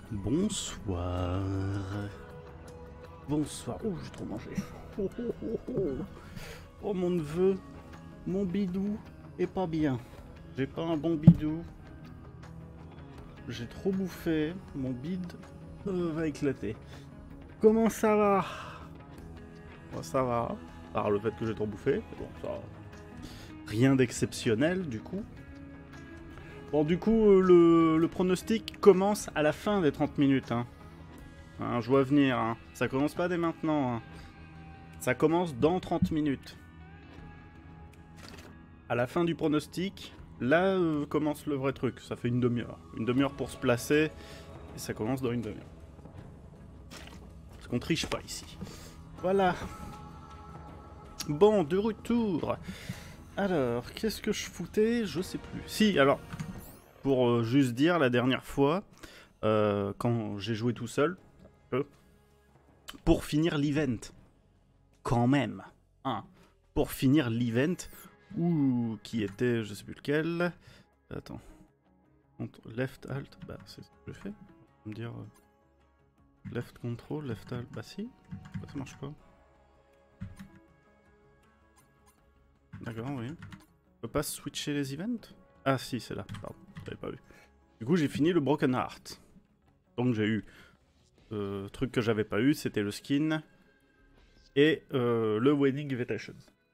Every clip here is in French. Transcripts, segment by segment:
Bonsoir. Bonsoir. Oh, j'ai trop mangé. Oh, oh, oh, oh. Oh, mon neveu, mon bidou est pas bien. J'ai pas un bon bidou. J'ai trop bouffé. Mon bide va éclater. Comment ça va? Bon, ça va. Par le fait que j'ai trop bouffé. Bon, ça va. Rien d'exceptionnel, du coup. Bon, du coup, le pronostic commence à la fin des 30 minutes. Hein, je vois venir. Hein. Ça commence pas dès maintenant. Hein. Ça commence dans 30 minutes. À la fin du pronostic, là commence le vrai truc. Ça fait une demi-heure. Une demi-heure pour se placer. Et ça commence dans une demi-heure. Parce qu'on triche pas ici. Voilà. Bon, de retour. Alors, qu'est-ce que je foutais? Je sais plus. Si, alors, pour juste dire, la dernière fois, quand j'ai joué tout seul, pour finir l'event, quand même, hein, pour finir l'event, ou qui était, je sais plus lequel, attends, left alt, bah c'est ce que je fais, me dire left control, left alt, bah si, bah, ça marche pas. D'accord, oui. Je peux pas switcher les events? Ah si, c'est là, pardon, j'avais pas vu. Du coup, j'ai fini le Broken Heart. Donc j'ai eu truc que j'avais pas eu, c'était le skin et le Wedding Invitation.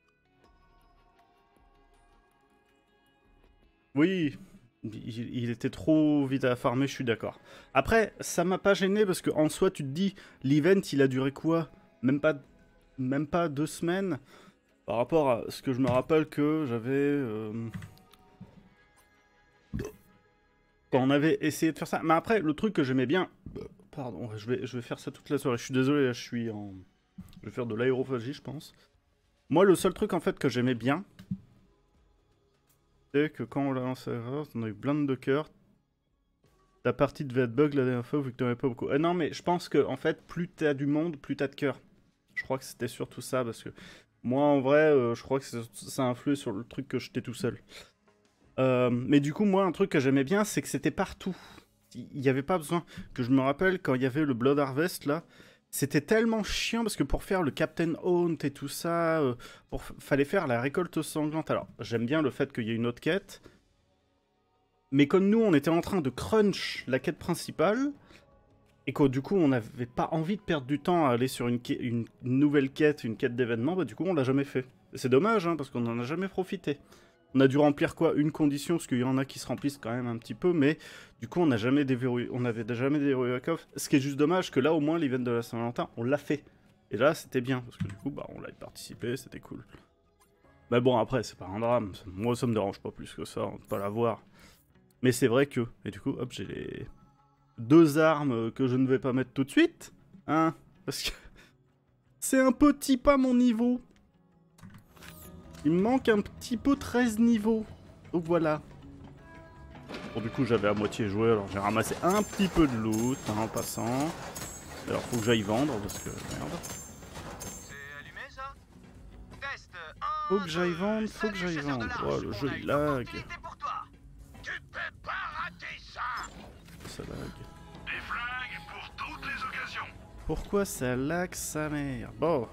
Oui, il était trop vite à farmer, je suis d'accord. Après, ça m'a pas gêné parce que en soi, tu te dis, l'event il a duré quoi? Même pas 2 semaines. Par rapport à ce que je me rappelle que j'avais quand on avait essayé de faire ça. Mais après, le truc que j'aimais bien, pardon, je vais faire ça toute la soirée. Je suis désolé, là, je vais faire de l'aérophagie, je pense. Moi, le seul truc en fait que j'aimais bien, c'est que quand on l'a lancé, on a eu plein de cœurs. Ta partie devait être bug la dernière fois vu que t'en avais pas beaucoup. Non, mais je pense que en fait, plus t'as du monde, plus t'as de cœur. Je crois que c'était surtout ça parce que moi, en vrai, je crois que ça a influé sur le truc que j'étais tout seul. Mais du coup, moi, un truc que j'aimais bien, c'est que c'était partout. Il n'y avait pas besoin. Que je me rappelle quand il y avait le Blood Harvest là. C'était tellement chiant parce que pour faire le Captain Haunt et tout ça, fallait faire la récolte sanglante. Alors, j'aime bien le fait qu'il y ait une autre quête. Mais comme nous, on était en train de crunch la quête principale, et que du coup, on n'avait pas envie de perdre du temps à aller sur une nouvelle quête, une quête d'événement, bah du coup, on l'a jamais fait. C'est dommage, hein, parce qu'on n'en a jamais profité. On a dû remplir quoi? Une condition, parce qu'il y en a qui se remplissent quand même un petit peu, mais du coup, on n'a jamais déverrouillé, on n'avait jamais déverrouillé la coffre. Ce qui est juste dommage, que là, au moins, l'event de la Saint-Valentin, on l'a fait. Et là, c'était bien, parce que du coup, bah, on l'a participé, c'était cool. Mais bon, après, c'est pas un drame. Moi, ça me dérange pas plus que ça, on peut pas l'avoir. Mais c'est vrai que... Et du coup, hop, j'ai les 2 armes que je ne vais pas mettre tout de suite. Hein? Parce que... c'est un petit pas mon niveau. Il me manque un petit peu 13 niveaux. Donc voilà. Bon, du coup, j'avais à moitié joué, alors j'ai ramassé un petit peu de loot hein, en passant. Alors, faut que j'aille vendre parce que... Merde. C'est allumé ça? Test Faut 1, que j'aille 2, vendre, faut salut que le j'aille chasseur de vendre. marche. Oh, le On jeu a il une lag. opportunité pour toi. Tu peux pas rater ça. Ça lag. Des flingues pour toutes les occasions. Pourquoi ça lag sa mère? Bon.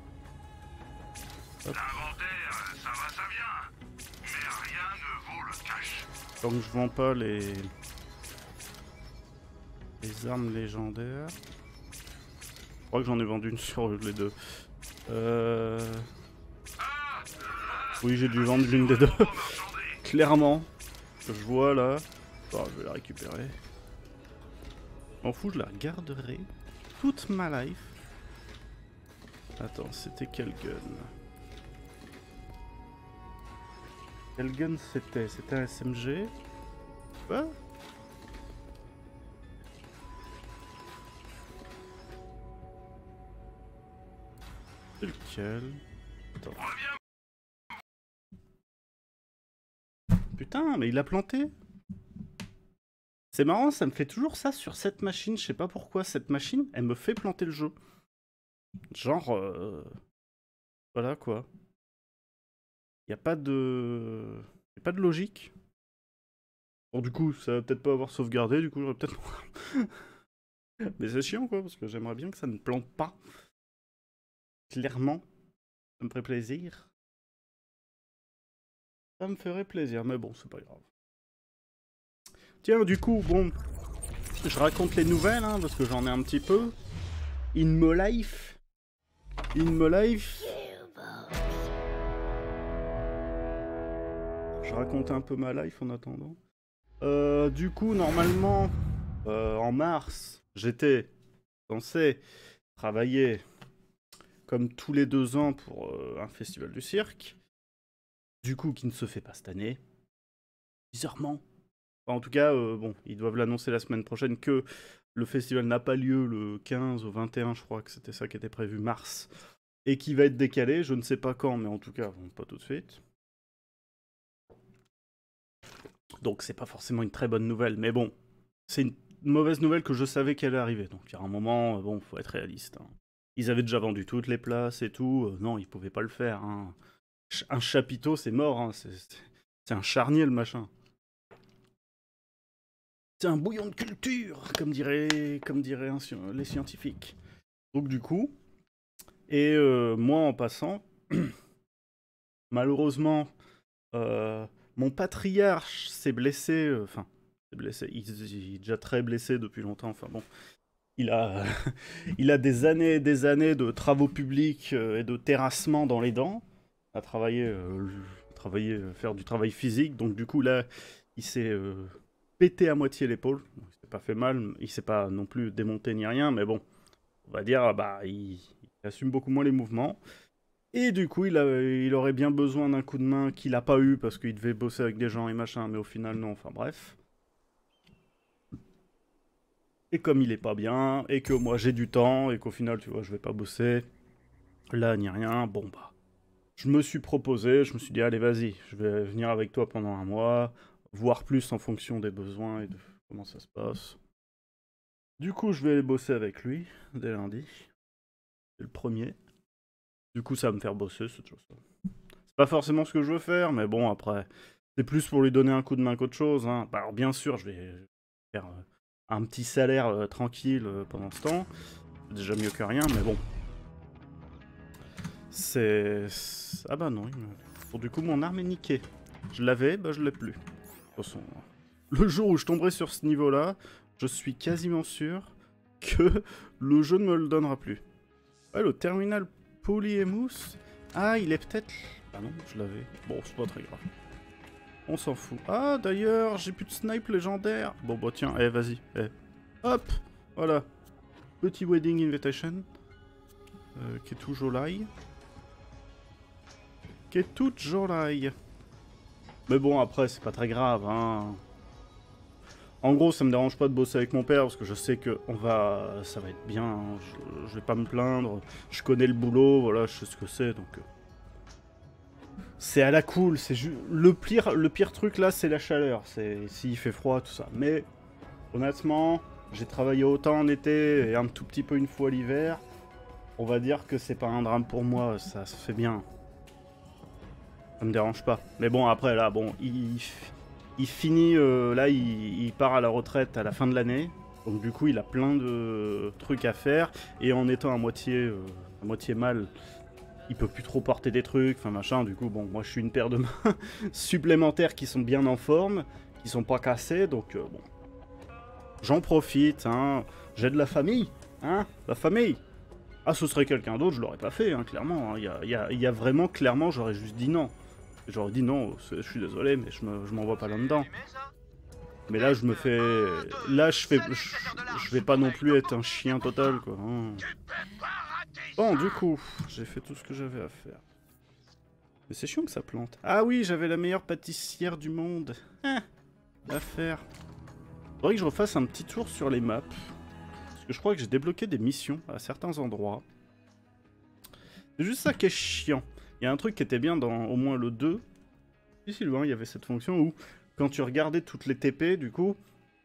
L'inventaire, ça va, ça vient. Mais rien ne vaut le cash. Tant que je vends pas les armes légendaires. Je crois que j'en ai vendu une sur les deux. Oui, j'ai dû vendre l'une des deux. Clairement. Je vois là. Bon, je vais la récupérer. M'en fous, je la regarderai toute ma life. Attends, c'était quel gun? Quel gun c'était? C'était un SMG? Quoi? C'est lequel? Attends. Putain, mais il a planté? C'est marrant, ça me fait toujours ça sur cette machine. Je sais pas pourquoi cette machine, elle me fait planter le jeu. Genre, voilà quoi. Y a pas de, y a pas de logique. Bon, du coup, ça va peut-être pas avoir sauvegardé. Du coup, j'aurais peut-être Mais c'est chiant, quoi, parce que j'aimerais bien que ça ne plante pas. Clairement, ça me ferait plaisir. Ça me ferait plaisir, mais bon, c'est pas grave. Tiens, du coup, bon, je raconte les nouvelles, hein, parce que j'en ai un petit peu. In my life. In my life. Je raconte un peu ma life en attendant. Du coup, normalement, en mars, j'étais censé travailler comme tous les 2 ans pour un festival du cirque. Du coup, qui ne se fait pas cette année. Bizarrement. Enfin, en tout cas, bon, ils doivent l'annoncer la semaine prochaine que le festival n'a pas lieu le 15 au 21, je crois que c'était ça qui était prévu, mars. Et qui va être décalé, je ne sais pas quand, mais en tout cas, bon, pas tout de suite. Donc c'est pas forcément une très bonne nouvelle, mais bon, c'est une mauvaise nouvelle que je savais qu'elle allait arriver. Donc il y a un moment, bon, faut être réaliste. Hein. Ils avaient déjà vendu toutes les places et tout, non, ils pouvaient pas le faire. Hein. Un chapiteau, c'est mort, hein. C'est un charnier le machin. C'est un bouillon de culture, comme diraient les scientifiques. Donc du coup, et moi en passant, malheureusement, mon patriarche s'est blessé, enfin, blessé, il est déjà très blessé depuis longtemps, enfin bon. Il a, il a des années et des années de travaux publics et de terrassement dans les dents, à travailler, faire du travail physique, donc du coup là, il s'est pété à moitié l'épaule. Il s'est pas fait mal, il s'est pas non plus démonté ni rien, mais bon, on va dire, bah, il assume beaucoup moins les mouvements. Et du coup, il aurait bien besoin d'un coup de main qu'il a pas eu parce qu'il devait bosser avec des gens et machin, mais au final, non, enfin bref. Et comme il est pas bien, et que moi j'ai du temps, et qu'au final, tu vois, je vais pas bosser, là ni rien, bon bah. Je me suis proposé, je me suis dit, allez, vas-y, je vais venir avec toi pendant un mois, voire plus en fonction des besoins et de comment ça se passe. Du coup, je vais aller bosser avec lui dès lundi. C'est le premier. Du coup, ça va me faire bosser, c'est toujours ça. C'est pas forcément ce que je veux faire, mais bon, après, c'est plus pour lui donner un coup de main qu'autre chose. Hein. Bah, alors, bien sûr, je vais faire un petit salaire tranquille pendant ce temps. C'est déjà mieux que rien, mais bon. C'est... Ah bah non, bon, du coup, mon arme est niquée. Je l'avais, bah je l'ai plus. De toute façon, le jour où je tomberai sur ce niveau-là, je suis quasiment sûr que le jeu ne me le donnera plus. Ouais, le terminal Polyemous. Ah, il est peut-être... Ah non, je l'avais. Bon, c'est pas très grave. On s'en fout. Ah, d'ailleurs, j'ai plus de snipe légendaire. Bon, bah tiens, vas-y. Hop, voilà. Petit wedding invitation. Qui est tout joli. Qui est toute jolie. Mais bon, après, c'est pas très grave, hein. En gros, ça me dérange pas de bosser avec mon père parce que je sais que ça va être bien. Hein. Je vais pas me plaindre. Je connais le boulot, voilà, je sais ce que c'est, donc c'est à la cool. C'est le pire truc là, c'est la chaleur. C'est s'il fait froid, tout ça. Mais honnêtement, j'ai travaillé autant en été et un tout petit peu une fois l'hiver. On va dire que c'est pas un drame pour moi. Ça se fait bien. Ça me dérange pas. Mais bon, après là, bon, il finit, là, il part à la retraite à la fin de l'année. Donc du coup, il a plein de trucs à faire. Et en étant à moitié mal, il peut plus trop porter des trucs, enfin machin. Du coup, bon, moi, je suis une paire de mains supplémentaires qui sont bien en forme, qui sont pas cassées. Donc bon, j'en profite. Hein. J'ai de la famille, hein, la famille. Ah, ce serait quelqu'un d'autre, je l'aurais pas fait, hein, clairement. Il y a vraiment, clairement, j'aurais juste dit non. J'aurais dit non, je suis désolé, mais je m'envoie pas là-dedans. Mais là, je me fais... Là, je vais pas non plus être un chien total, quoi. Hein. Bon, du coup, j'ai fait tout ce que j'avais à faire. Mais c'est chiant que ça plante. Ah oui, j'avais la meilleure pâtissière du monde. Ah, à faire. Faudrait que je refasse un petit tour sur les maps. Parce que je crois que j'ai débloqué des missions à certains endroits. C'est juste ça qui est chiant. Il y a un truc qui était bien dans au moins le 2. Ici, loin, il y avait cette fonction où, quand tu regardais toutes les TP, du coup...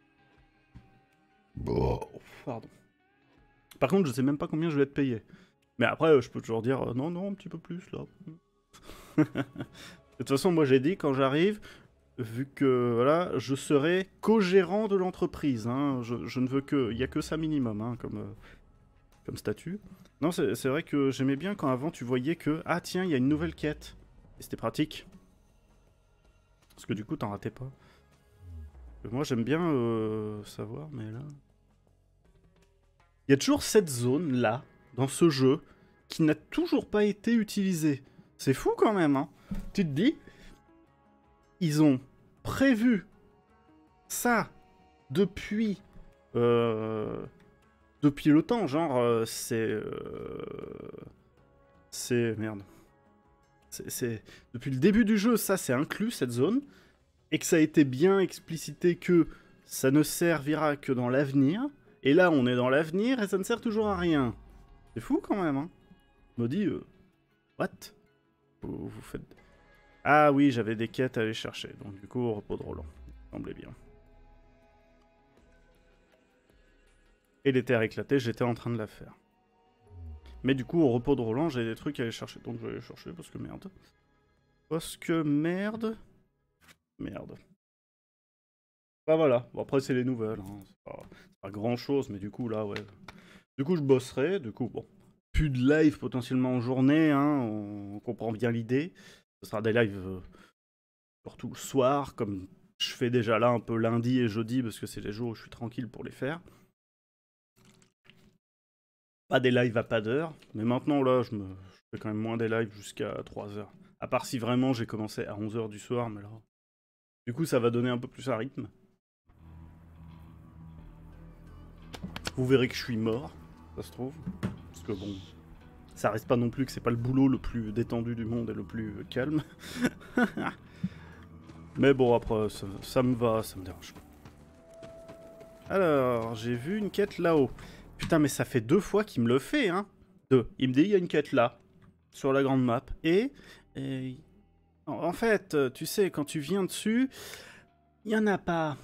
Oh, pardon. Par contre, je sais même pas combien je vais être payé. Mais après, je peux toujours dire, non, un petit peu plus, là. De toute façon, moi, j'ai dit, quand j'arrive, vu que voilà, je serai co-gérant de l'entreprise. Hein. Je ne veux que... Il n'y a que ça minimum hein, comme statut. Non, c'est vrai que j'aimais bien quand avant tu voyais que... Ah tiens, il y a une nouvelle quête. Et c'était pratique. Parce que du coup, t'en ratais pas. Moi, j'aime bien savoir, mais là... Il y a toujours cette zone-là, dans ce jeu, qui n'a toujours pas été utilisée. C'est fou quand même, hein. Tu te dis, ils ont prévu ça depuis... depuis le temps, genre, c'est... Merde. Depuis le début du jeu, ça, c'est inclus, cette zone. Et que ça a été bien explicité que ça ne servira que dans l'avenir. Et là, on est dans l'avenir et ça ne sert toujours à rien. C'est fou quand même, hein. Je me dis, what? Vous faites... Ah oui, j'avais des quêtes à aller chercher. Donc du coup, au repos de Roland. Ça semblait bien. Et les terres éclatées, j'étais en train de la faire. Mais du coup, au repos de Roland, j'ai des trucs à aller chercher. Donc je vais aller chercher parce que merde. Parce que merde. Merde. Bah voilà, bon, après c'est les nouvelles, hein. C'est pas grand chose, mais du coup là, ouais. Du coup je bosserai, du coup bon. Plus de live potentiellement en journée, hein, on comprend bien l'idée. Ce sera des lives surtout le soir, comme je fais déjà là un peu lundi et jeudi, parce que c'est les jours où je suis tranquille pour les faire. Pas des lives à pas d'heure, mais maintenant là je fais quand même moins des lives jusqu'à 3h. À part si vraiment j'ai commencé à 11h du soir, mais là... Du coup ça va donner un peu plus un rythme. Vous verrez que je suis mort, ça se trouve. Parce que bon, ça reste pas non plus que c'est pas le boulot le plus détendu du monde et le plus calme. Mais bon, après, ça me va, ça me dérange pas. Alors, j'ai vu une quête là-haut. Putain, mais ça fait 2 fois qu'il me le fait, hein. Il me dit, il y a une quête là, sur la grande map. Et en fait, tu sais, quand tu viens dessus, il y en a pas.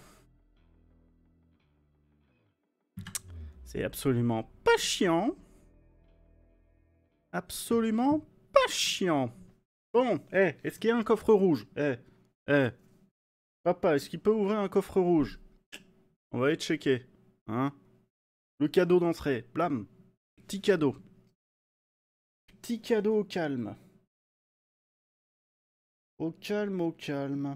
C'est absolument pas chiant. Absolument pas chiant. Bon, est-ce qu'il y a un coffre rouge? Papa, est-ce qu'il peut ouvrir un coffre rouge? On va aller checker. Hein? Le cadeau d'entrée. Blam. Petit cadeau. Petit cadeau au calme. Au calme, au calme.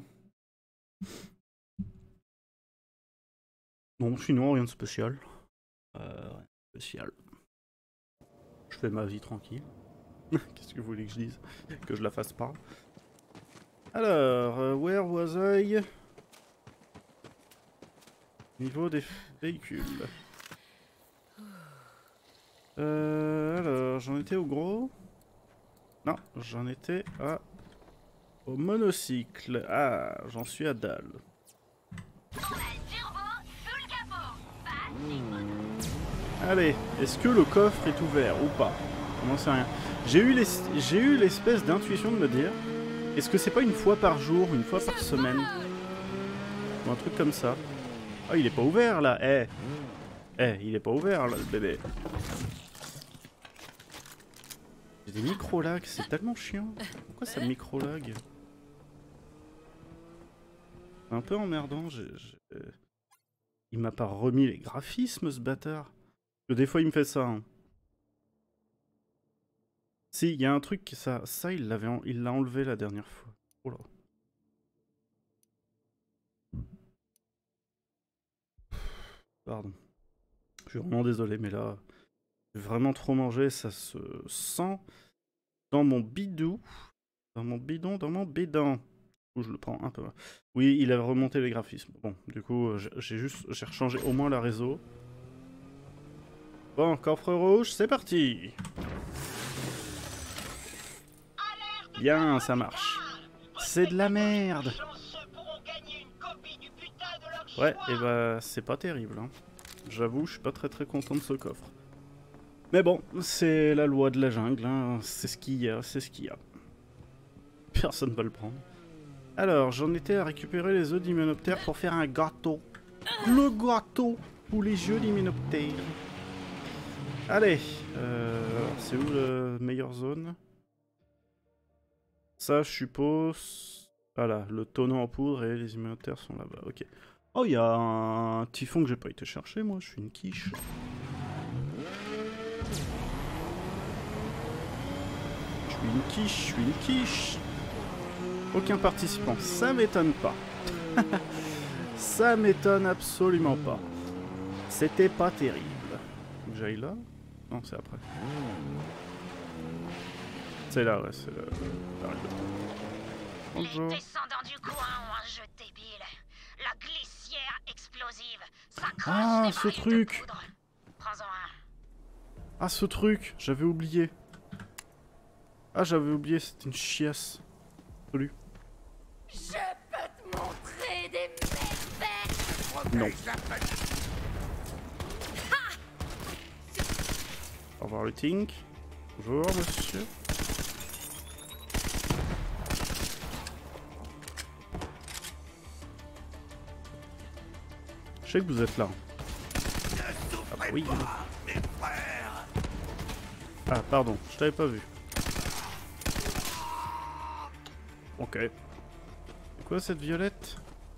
Bon, sinon, rien de spécial. Rien de spécial. Je fais ma vie tranquille. Qu'est-ce que vous voulez que je dise? Que je la fasse pas. Alors, where was I? Niveau des véhicules. Alors, j'en étais au gros? Non, j'en étais au monocycle. Ah, j'en suis à dalle. Allez, est-ce que le coffre est ouvert ou pas? On n'en sait rien. J'ai eu l'espèce d'intuition de me dire, est-ce que c'est pas une fois par jour, une fois par semaine? Ou un truc comme ça. Oh, il est pas ouvert là, il est pas ouvert là, le bébé. J'ai des micro-lags, c'est tellement chiant. Pourquoi ça micro-lag? C'est un peu emmerdant, il m'a pas remis les graphismes ce bâtard. Parce que des fois il me fait ça. Hein. Si, il y a un truc, ça il l'a enlevé la dernière fois. Oh là. Pardon. Je suis vraiment désolé, mais là, j'ai vraiment trop mangé, ça se sent dans mon bidou. Dans mon bidon, dans mon bidon. Où je le prends un peu. Oui, il a remonté les graphismes. Bon, du coup, j'ai rechangé au moins la réseau. Bon, coffre rouge, c'est parti. Bien, ça marche. C'est de la merde. Ouais, et bah, c'est pas terrible. Hein. J'avoue, je suis pas très content de ce coffre. Mais bon, c'est la loi de la jungle. Hein. C'est ce qu'il y a, c'est ce qu'il y a. Personne va le prendre. Alors, j'en étais à récupérer les œufs d'hyménoptère pour faire un gâteau. Le gâteau pour les jeux d'hyménoptère. Allez, c'est où la meilleure zone? Ça, je suppose... Voilà, le tonneau en poudre et les immunitaires sont là-bas. Ok. Oh, il y a un typhon que j'ai pas été chercher, moi. Je suis une quiche. Je suis une quiche. Aucun participant. Ça m'étonne pas. Ça m'étonne absolument pas. C'était pas terrible. Faut que j'aille là? Non, c'est après. C'est là, ouais, c'est là. Bonjour. Les descendants du coin ont un jeu débile. La glissière explosive. Ça crache Ah, les ce barils de truc. poudre. Prends-en un. Ah, ce truc, j'avais oublié. Ah, j'avais oublié, c'était une chiasse. Salut. Je peux te montrer des merveilles. Non. Au revoir le Tink. Bonjour, monsieur. Je sais que vous êtes là. Ah bah oui. Ah, pardon, je t'avais pas vu. Ok. C'est quoi cette violette?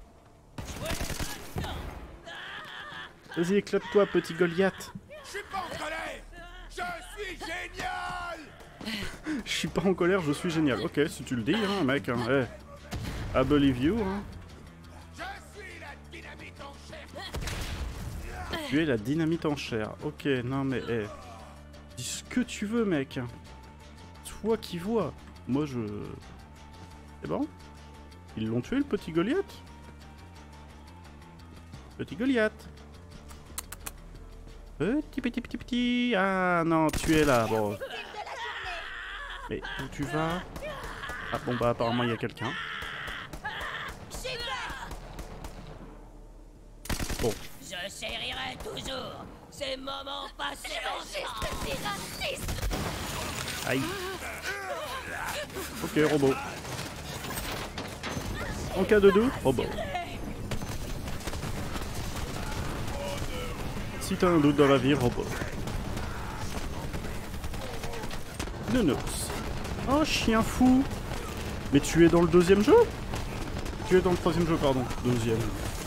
Vas-y, éclate-toi, petit Goliath. Je suis pas en colère. Je suis génial. Je suis pas en colère, je suis génial. Ok, si tu le dis, hein, mec. Hein. Hey. I believe you, hein. Je suis la dynamite en chair. Tu es la dynamite en chair. Ok, non mais, hey. Dis ce que tu veux, mec. Toi qui vois. Moi, je... C'est bon? Ils l'ont tué, le petit Goliath? Petit Goliath. Petit. Ah non, tu es là. Bon. Mais où tu vas? Ah bon, bah apparemment il y a quelqu'un. Bon. Je chérirai toujours ces moments passés ensemble. Aïe. Ok, robot. En cas de doute, robot. Si t'as un doute dans la vie, robot. Nounours. Oh, chien fou. Mais tu es dans le deuxième jeu? Tu es dans le troisième jeu, pardon. Deuxième.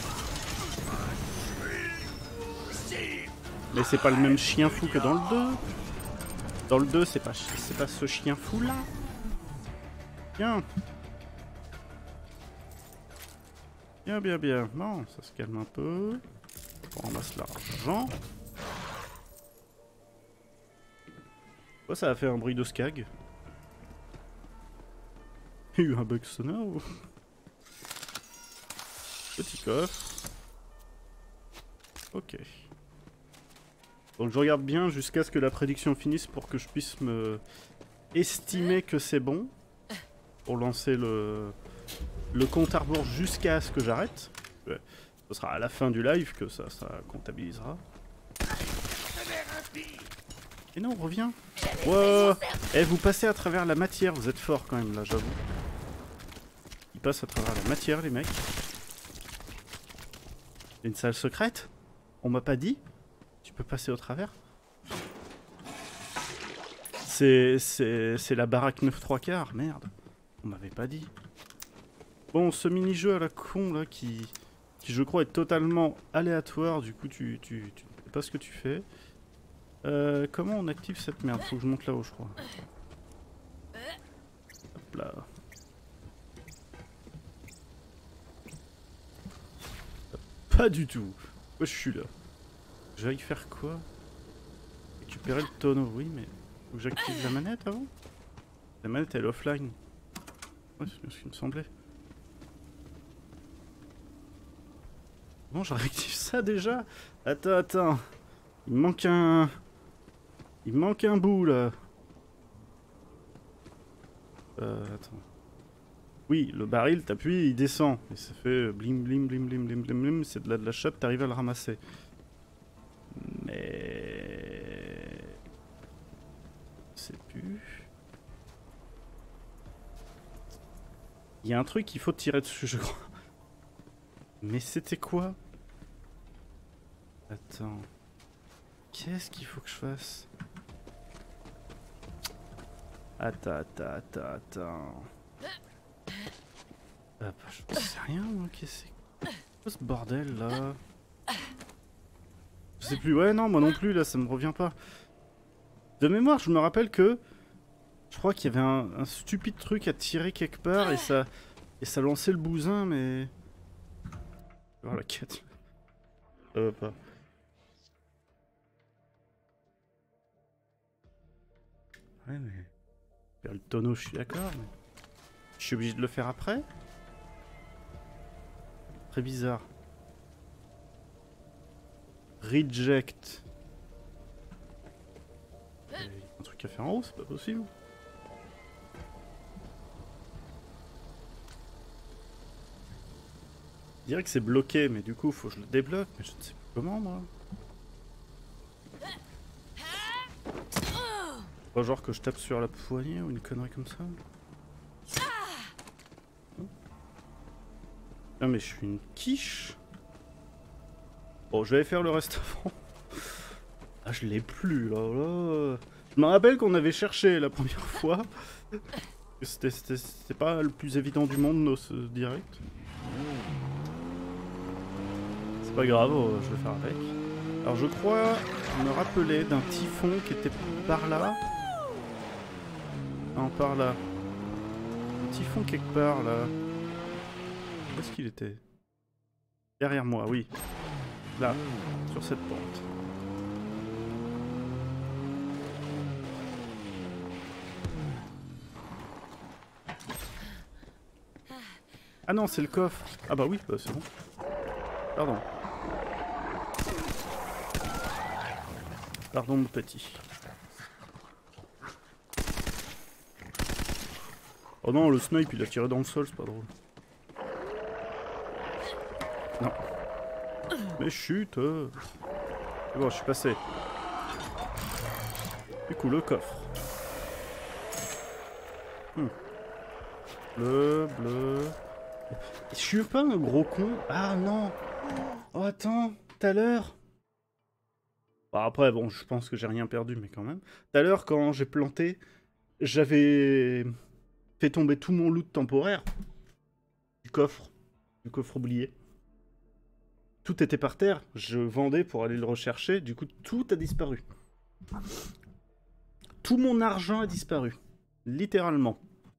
Mais c'est pas le même chien fou que dans le 2. Dans le 2, c'est pas ce chien fou là. Bien. Bien. Bon, ça se calme un peu. On ramasse l'argent. Pourquoi ça a fait un bruit de skag? Il y a eu un bug sonore. Petit coffre. Ok. Donc je regarde bien jusqu'à ce que la prédiction finisse pour que je puisse me estimer que c'est bon. Pour lancer le compte à rebours jusqu'à ce que j'arrête. Ce sera à la fin du live que ça comptabilisera. Et non, reviens. Wow. Eh, vous passez à travers la matière, vous êtes fort quand même là, j'avoue. Ils passent à travers la matière, les mecs. Il y a une salle secrète? On m'a pas dit? Tu peux passer au travers? C'est la baraque 9 3/4, merde. On m'avait pas dit. Bon, ce mini-jeu à la con là qui je crois est totalement aléatoire, du coup tu sais pas ce que tu fais. Comment on active cette merde? Faut que je monte là-haut, je crois. Hop là. Pas du tout. Moi je suis là. J'allais faire quoi? Récupérer le tonneau, oui, mais faut que j'active la manette avant? La manette elle est offline. Ouais, c'est ce qui me semblait. Bon, je réactive ça déjà? Attends. Il me manque un... Il me manque un bout, là. Attends. Oui, le baril, t'appuies, il descend. Et ça fait blim. C'est de la chope, t'arrives à le ramasser. Mais... Je sais plus... Il y a un truc qu'il faut tirer dessus, je crois. Mais c'était quoi? Attends. Qu'est-ce qu'il faut que je fasse? Attends. Bah, je sais rien, moi, qu'est-ce que c'est quoi ce bordel là? Je sais plus, ouais, non, moi non plus, là, ça me revient pas. De mémoire, je me rappelle que je crois qu'il y avait un stupide truc à tirer quelque part et ça lançait le bousin, mais. Oh la quête. Ça va pas. Ouais, mais. Faire le tonneau, je suis d'accord, mais. Je suis obligé de le faire après? Très bizarre. Reject. Il y a un truc à faire en haut, c'est pas possible. Je dirais que c'est bloqué, mais du coup, faut que je le débloque, mais je ne sais plus comment, moi. Pas genre que je tape sur la poignée ou une connerie comme ça. Ah mais je suis une quiche. Bon, je vais faire le reste avant. Ah, je l'ai plus, là, là. Je me rappelle qu'on avait cherché la première fois. C'était pas le plus évident du monde, nos direct. C'est pas grave, je vais faire avec. Alors je crois me rappeler d'un typhon qui était par là. Non, par là. Un typhon quelque part, là. Où est-ce qu'il était? Derrière moi, oui. Là, sur cette pente. Ah non, c'est le coffre. Ah bah oui, bah c'est bon. Pardon. Pardon, mon petit. Oh non, le snipe, il a tiré dans le sol, c'est pas drôle. Non. Mais chute. C'est bon, je suis passé. Du coup, le coffre. Bleu, bleu. Je suis pas un gros con. Ah non. Oh attends, tout à l'heure. Bah, après, bon, je pense que j'ai rien perdu, mais quand même. Tout à l'heure, quand j'ai planté, j'avais fait tomber tout mon loot temporaire. Du coffre oublié. Tout était par terre, je vendais pour aller le rechercher, du coup tout a disparu. Tout mon argent a disparu. Littéralement.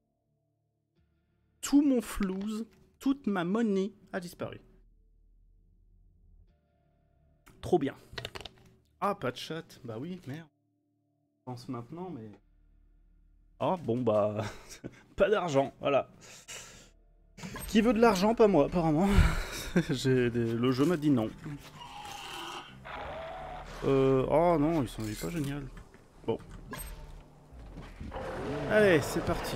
Tout mon flouze, toute ma monnaie a disparu. Trop bien. Ah, pas de chat. Bah oui, merde. Je pense maintenant, mais... Ah, bon bah... pas d'argent, voilà. Qui veut de l'argent? Pas moi, apparemment. Le jeu m'a dit non. Oh non, il est pas génial. Bon. Allez, c'est parti.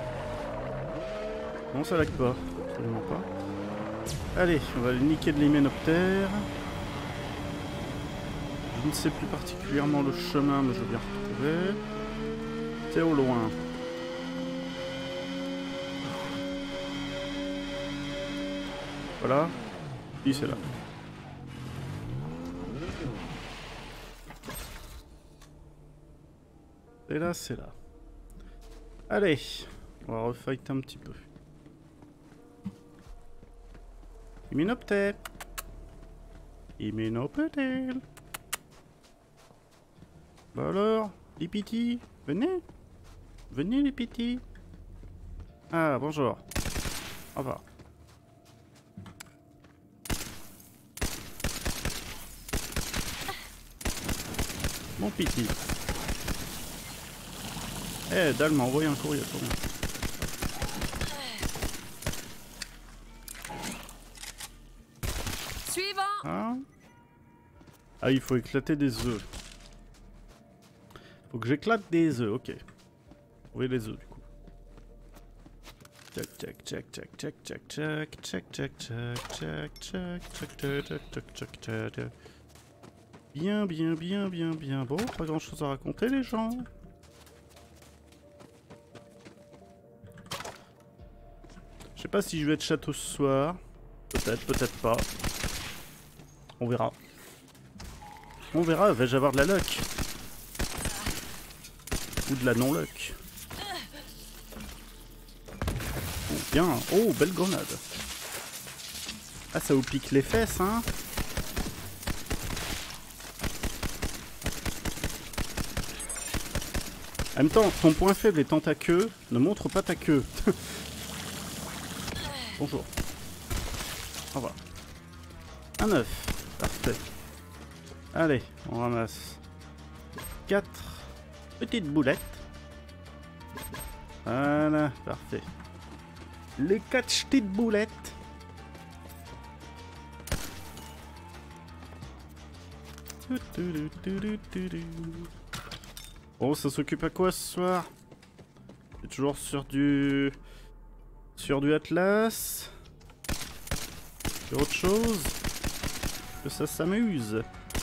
Non, ça lag pas. Absolument pas. Allez, on va aller niquer de l'hyménoptère. Je ne sais plus particulièrement le chemin, mais je vais bien retrouver. C'est au loin. Voilà. Oui, c'est là. Et là, c'est là. Allez, on va refight un petit peu. Hyménoptère. Hyménoptère. Bah alors, les petits, venez. Venez les petits. Ah, bonjour. Au revoir. Mon petit. Eh, Dal m'a envoyé un courrier pour moi. Suivant. Ah. Ah, il faut éclater des œufs. Faut que j'éclate des œufs, ok. Trouver les œufs du coup. Tac tac tac tac tac tac tac tac tac tac tac tac tac tac tac tac. Bien, bien, bien, bien, bien. Bon, pas grand chose à raconter les gens. Je sais pas si je vais être château ce soir. Peut-être, peut-être pas. On verra. On verra, vais-je avoir de la luck? Ou de la non-luck? bien. Oh, belle grenade. Ah, ça vous pique les fesses, hein. En même temps, ton point faible étant ta queue, ne montre pas ta queue. Bonjour. Au revoir. Un œuf. Parfait. Allez, on ramasse 4 petites boulettes. Voilà, parfait. Les 4 petites boulettes. Bon, ça s'occupe à quoi ce soir? C'est toujours sur du Atlas. Sur autre chose. Que ça s'amuse.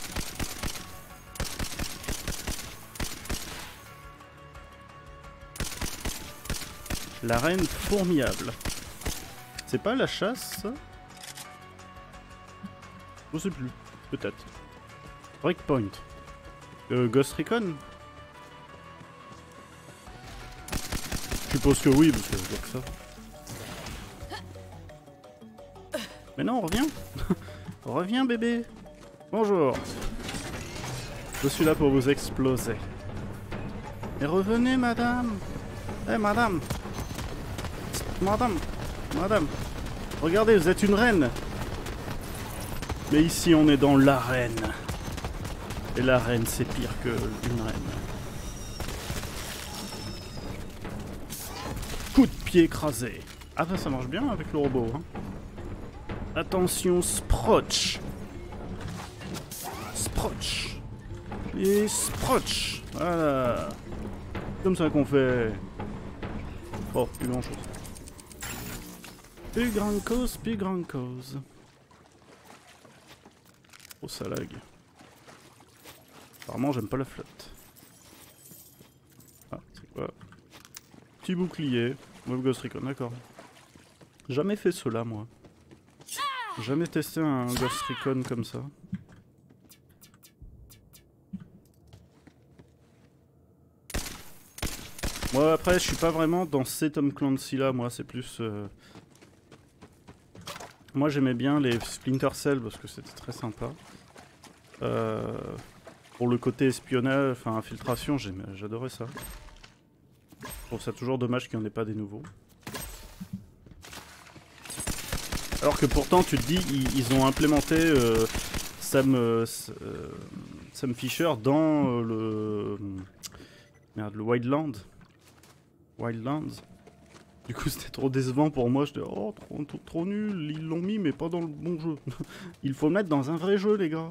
L'arène formidable. C'est pas la chasse, ça? Je sais plus. Peut-être. Breakpoint. Ghost Recon? Je suppose que oui, parce que je vois que ça. Mais non, reviens. Reviens, bébé. Bonjour. Je suis là pour vous exploser. Et revenez, madame. Eh, madame. Madame. Madame. Regardez, vous êtes une reine. Mais ici, on est dans l'arène. Et l'arène, c'est pire que une reine. Coup de pied écrasé. Ah bah ça marche bien avec le robot. Hein. Attention, Sproch. Sproch. Et Sproch. Voilà. Comme ça qu'on fait. Oh, plus grand chose. Plus grande cause, plus grande cause. Oh, ça lag. Apparemment, j'aime pas la flotte. Ah, c'est quoi? Petit bouclier. Web Ghost Recon, d'accord. Jamais fait cela, moi. Jamais testé un Ghost Recon comme ça. Moi, après, je suis pas vraiment dans ces Tom Clancy là, moi, c'est plus... Moi, j'aimais bien les Splinter Cell parce que c'était très sympa. Pour le côté espionnage, enfin infiltration, j'adorais ça. Je trouve ça toujours dommage qu'il n'y en ait pas des nouveaux. Alors que pourtant, tu te dis, ils ont implémenté Sam Fisher dans le Wildlands. Wildlands. Du coup, c'était trop décevant pour moi. J'étais, oh, trop nul. Ils l'ont mis, mais pas dans le bon jeu. Il faut le mettre dans un vrai jeu, les gars.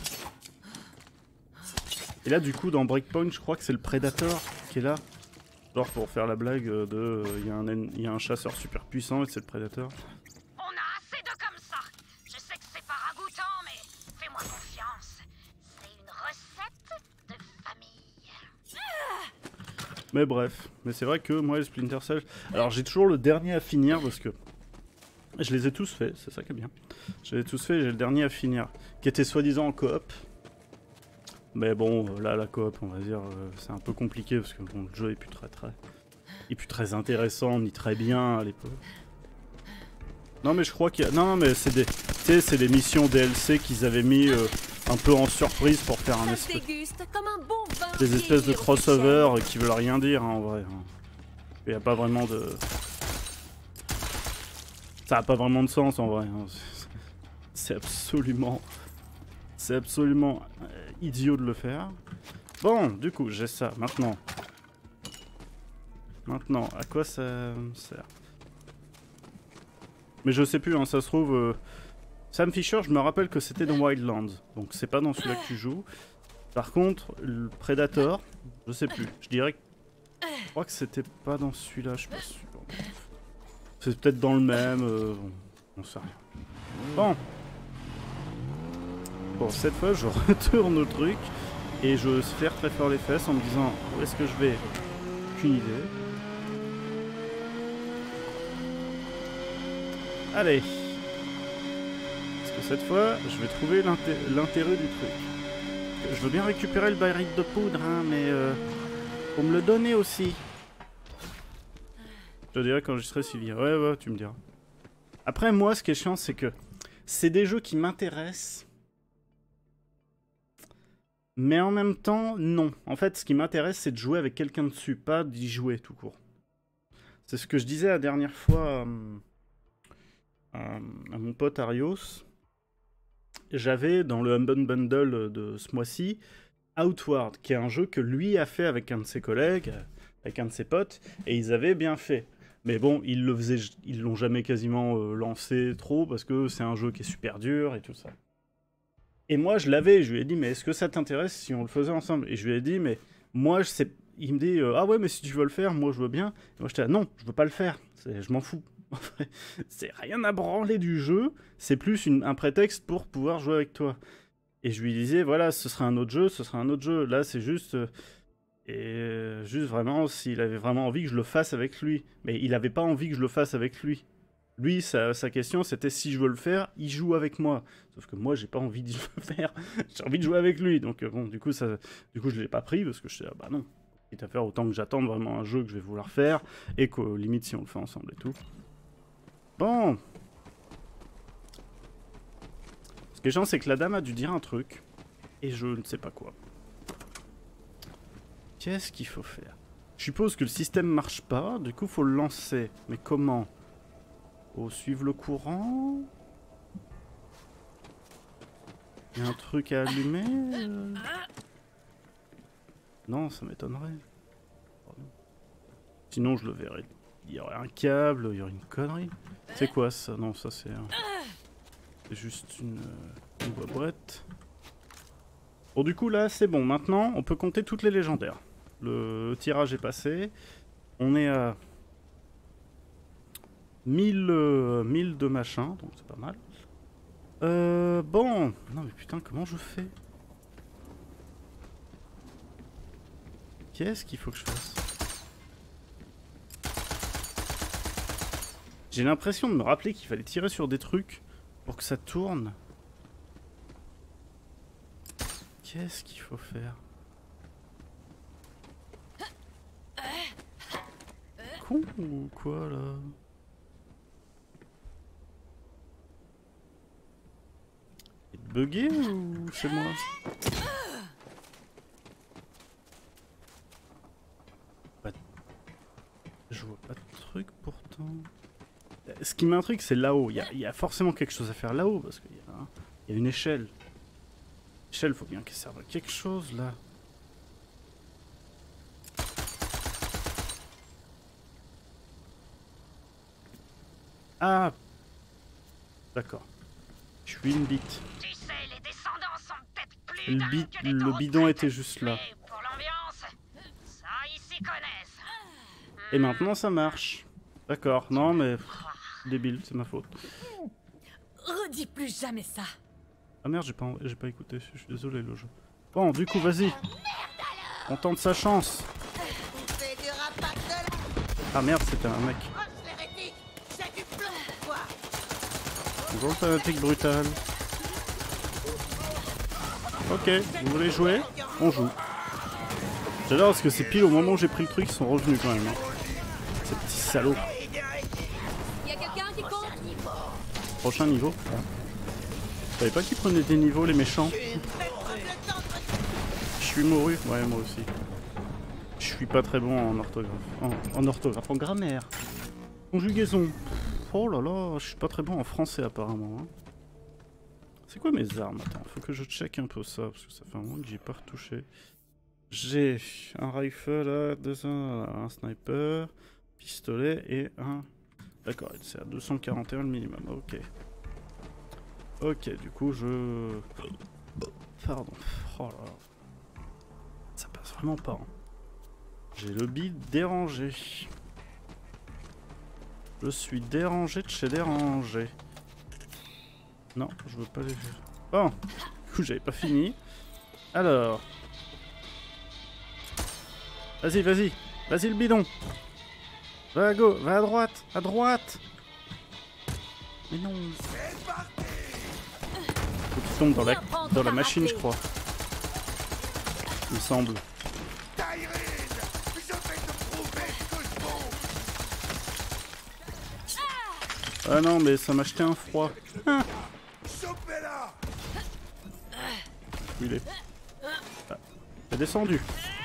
Et là, du coup, dans Breakpoint, je crois que c'est le Predator qui est là. Genre pour faire la blague de... Il y a un chasseur super puissant et c'est le Predator. On a assez de comme ça. Je sais que c'est pas ragoûtant, mais fais-moi confiance. C'est une recette de famille. Mais bref. Mais c'est vrai que moi, les Splinter Cell... Alors, j'ai toujours le dernier à finir parce que... Je les ai tous faits, c'est ça qui est bien. Je les ai tous faits et j'ai le dernier à finir. Qui était soi-disant en coop. Mais bon, là, la coop, on va dire, c'est un peu compliqué parce que bon, le jeu est plus très intéressant ni très bien à l'époque. Non, mais je crois qu'il y a... Non, mais c'est des... Tu sais, c'est des missions DLC qu'ils avaient mis un peu en surprise pour faire un espèce... Des espèces de crossover qui veulent rien dire, hein, en vrai. Il n'y a pas vraiment de... Ça n'a pas vraiment de sens, en vrai. Hein. C'est absolument idiot de le faire. Bon, du coup, j'ai ça. Maintenant, à quoi ça sert? Mais je sais plus, hein, ça se trouve... Sam Fisher, je me rappelle que c'était dans Wildlands. Donc c'est pas dans celui-là que tu joues. Par contre, le Predator, je sais plus. Je dirais que... Je crois que c'était pas dans celui-là, je suis pas sûr. C'est peut-être dans le même... on sait rien. Bon. Bon, cette fois, je retourne au truc et je serre très fort les fesses en me disant où est-ce que je vais? Aucune idée. Allez. Parce que cette fois, je vais trouver l'intérêt du truc. Je veux bien récupérer le baril de poudre, hein, mais faut me le donner aussi. Je te dirai quand j'y serai, Sylvie. Ouais, tu me diras. Après, moi, ce qui est chiant, c'est que c'est des jeux qui m'intéressent. Mais en même temps, non. En fait, ce qui m'intéresse, c'est de jouer avec quelqu'un dessus, pas d'y jouer tout court. C'est ce que je disais la dernière fois à mon pote Arios. J'avais dans le Humble Bundle de ce mois-ci Outward, qui est un jeu que lui a fait avec un de ses collègues, avec un de ses potes, et ils avaient bien fait. Mais bon, ils l'ont jamais quasiment lancé trop, parce que c'est un jeu qui est super dur et tout ça. Et moi, je lui ai dit, mais est-ce que ça t'intéresse si on le faisait ensemble? Et je lui ai dit, mais moi, je sais... Il me dit, ah ouais, mais si tu veux le faire, moi, je veux bien. Et moi, j'étais là, non, je veux pas le faire, je m'en fous. C'est rien à branler du jeu, c'est plus un prétexte pour pouvoir jouer avec toi. Et je lui disais, voilà, ce sera un autre jeu, Là, c'est juste... juste vraiment, s'il avait vraiment envie que je le fasse avec lui. Mais il avait pas envie que je le fasse avec lui. Lui, sa question, c'était si je veux le faire, il joue avec moi. Sauf que moi, j'ai pas envie de le faire. J'ai envie de jouer avec lui. Donc bon, du coup, je l'ai pas pris parce que je sais, bah non. Quitte à faire autant que j'attende vraiment un jeu que je vais vouloir faire et qu'au limite, si on le fait ensemble et tout. Bon. Ce qui est chiant, c'est que la dame a dû dire un truc et je ne sais pas quoi. Qu'est-ce qu'il faut faire? Je suppose que le système marche pas, du coup, faut le lancer. Mais comment? Faut suivre le courant? Il y a un truc à allumer? Non, ça m'étonnerait. Sinon, je le verrais. Il y aurait un câble, il y aurait une connerie. C'est quoi ça? Non, ça c'est juste une boîte. Bon, du coup, là, c'est bon. Maintenant, on peut compter toutes les légendaires. Le tirage est passé. On est à 1000 de machin, donc c'est pas mal. Bon. Non, mais putain, comment je fais? Qu'est-ce qu'il faut que je fasse? J'ai l'impression de me rappeler qu'il fallait tirer sur des trucs pour que ça tourne. Qu'est-ce qu'il faut faire? Con ou quoi là? Il est bugué ou c'est moi? Je vois pas de truc pourtant. Ce qui m'intrigue, c'est là-haut. Il y a forcément quelque chose à faire là-haut parce qu'il y a une échelle. L'échelle, faut bien qu'elle serve à quelque chose là. Ah, d'accord. Je suis une bite. Tu sais, les descendants sont peut-être plus dingues que les Le bidon retraites, était juste là. mais pour l'ambiance, ça, ils s'y connaissent. Et maintenant ça marche. D'accord, non mais... débile, c'est ma faute. Redis plus jamais ça. Ah merde, j'ai pas écouté, je suis désolé le jeu. Bon, du coup, vas-y. On tente sa chance. Ah merde, c'était un mec. Bonjour, fanatique brutal. Ok, vous voulez jouer? On joue. J'adore parce que c'est pile au moment où j'ai pris le truc, ils sont revenus quand même. Hein. Ces petits salauds. Y'a quelqu'un qui compte? Prochain niveau. Ouais. Je savais pas qu'ils prenaient des niveaux, les méchants. Je suis mouru. Ouais, moi aussi. Je suis pas très bon en orthographe. En grammaire. Conjugaison. Oh là là, je suis pas très bon en français apparemment. Hein. C'est quoi mes armes? Attends, faut que je check un peu ça, parce que ça fait un moment que j'y ai pas retouché. J'ai un rifle, un sniper, pistolet et un... D'accord, c'est à 241 le minimum, ok. Ok, du coup je... Pardon. Oh là là. Ça passe vraiment pas. Hein. J'ai le bide dérangé. Je suis dérangé de chez dérangé. Non, je veux pas les faire. Bon, du coup j'avais pas fini. Alors... Vas-y, vas-y. Vas-y le bidon. Va à gauche, va à droite. À droite. Mais non. Faut qu'il tombe dans la machine, je crois. Il me semble. Ah non, mais ça m'a jeté un froid. Ah, Chopez-la! où il est? Ah, il est descendu.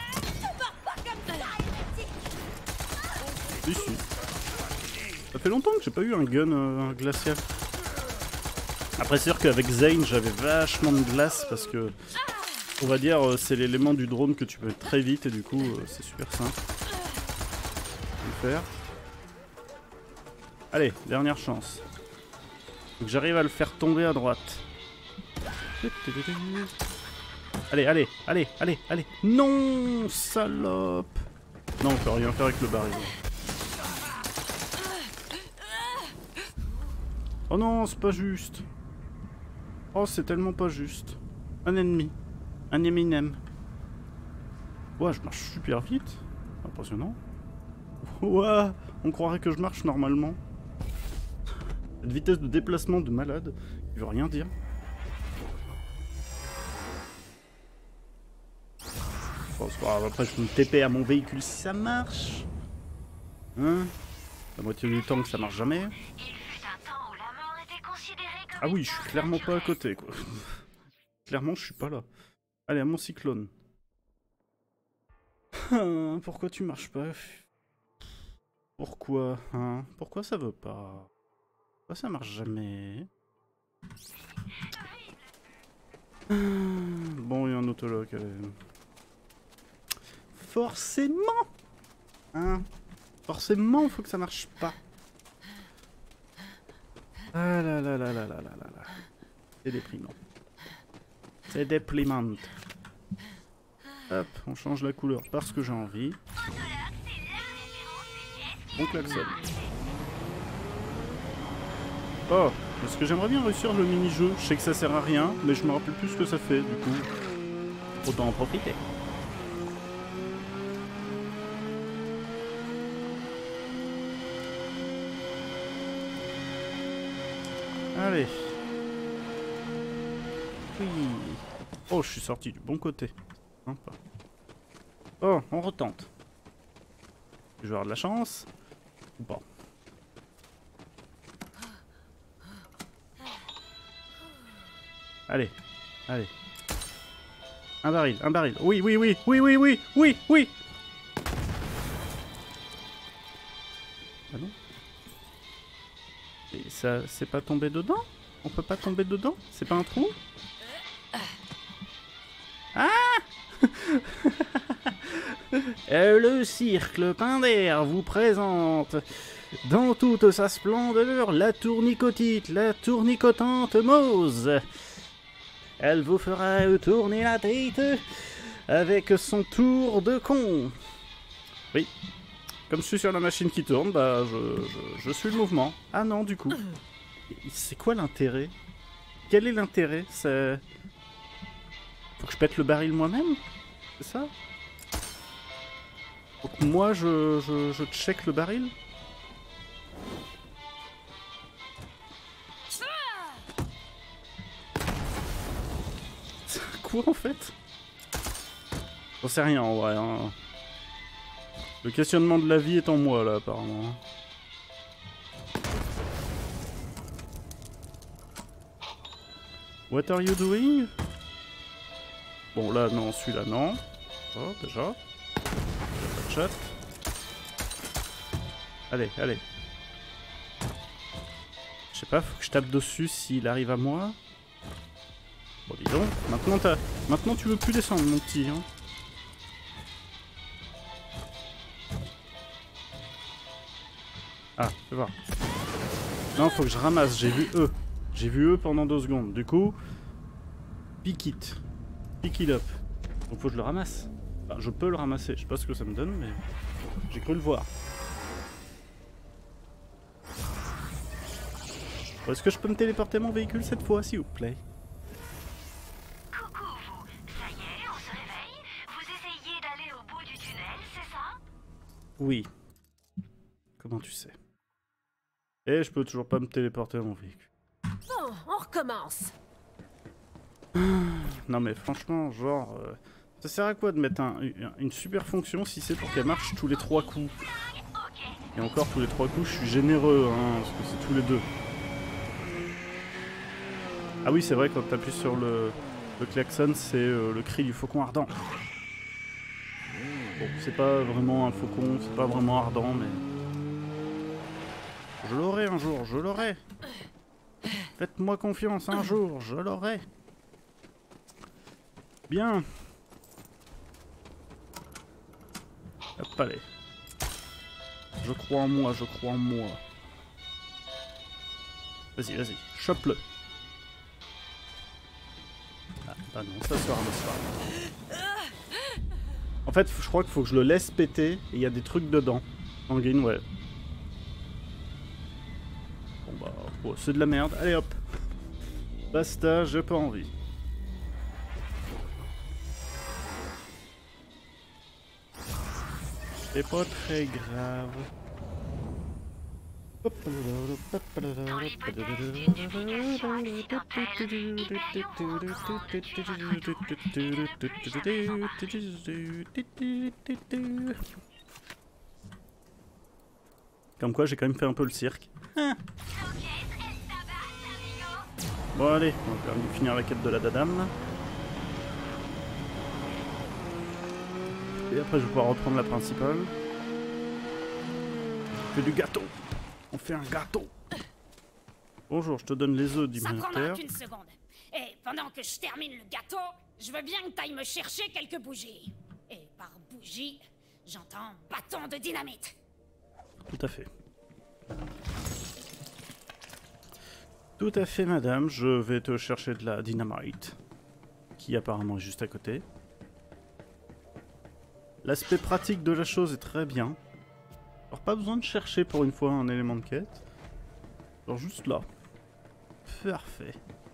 Si, si. Ça fait longtemps que j'ai pas eu un gun glacial. Après, c'est sûr qu'avec Zane, j'avais vachement de glace parce que, on va dire, c'est l'élément du drone que tu peux très vite et du coup, c'est super simple. Le faire. Allez, dernière chance. Faut que j'arrive à le faire tomber à droite. Allez, allez, allez, allez, allez. Non, salope. Non, on peut rien faire avec le baril. Oh non, c'est pas juste. Oh, c'est tellement pas juste. Un ennemi. Un Eminem. Ouais, je marche super vite. Impressionnant. Ouais, on croirait que je marche normalement. Cette vitesse de déplacement de malade, il veut rien dire. Bon, c'est pas grave, après je peux me TP à mon véhicule si ça marche. Hein? La moitié du temps que ça marche jamais. Ah oui, je suis clairement pas à côté, quoi. Clairement, je suis pas là. Allez, à mon cyclone. Pourquoi tu marches pas? Pourquoi, hein? Pourquoi ça veut pas? Pourquoi ça marche jamais? Bon, il y a un autologue, allez. Forcément! Hein? Forcément, faut que ça marche pas. Ah là là là là là là là là. C'est déprimant. C'est déprimant. Hop, on change la couleur parce que j'ai envie. Bon klaxon. Oh, parce que j'aimerais bien réussir le mini-jeu. Je sais que ça sert à rien, mais je me rappelle plus ce que ça fait, du coup. Autant en profiter. Allez. Oui. Oh, je suis sorti du bon côté. Sympa. Oh, on retente. Je vais avoir de la chance. Ou pas. Allez. Allez. Un baril, un baril. Oui, oui, oui, oui, oui, oui, oui, oui. Ah non? Et ça, c'est pas tombé dedans? On peut pas tomber dedans? C'est pas un trou? Ah! Le cirque Pinder vous présente dans toute sa splendeur la tournicotite, la tournicotante Mose. Elle vous fera tourner la tête avec son tour de con. Oui. Comme je suis sur la machine qui tourne, bah je suis le mouvement. Ah non, du coup. C'est quoi l'intérêt? Quel est l'intérêt? C'est... Faut que je pète le baril moi-même? C'est ça? Faut que moi je check le baril? C'est quoi en fait? J'en sais rien en vrai. Hein. Le questionnement de la vie est en moi là apparemment. What are you doing? Bon là non, celui-là non. Oh déjà. Pas de chat. Allez, allez. Je sais pas, faut que je tape dessus s'il arrive à moi. Bon dis donc, maintenant tu veux plus descendre mon petit hein. Ah, fais voir. Non, faut que je ramasse, j'ai vu eux. J'ai vu eux pendant 2 secondes. Du coup, pick it. Pick it up. Donc faut que je le ramasse. Enfin, je peux le ramasser, je sais pas ce que ça me donne, mais j'ai cru le voir. Est-ce que je peux me téléporter mon véhicule cette fois, s'il vous plaît? Coucou vous, ça y est, on se réveille. Vous essayez d'aller au bout du tunnel, c'est ça? Oui. Comment tu sais? Et je peux toujours pas me téléporter mon véhicule. Bon, on recommence. Non mais franchement, genre... ça sert à quoi de mettre une super fonction si c'est pour qu'elle marche tous les 3 coups? Ok, Et encore, tous les 3 coups, je suis généreux, hein, parce que c'est tous les 2. Ah oui, c'est vrai, quand tu appuies sur le klaxon, c'est le cri du faucon ardent. Bon, c'est pas vraiment un faucon, c'est pas vraiment ardent, mais... Je l'aurai un jour, je l'aurai. Faites-moi confiance, un jour, je l'aurai. Bien. Hop, allez. Je crois en moi, je crois en moi. Vas-y, vas-y, chope-le. Ah, bah non, ça sera le soir. En fait, je crois qu'il faut que je le laisse péter, et il y a des trucs dedans. Sanguine, ouais. Bon bah, oh, c'est de la merde. Allez hop. Basta, j'ai pas envie. C'est pas très grave. Dans l'hypothèse d'une duplication accidentelle, Comme quoi, j'ai quand même fait un peu le cirque. Bon allez, on va quand même finir la quête de la dadame là. Et après je vais pouvoir reprendre la principale. On fait du gâteau. On fait un gâteau. Bonjour, je te donne les œufs Ça prendra d'humanitaire. qu'une seconde. Et pendant que je termine le gâteau, je veux bien que t'ailles me chercher quelques bougies. Et par bougie, j'entends bâton de dynamite. Tout à fait. Tout à fait, madame. Je vais te chercher de la dynamite. Qui apparemment est juste à côté. L'aspect pratique de la chose est très bien. Alors pas besoin de chercher pour une fois un élément de quête. Alors juste là. Parfait.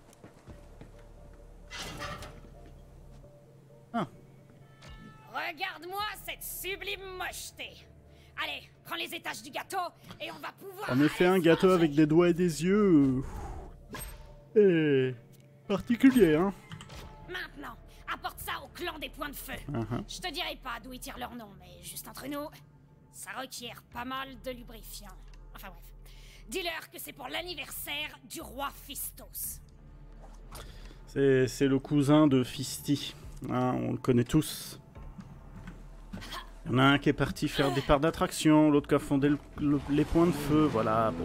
Ah. Regarde-moi cette sublime mocheté. Allez, prends les étages du gâteau et on va pouvoir... En effet, un gâteau avec des doigts et des yeux. Et particulier, hein. Maintenant, apporte ça au clan des points de feu. Je te dirai pas d'où ils tirent leur nom, mais juste entre nous, ça requiert pas mal de lubrifiant. Enfin bref. Dis-leur que c'est pour l'anniversaire du roi Fistos. C'est le cousin de Fisty. Hein, on le connaît tous. Il y en a un qui est parti faire des parts d'attraction, l'autre qui a fondé les points de feu. Voilà, bon.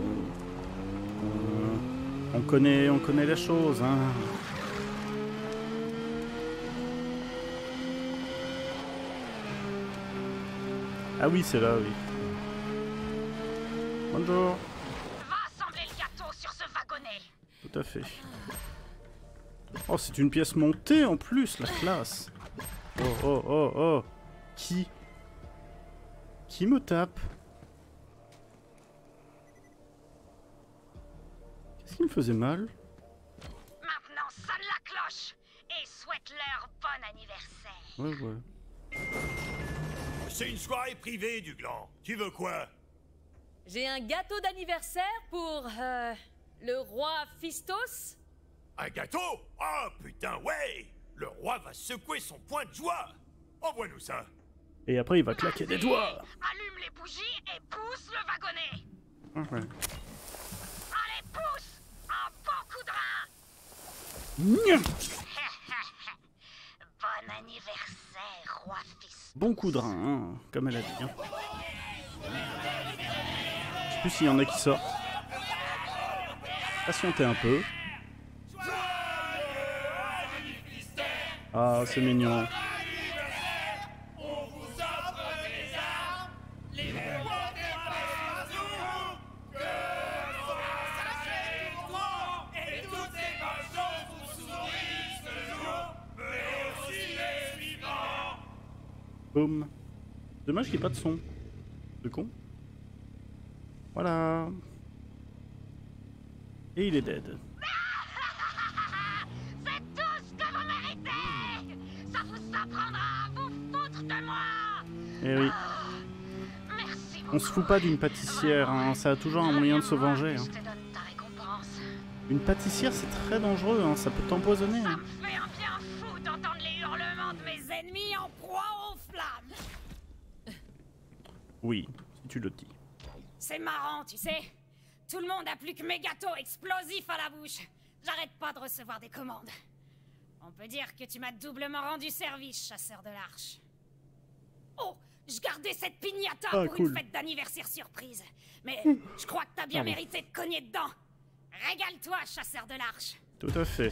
On connaît la chose, hein. Ah oui, c'est là, oui. Bonjour. Va assembler le gâteau sur ce wagonnet. Tout à fait. Oh, c'est une pièce montée en plus, la classe. Oh, oh, oh, oh. Qui me tape? Qu'est-ce qui me faisait mal? Maintenant, sonne la cloche et souhaite-leur bon anniversaire. Ouais, ouais. C'est une soirée privée du clan. Tu veux quoi? J'ai un gâteau d'anniversaire pour le roi Fistos. Un gâteau? Oh putain, ouais! Le roi va secouer son point de joie! Envoie-nous ça! Et après, il va claquer des doigts. Allume les bougies et pousse le wagonnet. Ah, ouais. Allez, pousse! Un bon coup de rein. Nya. Bon anniversaire, roi Fistos. Bon coup de rein, hein, comme elle a dit. Hein. Je sais plus s'il y en a qui sortent. Patientez un peu. Ah, c'est mignon. Boum. Dommage qu'il n'y ait pas de son. De con. Voilà. Et il est dead. C'est tout ce que vous méritez. Ça vous apprendra à vous foutre de moi. Eh oui. Merci beaucoup. On se fout pas d'une pâtissière, hein. Ça a toujours un moyen de se venger. Hein. Je te donne ta récompense. Une pâtissière, c'est très dangereux, hein. Ça peut t'empoisonner. Ça Hein. me fait un bien fou d'entendre les hurlements de mes Ennemis en proie aux flammes. Oui, si tu le dis. C'est marrant, tu sais. Tout le monde a plus que mes gâteaux explosifs à la bouche. J'arrête pas de recevoir des commandes. On peut dire que tu m'as doublement rendu service, chasseur de l'arche. Oh, je gardais cette piñata pour cool. une fête d'anniversaire surprise. Mais je crois que t'as bien mérité de cogner dedans. Régale-toi, chasseur de l'arche. Tout à fait.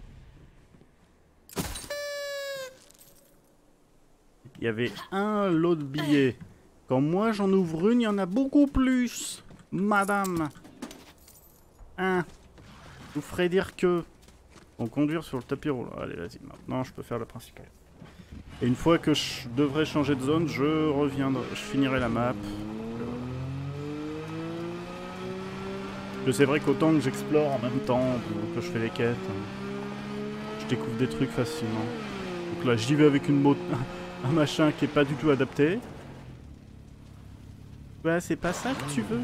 Il y avait un lot de billets. Quand moi j'en ouvre une, il y en a beaucoup plus. Madame. Hein. Je vous ferai dire que... Bon, conduire sur le tapis roulant. Allez, vas-y. Maintenant, je peux faire la principale. Et une fois que je devrais changer de zone, je reviendrai. Je finirai la map. C'est vrai qu'autant que j'explore en même temps que je fais les quêtes, je découvre des trucs facilement. Donc là, j'y vais avec une moto, un machin qui est pas du tout adapté. Bah, c'est pas ça que tu veux.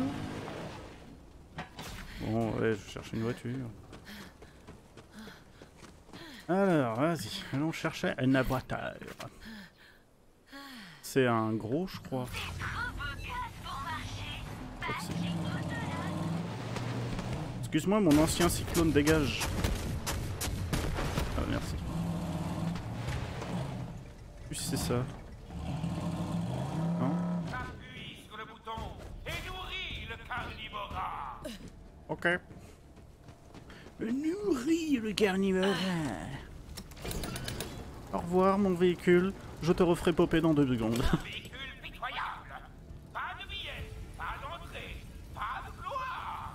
Bon, ouais, je cherche une voiture. Alors, vas-y, allons chercher une voiture. C'est un gros, je crois. Excuse-moi, mon ancien cyclone dégage. Ah, merci. Plus c'est ça. Non? Appuie sur le bouton et nourris le carnivora. Ok. Nourris le carnivore. Au revoir, mon véhicule. Je te referai popper dans 2 secondes. Véhicule pitoyable. Pas de billets, pas d'entrée, pas de gloire.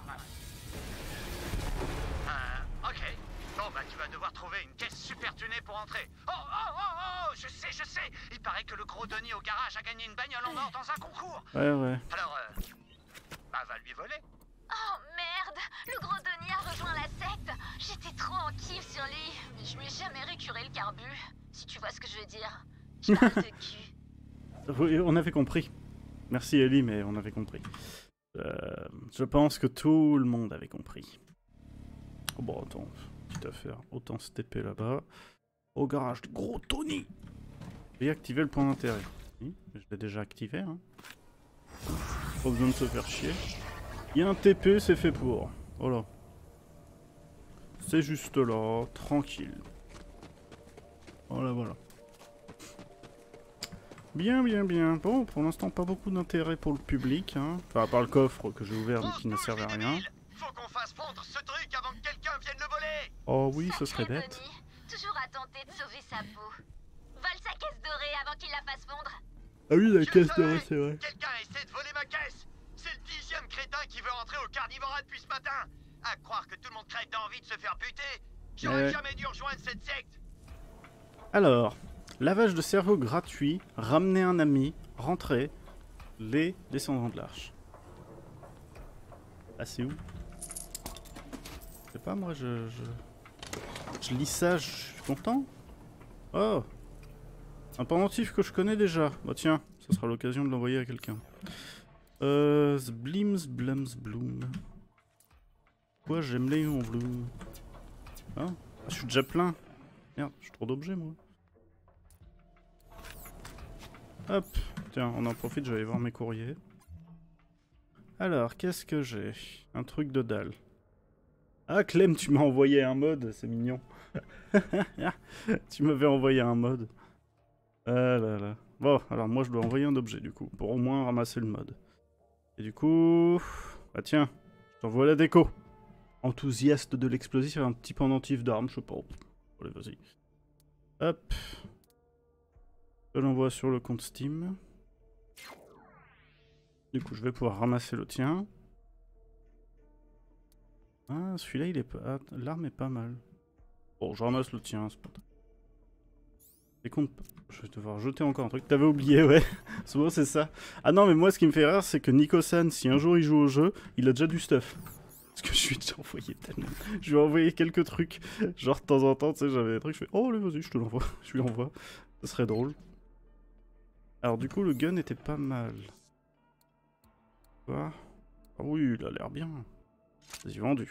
Ok. Bon, bah, tu vas devoir trouver une caisse super tunée pour entrer. Oh, je sais. Il paraît que le gros Denis au garage a gagné une bagnole en or dans un concours. Ouais. Alors, bah, va lui voler. Oh merde, le gros Denis a rejoint la secte. J'étais trop en kiff sur lui, mais je lui ai jamais récuré le carbu. Si tu vois ce que je veux dire. Je parle de cul. Oui, on avait compris. Merci Ellie, mais on avait compris. Je pense que tout le monde avait compris. Oh, bon, attends, petite affaire. Autant se TP là-bas. Au garage du gros Tony. Et activer le point d'intérêt. Oui, je l'ai déjà activé. Hein. Pas besoin de se faire chier. Il y a un TP, c'est fait pour. Voilà. C'est juste là, tranquille. Voilà. Bien. Bon, pour l'instant, pas beaucoup d'intérêt pour le public. Hein. Enfin, à part le coffre que j'ai ouvert mais qui ne servait à rien. Faut qu'on fasse fondre ce truc avant que quelqu'un vienne le voler. Oh oui, ce Sacré serait bête. Denis, toujours à tenter de sauver sa peau. Vole sa caisse dorée avant qu'il la fasse fondre. Ah oui, la Je caisse savais. dorée, c'est vrai. Quelqu'un a essayé de voler ma caisse. C'est le 10e crétin qui veut entrer au carnivora depuis ce matin. À croire que tout le monde crève d'envie de se faire buter. J'aurais jamais dû rejoindre cette secte. Alors, lavage de cerveau gratuit, ramener un ami, rentrer, les descendants de l'arche. Ah, c'est où? Je sais pas, moi, je lis ça, je suis content. Oh! Un pendentif que je connais déjà. Bah tiens, ça sera l'occasion de l'envoyer à quelqu'un. Zblims, blams, bloom. Quoi, j'aime les en bloom. Hein? Ah, je suis déjà plein. Merde, j'ai trop d'objets, moi. Hop, tiens, on en profite, je vais aller voir mes courriers. Alors, qu'est-ce que j'ai? Un truc de dalle. Ah, Clem, tu m'as envoyé un mode, c'est mignon. Tu m'avais envoyé un mode. Ah là là. Bon, alors moi je dois envoyer un objet du coup, pour au moins ramasser le mode. Et du coup... Bah tiens, je t'envoie la déco. Enthousiaste de l'explosif, un petit pendentif d'armes, je sais pas. Allez, vas-y. Hop. Je l'envoie sur le compte Steam. Du coup, je vais pouvoir ramasser le tien. Ah, celui-là, il est pas... Ah, l'arme est pas mal. Bon, je ramasse le tien, c'est pas... Les comptes... Je vais devoir jeter encore un truc. T'avais oublié, ouais. Souvent, c'est ça. Ah non, mais moi, ce qui me fait rire, c'est que Nico-san, si un jour il joue au jeu, il a déjà du stuff. Parce que je lui ai déjà envoyé tellement... Je lui ai envoyé quelques trucs. Genre, de temps en temps, tu sais, j'avais des trucs, je fais... Oh, allez, vas-y, je te l'envoie. Je lui envoie. Ce serait drôle. Alors, du coup, le gun était pas mal. Quoi? Ah oui, il a l'air bien. Vas-y, vendu.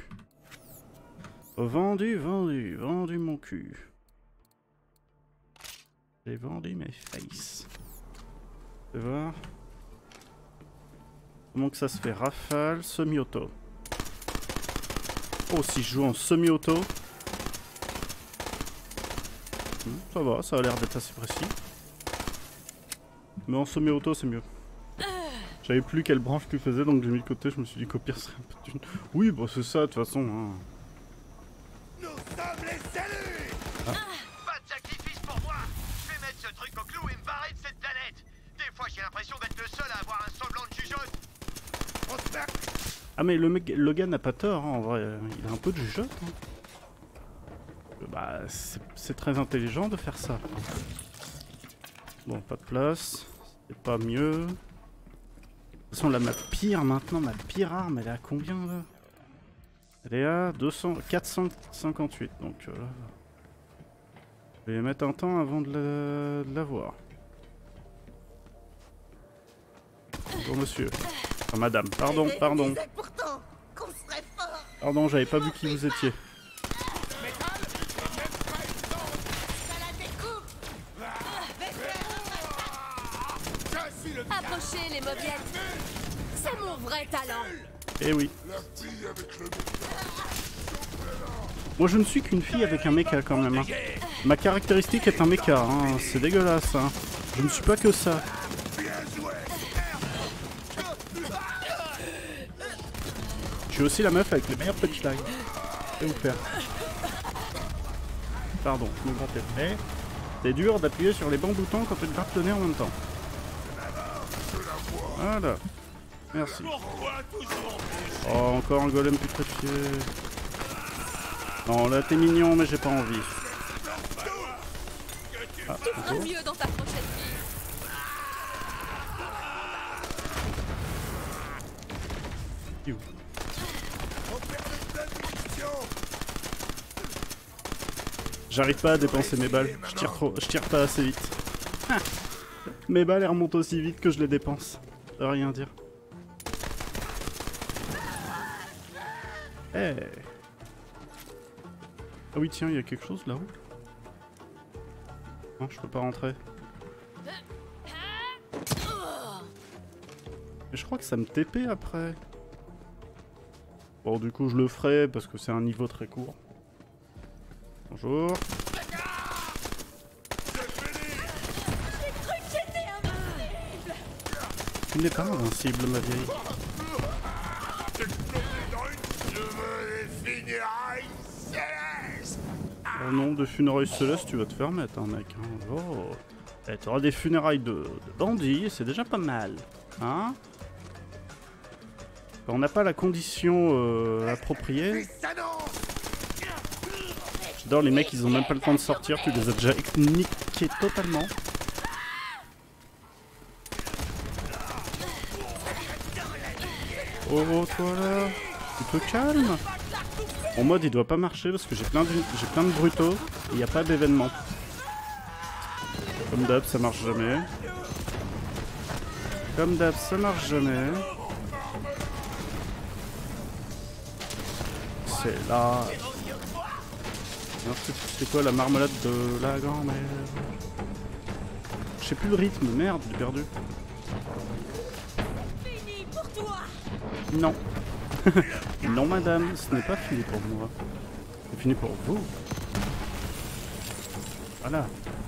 Vendu mon cul. J'ai vendu mes faces. Tu vas voir. Comment que ça se fait? Rafale, semi-auto. Oh, si je joue en semi-auto. Ça va, ça a l'air d'être assez précis. Mais en semi-auto, c'est mieux. Je savais plus quelle branche tu faisais, donc j'ai mis de côté. Je me suis dit qu'au pire, serait un peu d'une... Oui, bah c'est ça, de toute façon. Hein. Nous sommes les saluts. Pas de sacrifice pour moi. Je vais mettre ce truc au clou et me barrer de cette planète. Des fois, j'ai l'impression d'être le seul à avoir un semblant de jugeote. On se perd. Ah, mais le gars n'a pas tort, hein, en vrai. Il a un peu de jugeote. Hein. Bah, c'est très intelligent de faire ça. Bon, pas de place. C'est pas mieux. De toute façon, là, ma pire maintenant, ma pire arme, elle est à combien là? Elle est à 458. Donc, je vais mettre un temps avant de l'avoir. Bonjour monsieur. Ah, madame, pardon, pardon. Pardon, j'avais pas vu qui vous étiez. Approchez les mauviettes. C'est mon vrai talent. Eh oui. Moi je ne suis qu'une fille avec un mecha quand même. Hein. Ma caractéristique est un mecha, hein. C'est dégueulasse. Hein. Je ne suis pas que ça. Je suis aussi la meuf avec le meilleur punchline. Je vais vous faire. Pardon, je me vantais. Mais c'est dur d'appuyer sur les bons boutons quand tu te grattes le nez en même temps. Voilà. Merci. Oh, encore un golem putréfié. Non, là t'es mignon, mais j'ai pas envie. Ah, Au mieux dans ta prochaine vie. You. J'arrive pas à dépenser mes balles. Je tire pas assez vite. Ah. Mes balles elles remontent aussi vite que je les dépense. Ça veut rien dire. Hey. Ah oui tiens, il y a quelque chose là-haut. Non, je peux pas rentrer. Mais je crois que ça me TP après. Bon du coup je le ferai parce que c'est un niveau très court. Bonjour. Tu n'es pas invincible ma vieille. Oh non, de funérailles célestes, tu vas te faire mettre, hein, mec. Hein. Oh. Eh, t'auras des funérailles de bandits, c'est déjà pas mal. Hein? Quand on n'a pas la condition appropriée. J'adore les mecs, ils ont même pas le temps de sortir, tu les as déjà niqués totalement. Oh, toi là, tu te calmes. Mon mode il doit pas marcher parce que j'ai plein de brutaux et il n'y a pas d'événement. Comme d'hab, ça marche jamais. Comme d'hab, ça marche jamais. C'est là. C'est quoi la marmelade de la grand-mère? Je sais plus le rythme, merde, j'ai perdu. Fini pour toi. Non. Non madame, ce n'est pas fini pour moi. C'est fini pour vous. Voilà.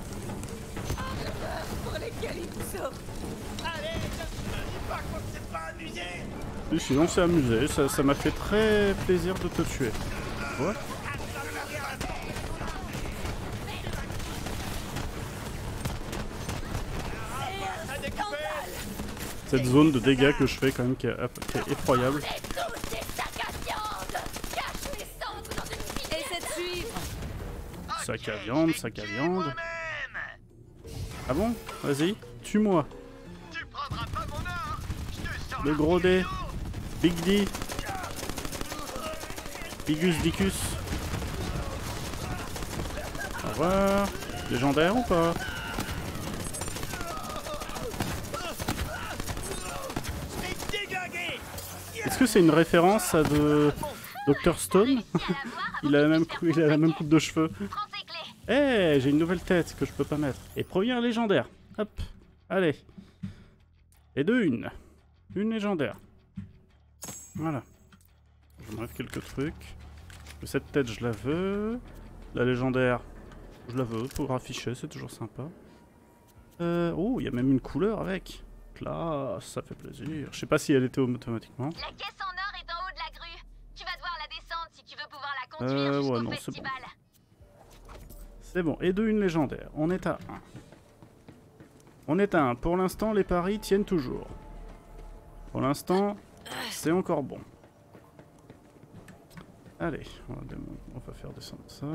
Et sinon c'est amusé, ça m'a fait très plaisir de te tuer. Quoi? Cette zone de dégâts que je fais quand même qui est effroyable. Essaie de suivre. Sac à viande, sac à viande. Ah bon? Vas-y, tue-moi. Tu prendras pas mon or. Je te sors Le la gros dé. vidéo. Big D. Bigus Dicus. Au revoir. Légendaire ou pas? Est-ce que c'est une référence à de Dr Stone? Il a la même coupe de cheveux. Eh, j'ai une nouvelle tête que je peux pas mettre. Et première légendaire. Hop. Allez. Et de une. Une légendaire. Voilà. Je m'enlève quelques trucs. Cette tête, je la veux. La légendaire, je la veux pour afficher, c'est toujours sympa. Oh, il y a même une couleur avec. Là, ça fait plaisir. Je sais pas si elle était automatiquement. La caisse en or est en haut de la grue. Tu vas devoir la descendre si tu veux pouvoir la conduire jusqu'au ouais, non, festival. C'est bon, et de une légendaire. On est à 1. On est à 1. Pour l'instant, les paris tiennent toujours. Pour l'instant, c'est encore bon. Allez, on va faire descendre ça.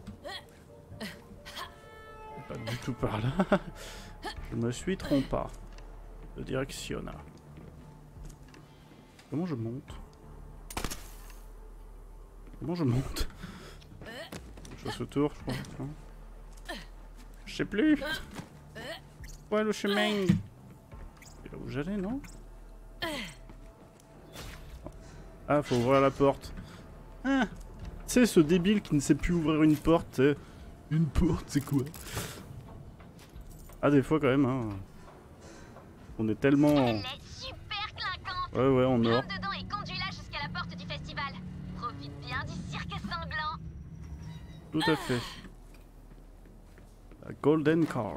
Pas du tout par là. Je me suis trompé de direction. Comment je monte? Comment je monte? Je fais ce tour, je crois. Je sais plus. Ouais, le chemin. C'est là où j'allais, non? Ah, faut ouvrir la porte. Ah, tu sais, ce débile qui ne sait plus ouvrir une porte. Une porte, c'est quoi? Ah, des fois, quand même, hein. On est tellement... Elle est super clinquante. Ouais, en or. Rentre dedans et conduis-la jusqu'à la porte du festival. Profite bien du cirque sanglant. Tout à fait. La Golden Car.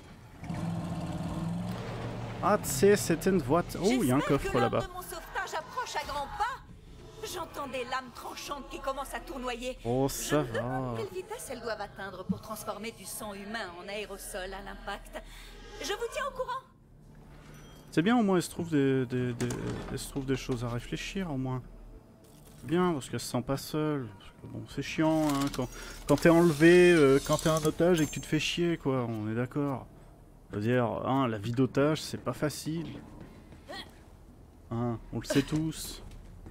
Ah, tu sais, c'est une voiture... Oh, il y a un coffre là-bas. Mon sauvetage approche à grands pas. J'entends des lames tranchantes qui commencent à tournoyer. Oh, ça Je me demande va. quelle vitesse elles doivent atteindre pour transformer du sang humain en aérosol à l'impact. Je vous tiens au courant. C'est bien, au moins, il se trouve des choses à réfléchir, au moins. Bien, parce qu'elle se sent pas seule. Parce que, bon, c'est chiant, hein, quand t'es enlevé, quand t'es un otage et que tu te fais chier, quoi, on est d'accord. C'est-à-dire, hein, la vie d'otage, c'est pas facile. Hein, on le sait tous.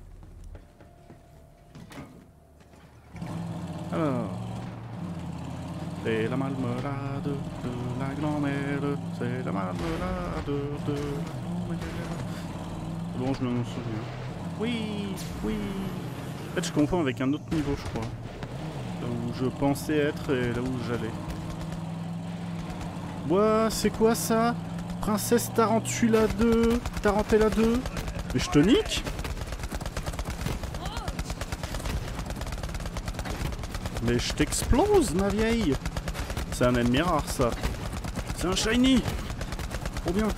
Alors... C'est la marmelade de la grand-mère, c'est la marmelade de la grand-mère. Bon, je m'en souviens. Oui. En fait, je confonds avec un autre niveau, je crois. Là où je pensais être et là où j'allais. Ouah, c'est quoi ça? Princesse Tarantula 2, Tarantella 2. Mais je te nique? Mais je t'explose, ma vieille! C'est un ennemi rare, ça. C'est un shiny! Trop bien!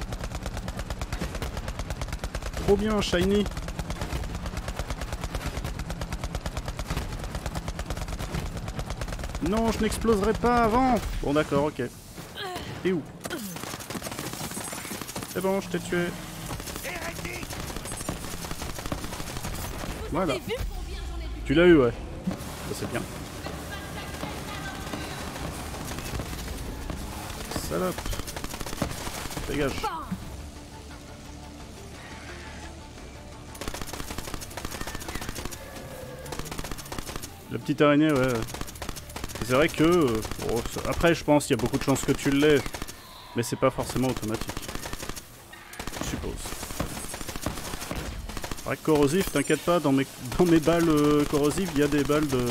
Trop bien, shiny! Non, je n'exploserai pas avant! Bon, d'accord, ok. T'es où? C'est bon, je t'ai tué. Voilà. Tu l'as eu, ouais. Ça, c'est bien. Salope. Dégage. La petite araignée, ouais. C'est vrai que... bon, après, je pense qu'il y a beaucoup de chances que tu l'aies. Mais c'est pas forcément automatique. Je suppose. Ouais, corrosif, t'inquiète pas, dans mes balles corrosives, il y a des balles de...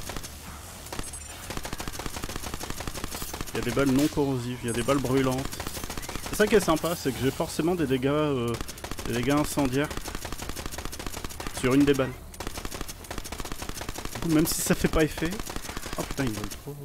Il y a des balles non corrosives, il y a des balles brûlantes. C'est ça qui est sympa, c'est que j'ai forcément des dégâts incendiaires sur une des balles. Du coup, même si ça fait pas effet... Oh putain, ils volent trop...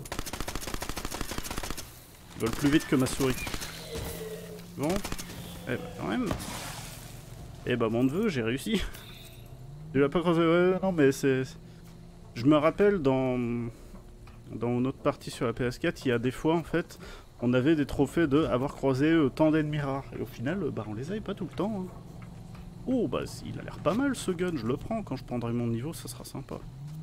Ils volent plus vite que ma souris. Bon. Eh bah quand même... Eh bah mon neveu, j'ai réussi. Tu l'as pas croisé? Ouais, non mais c'est... Je me rappelle dans notre partie sur la PS4, il y a des fois en fait, on avait des trophées de avoir croisé tant d'ennemis rares. Et au final, bah on les avait pas tout le temps. Hein. Oh bah il a l'air pas mal ce gun, je le prends. Quand je prendrai mon niveau, ça sera sympa.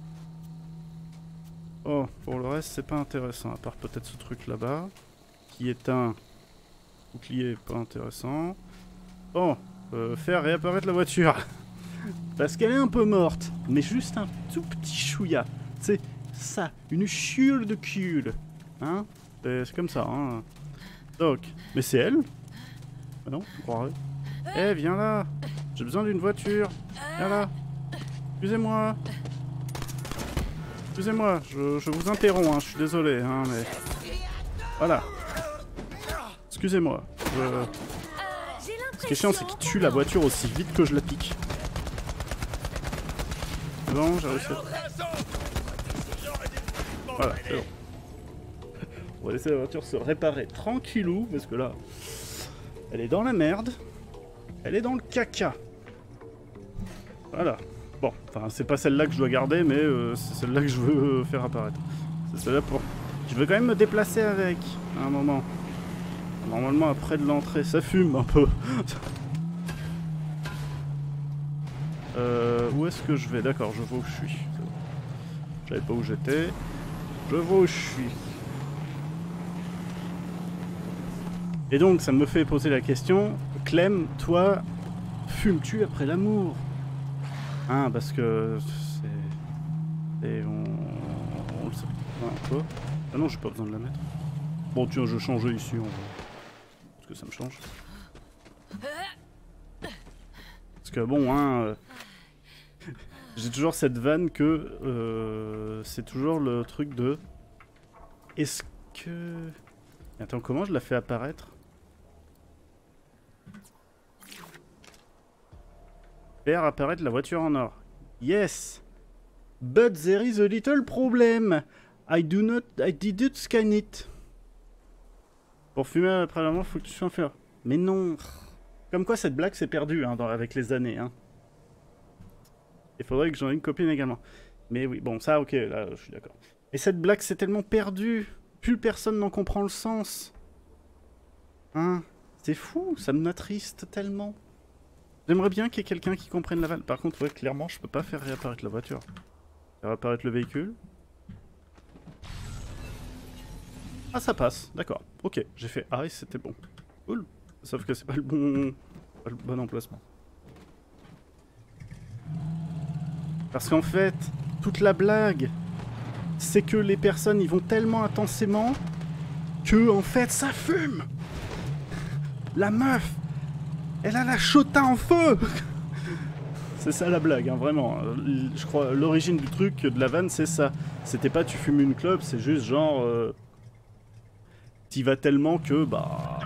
Oh, pour le reste, c'est pas intéressant, à part peut-être ce truc là-bas, qui est un bouclier pas intéressant. Oh, faire réapparaître la voiture. Parce qu'elle est un peu morte, mais juste un tout petit chouïa. C'est ça, une chiule de cul. Hein? C'est comme ça, hein. Donc, mais c'est elle? Ah non, je croirais. Eh, viens là. J'ai besoin d'une voiture. Viens là. Excusez-moi. Excusez-moi, je vous interromps, hein, je suis désolé, hein, mais... Voilà. Excusez-moi. Ce qui est chiant, c'est qu'il tue la voiture aussi vite que je la pique. Bon, j'ai réussi. Voilà, c'est bon. On va laisser la voiture se réparer tranquillou, parce que là, elle est dans la merde. Elle est dans le caca. Voilà. Bon, enfin, c'est pas celle-là que je dois garder, mais c'est celle-là que je veux faire apparaître. C'est celle-là pour... Je veux quand même me déplacer avec, à un moment. Normalement, après de l'entrée, ça fume un peu. Où est-ce que je vais? D'accord, je vois où je suis. Je savais pas où j'étais. Je vois où je suis. Et donc, ça me fait poser la question. Clem, toi, fumes-tu après l'amour? Hein, parce que... c'est... Et on le sait. Ah, quoi? Ah non, j'ai pas besoin de la mettre. Bon, tiens, je vais changer ici, on va... Parce que ça me change. Parce que bon, hein... J'ai toujours cette vanne que... c'est toujours le truc de... Est-ce que... Attends, comment je la fais apparaître? Faire apparaître la voiture en or. Yes! But there is a little problem. I didn't scan it. Pour fumer après la mort, faut que tu sois un fer. Mais non. Comme quoi cette blague s'est perdue hein, avec les années. Hein. Il faudrait que j'en ai une copine également. Mais oui, bon ça ok, là je suis d'accord. Et cette blague s'est tellement perdue. Plus personne n'en comprend le sens. Hein? C'est fou, ça me attriste tellement. J'aimerais bien qu'il y ait quelqu'un qui comprenne la vanne. Par contre, ouais, clairement, je peux pas faire réapparaître la voiture. Faire apparaître le véhicule. Ah, ça passe, d'accord. Ok, j'ai fait A et c'était bon. Cool. Sauf que c'est pas le bon emplacement. Parce qu'en fait, toute la blague, c'est que les personnes, ils vont tellement intensément que, en fait, ça fume. La meuf, elle a la chota en feu. C'est ça la blague, hein, vraiment. Je crois, l'origine du truc, de la vanne, c'est ça. C'était pas tu fumes une clope, c'est juste genre... t'y vas tellement que, bah...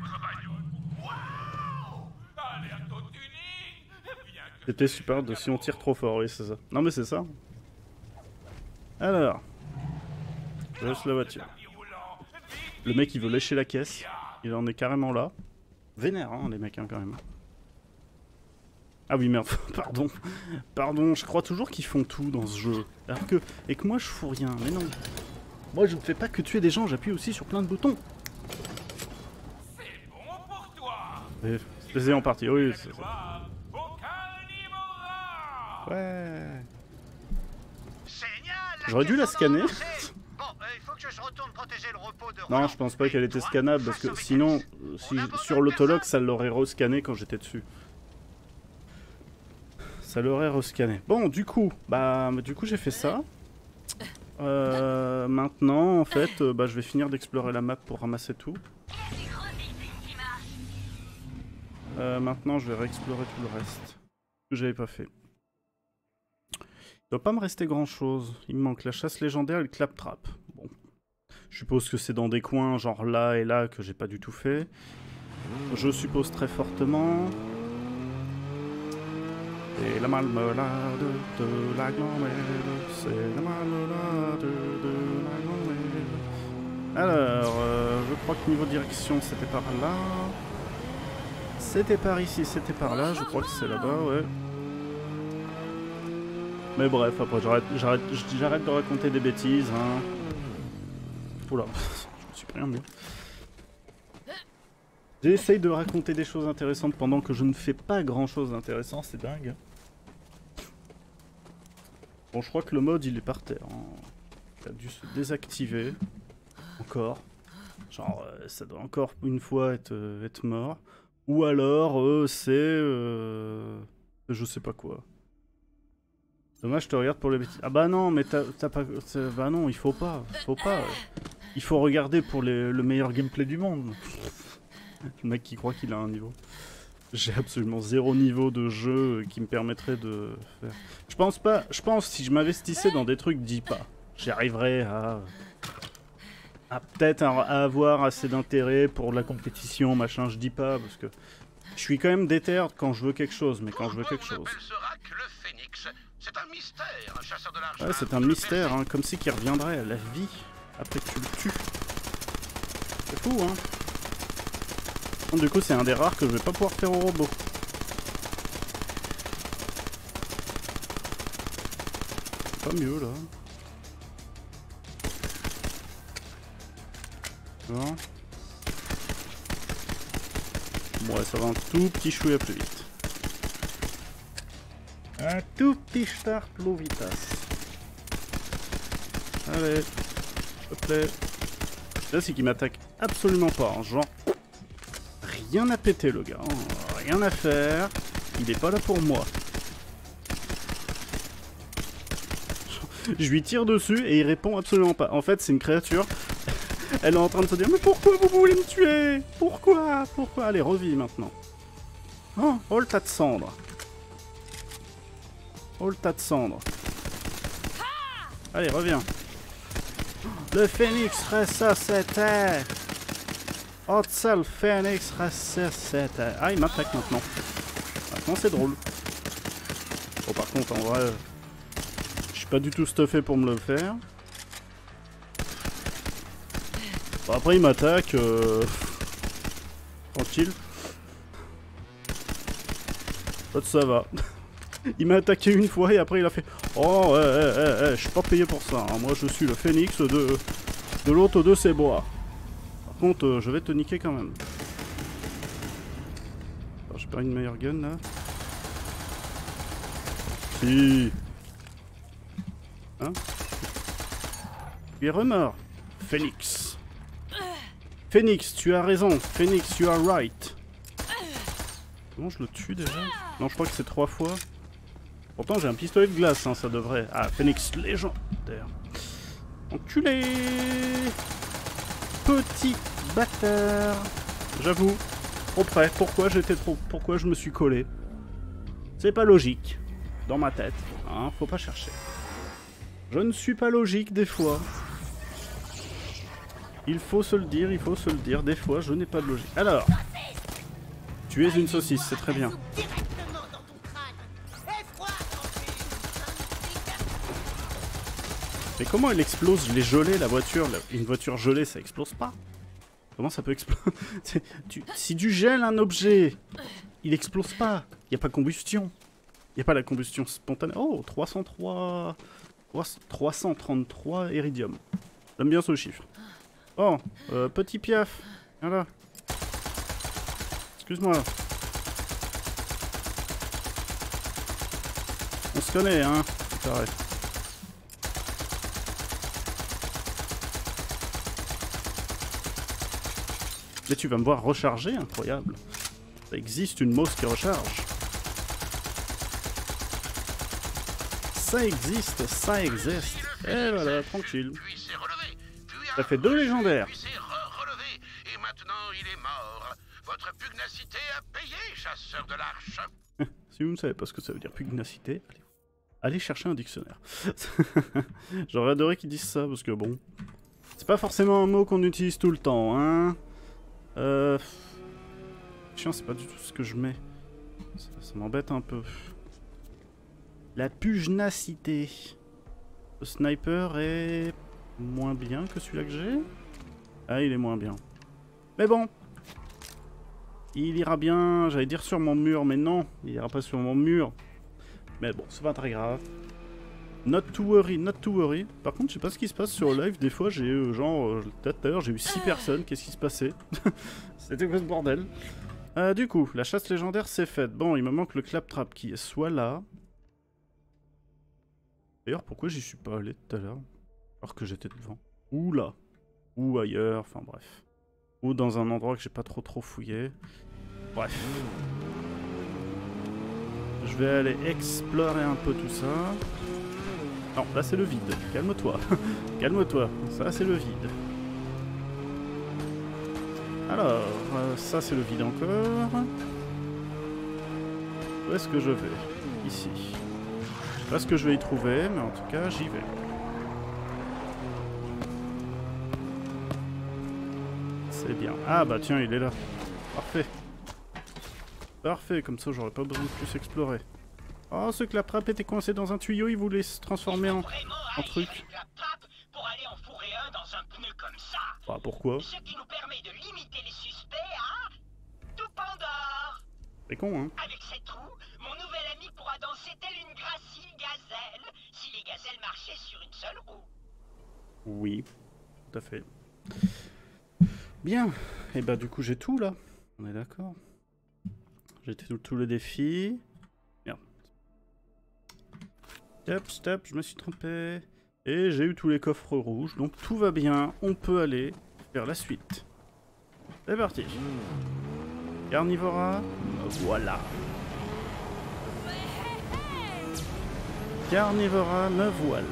C'était super de si on tire trop fort, oui, c'est ça. Non mais c'est ça. Alors... Je laisse la voiture. Le mec, il veut lécher la caisse. Il en est carrément là. Vénère, hein, les mecs, hein, quand même. Ah oui, merde, pardon. Pardon, je crois toujours qu'ils font tout dans ce jeu. Alors que... Et que moi, je fous rien, mais non. Moi, je ne fais pas que tuer des gens, j'appuie aussi sur plein de boutons. C'est bon pour toi. Plaisir en partie, oui, c'est ça. Ouais. J'aurais dû la scanner. Bon, il faut que je retourne protéger le repos de Non, je pense pas qu'elle était scannable, parce que sinon, si, sur l'autologue, ça l'aurait rescanné quand j'étais dessus. Ça l'aurait rescanné. Bon, du coup, j'ai fait ça. Maintenant, en fait, je vais finir d'explorer la map pour ramasser tout. Maintenant, je vais réexplorer tout le reste que j'avais pas fait. Il doit pas me rester grand chose. Il me manque la chasse légendaire et le claptrap. Bon. Je suppose que c'est dans des coins, genre là et là, que j'ai pas du tout fait. Je suppose très fortement. C'est la marmelade de la grand-mère. C'est la marmelade de la grand-mère. Alors, je crois que niveau direction, c'était par là. C'était par ici, c'était par là. Je crois que c'est là-bas, ouais. Mais bref, après j'arrête de raconter des bêtises, hein. Oula, je me suis pris un mur. J'essaye de raconter des choses intéressantes pendant que je ne fais pas grand chose d'intéressant, c'est dingue. Bon, je crois que le mode il est par terre. Hein. Il a dû se désactiver. Encore. Genre, ça doit encore une fois être mort. Ou alors, c'est... je sais pas quoi. Dommage, je te regarde pour les bêtises. Ah bah non, mais t'as pas... Bah non, il faut pas. Il faut regarder pour le meilleur gameplay du monde. Le mec qui croit qu'il a un niveau. J'ai absolument 0 niveau de jeu qui me permettrait de faire... Je pense si je m'investissais dans des trucs, dis pas. J'y arriverais à peut-être à avoir assez d'intérêt pour la compétition, machin, je dis pas, parce que... Je suis quand même déter quand je veux quelque chose, mais quand je veux quelque chose... C'est un mystère, un chasseur de l'argent. Ouais, c'est un mystère, hein, comme si qu'il reviendrait à la vie après que tu le tues. C'est fou, hein. Bon, du coup, c'est un des rares que je vais pas pouvoir faire au robot. C'est pas mieux, là. Bon. Ouais, ça va un tout petit chouïa plus vite. Un tout petit start plus vitas. Allez, s'il te plaît. Là, c'est qu'il m'attaque absolument pas. Hein. Genre, rien à péter, le gars. Hein. Rien à faire. Il est pas là pour moi. Je lui tire dessus et il répond absolument pas. En fait, c'est une créature. Elle est en train de se dire, mais pourquoi vous voulez me tuer? Pourquoi? Pourquoi? Allez, revis maintenant. Oh, oh le tas de cendres. Oh le tas de cendres. Allez, reviens. Le phénix ressuscité. Oh, ça, le phénix ressuscité. Ah, il m'attaque maintenant. Maintenant, c'est drôle. Bon, par contre, en vrai, je suis pas du tout stuffé pour me le faire. Bon, après, il m'attaque. Tranquille. Ça va. Il m'a attaqué une fois et après il a fait oh, je suis pas payé pour ça. Hein. Moi, je suis le phénix de l'hôte de ces bois. Par contre, je vais te niquer quand même. J'ai pas une meilleure gun là. Si. Hein? Tu es remords, Phénix. Phénix, tu as raison. Phénix, you are right. Comment je le tue déjà? Non, je crois que c'est 3 fois. Pourtant, j'ai un pistolet de glace, hein, ça devrait... Ah, Phénix légendaire. Enculé! Petit bâtard. J'avoue, trop près. Pourquoi j'étais trop... Pourquoi je me suis collé? C'est pas logique. Dans ma tête. Hein, faut pas chercher. Je ne suis pas logique des fois. Il faut se le dire, il faut se le dire. Des fois, je n'ai pas de logique. Alors... Tu es une saucisse, c'est très bien. Mais comment elle explose? Je l'ai gelée la voiture. Une voiture gelée, ça explose pas. Comment ça peut exploser? Si tu gèles un objet, il explose pas. Il n'y a pas combustion. Il n'y a pas la combustion spontanée. Oh, 303... 333 iridium. J'aime bien ce chiffre. Oh, petit piaf. Voilà. Excuse-moi. On se connaît, hein. C'est pareil. Mais tu vas me voir recharger, incroyable. Ça existe une mousse qui recharge. Ça existe, ça existe. Et voilà, tranquille. Ça fait 2 légendaires. Et maintenant, il est mort. Votre pugnacité a payé, chasseur de l'arche. Si vous ne savez pas ce que ça veut dire pugnacité, allez chercher un dictionnaire. J'aurais adoré qu'ils disent ça, parce que bon... C'est pas forcément un mot qu'on utilise tout le temps, hein. Chiant, c'est pas du tout ce que je mets. Ça m'embête un peu. La pugnacité. Le sniper est moins bien que celui-là que j'ai. Ah, il est moins bien. Mais bon. Il ira bien, j'allais dire sur mon mur, mais non. Il ira pas sur mon mur. Mais bon, c'est pas très grave. Not to worry, not to worry. Par contre, je sais pas ce qui se passe sur le live. Des fois, j'ai eu genre... tout à l'heure, j'ai eu 6 personnes. Qu'est-ce qui se passait? C'était quoi ce bordel? Du coup, la chasse légendaire, c'est faite. Bon, il me manque le claptrap qui est soit là. D'ailleurs, pourquoi j'y suis pas allé tout à l'heure? Alors que j'étais devant. Ou là. Ou ailleurs, enfin bref. Ou dans un endroit que j'ai pas trop fouillé. Bref. Je vais aller explorer un peu tout ça. Non, là c'est le vide. Calme-toi. Calme-toi. Ça c'est le vide. Alors, ça c'est le vide encore. Où est-ce que je vais? Ici. Je sais pas ce que je vais y trouver, mais en tout cas j'y vais. C'est bien. Ah bah tiens, il est là. Parfait. Parfait, comme ça j'aurais pas besoin de plus explorer. Oh, ce claptrap était coincé dans un tuyau, il voulait se transformer en truc. Pour aller en fourrer un dans un pneu comme ça. Ah, pourquoi? Ce qui nous permet de limiter les suspects à tout Pandore. C'est con, hein? Avec cette roue, mon nouvel ami pourra danser telle une gracile gazelle si les gazelles marchaient sur une seule roue. Oui, tout à fait. Bien. Et bah du coup j'ai tout là. On est d'accord. J'ai tout le défi. Merde. Stop, stop, je me suis trompé. Et j'ai eu tous les coffres rouges, donc tout va bien. On peut aller vers la suite. C'est parti. Carnivora, voilà. Carnivora, me voilà.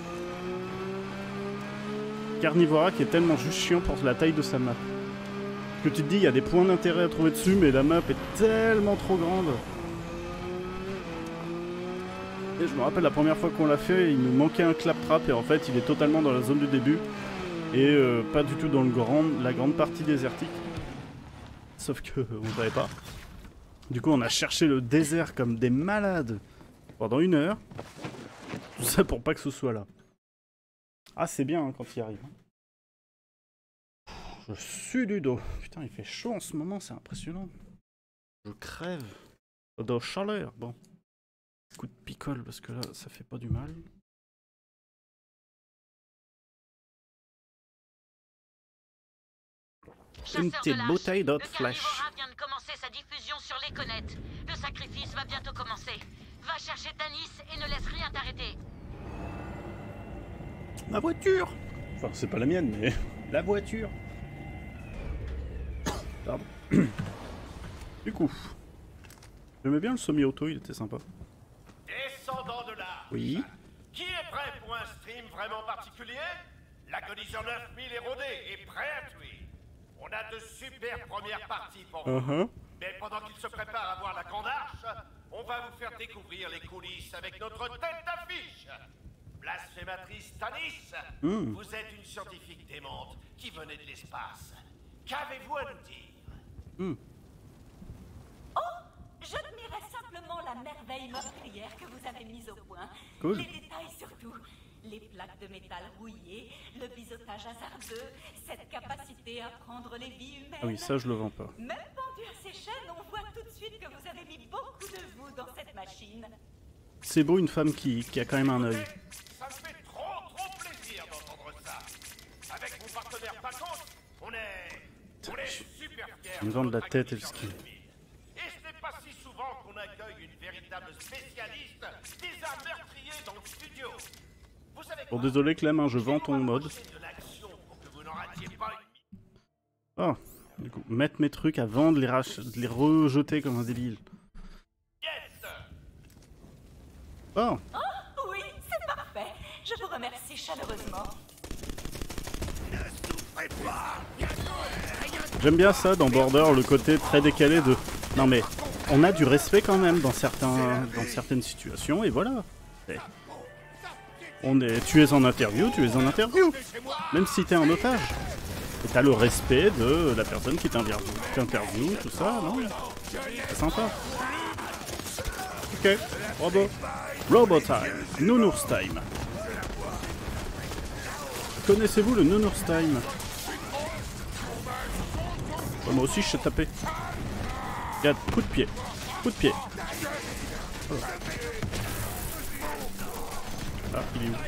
Carnivora qui est tellement juste chiant pour la taille de sa map. Que tu te dis, il y a des points d'intérêt à trouver dessus, mais la map est tellement trop grande. Et je me rappelle la première fois qu'on l'a fait, il nous manquait un claptrap et en fait il est totalement dans la zone du début. Et pas du tout dans la grande partie désertique. Sauf que on savait pas. Du coup on a cherché le désert comme des malades pendant 1 heure. Tout ça pour pas que ce soit là. Ah c'est bien hein, quand il arrive. Je sue du dos. Putain il fait chaud en ce moment, c'est impressionnant. Je crève. De chaleur, bon. Coup de picole parce que là ça fait pas du mal. Une petite bouteille d'eau de flash. Le carnivora vient de commencer sa diffusion sur l'Econet. Le sacrifice va bientôt commencer. Va chercher Tanis et ne laisse rien t'arrêter. Ma voiture! Enfin, c'est pas la mienne, mais la voiture. Pardon. Du coup, j'aimais bien le semi-auto, il était sympa. Descendant de là. Oui. Qui est prêt pour un stream vraiment particulier? L'agoniseur 9000 est rodé et prêt à tuer. On a de super premières parties pour vous. Mais pendant qu'il se prépare à voir la grande arche, on va vous faire découvrir les coulisses avec notre tête d'affiche. Blasphématrice Tanis, vous êtes une scientifique démente qui venait de l'espace. Qu'avez-vous à nous dire? Oh, j'admirais simplement la merveille meurtrière que vous avez mise au point. Cool. Les détails surtout. Les plaques de métal rouillées, le biseautage hasardeux, cette capacité à prendre les vies humaines. Ah oui, ça je le vends pas. Même pendu à ces chaînes, on voit tout de suite que vous avez mis beaucoup de vous dans cette machine. C'est beau une femme qui a quand même un œil. Ça me fait trop plaisir d'entendre ça. Avec mon partenaire Pacos, on est super fiers. Ils me vendent la tête et le skin. Et ce n'est pas si souvent qu'on accueille une véritable spécialiste des arts meurtriers dans le studio. Vous savez Bon, quoi? désolé Clem, hein, je vends ton mode. De l'action pour que vous n'en ratiez pas une. Oh, du coup, mettre mes trucs à vendre, les rejeter comme un débile. Yes. Oh, Oh, oui, c'est parfait. Je vous remercie chaleureusement. j'aime bien ça dans Border, le côté très décalé de... Non mais, on a du respect quand même dans certaines situations, et voilà. Tu es en interview, même si t'es un otage. Et t'as le respect de la personne qui t'interviewe, tout ça, non? C'est sympa. Ok, Robot time, Nounours time. Connaissez-vous le Nounours time? Oh, moi aussi je sais taper. Regarde, coup de pied. Oh. Ah, il est où?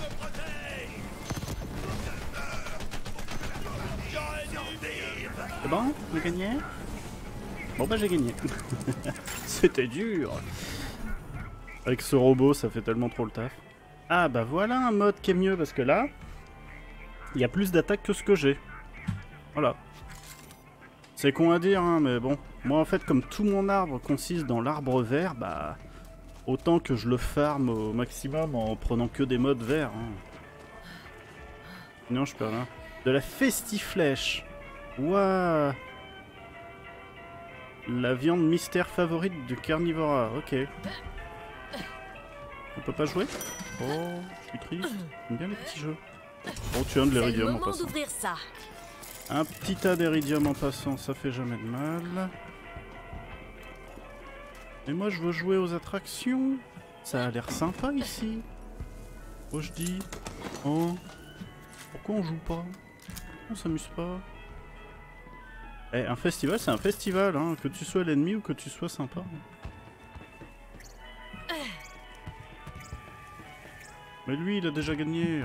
C'est bon? On a gagné? Bon bah j'ai gagné. C'était dur. Avec ce robot, ça fait tellement trop le taf. Ah bah voilà un mode qui est mieux, parce que là, il y a plus d'attaque que ce que j'ai. Voilà. C'est con à dire, hein, mais bon. Moi en fait, comme tout mon arbre consiste dans l'arbre vert, bah... autant que je le farm au maximum en prenant que des modes verts. Hein. Non, je peux rien. De la festiflèche. Waouh. La viande mystère favorite de Carnivora. Ok. On peut pas jouer? Oh, je suis triste. J'aime bien les petits jeux. Oh, tu as de l'éridium en passant. Ça. Un petit tas d'éridium en passant, ça fait jamais de mal. Mais moi je veux jouer aux attractions. Ça a l'air sympa ici. Moi je dis. Oh. Pourquoi on joue pas? On s'amuse pas. Eh, un festival c'est un festival, hein. Que tu sois l'ennemi ou que tu sois sympa. Mais lui il a déjà gagné.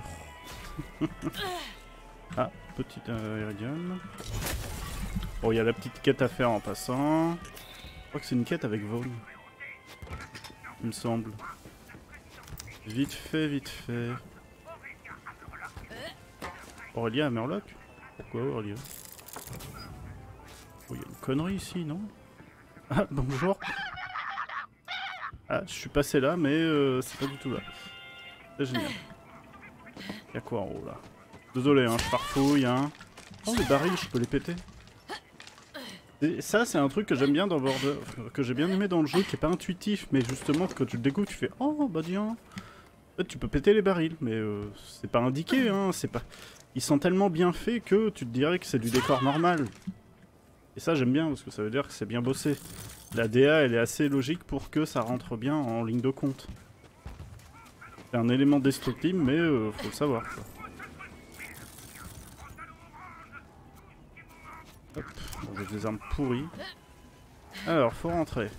Ah, petite Iridium. Bon, il y a la petite quête à faire en passant. Je crois que c'est une quête avec Vaughn. Il me semble. Vite fait, vite fait. Aurélia à Murloc? Pourquoi Aurélia? Oh, il y a une connerie ici, non? Ah, bonjour. Ah, je suis passé là, mais c'est pas du tout là. C'est génial. Il y a quoi en haut là? Désolé, hein, je farfouille, hein. Oh, les barils, je peux les péter. Et ça, c'est un truc que j'aime bien dans Border... que j'ai bien aimé dans le jeu, qui est pas intuitif, mais justement, quand tu le découvres, tu fais « Oh, bah tiens !» En fait, tu peux péter les barils, mais c'est pas indiqué, hein, c'est pas... Ils sont tellement bien faits que tu te dirais que c'est du décor normal. Et ça, j'aime bien, parce que ça veut dire que c'est bien bossé. La DA, elle est assez logique pour que ça rentre bien en ligne de compte. C'est un élément destructible, mais faut le savoir, quoi. Hop, bon, j'ai des armes pourries. Alors, faut rentrer.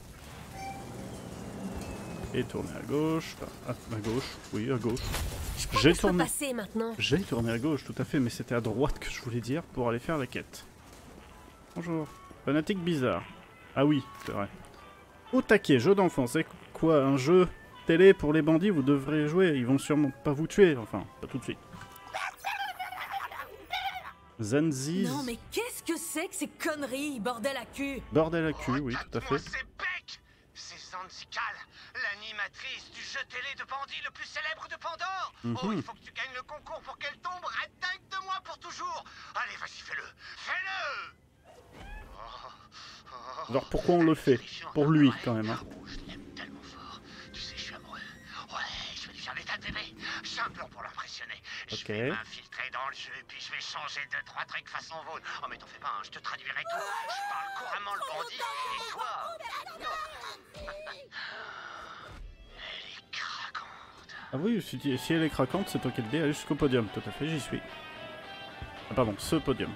Et tourner à gauche. Enfin, à gauche, oui, à gauche. J'ai tourné. J'ai tourné à gauche, tout à fait, mais c'était à droite que je voulais dire pour aller faire la quête. Bonjour. Fanatique bizarre. Ah oui, c'est vrai. Au taquet, jeu d'enfant, c'est quoi? Un jeu télé pour les bandits, vous devrez jouer. Ils vont sûrement pas vous tuer, enfin, pas tout de suite. Zanziz. Non mais qu'est-ce que c'est que ces conneries, bordel à cul? Bordel à cul, oui, tout à fait. C'est Beck. C'est Zanzikal, l'animatrice du jeu télé de bandits le plus célèbre de Pandore. Oh, il faut que tu gagnes le concours pour qu'elle tombe dingue de moi pour toujours. Allez, vas-y, fais-le. Fais-le. Alors pourquoi on le fait? Pour lui, quand même, hein. Oh, je l'aime tellement fort. Tu sais, je suis amoureux. Ouais, je vais lui faire des tas de bébés. J'ai un plan pour l'impressionner. Je vais m'infiltrer dans le jeu et puis je vais changer 2-3 trucs façon Vaughn. Oh mais t'en fais pas, hein, je te traduirai tout. Je parle couramment le bandit et toi. Elle est craquante. Ah oui, si elle est craquante, c'est toi qui le dis, allez jusqu'au podium, tout à fait, j'y suis. Ah pardon, ce podium.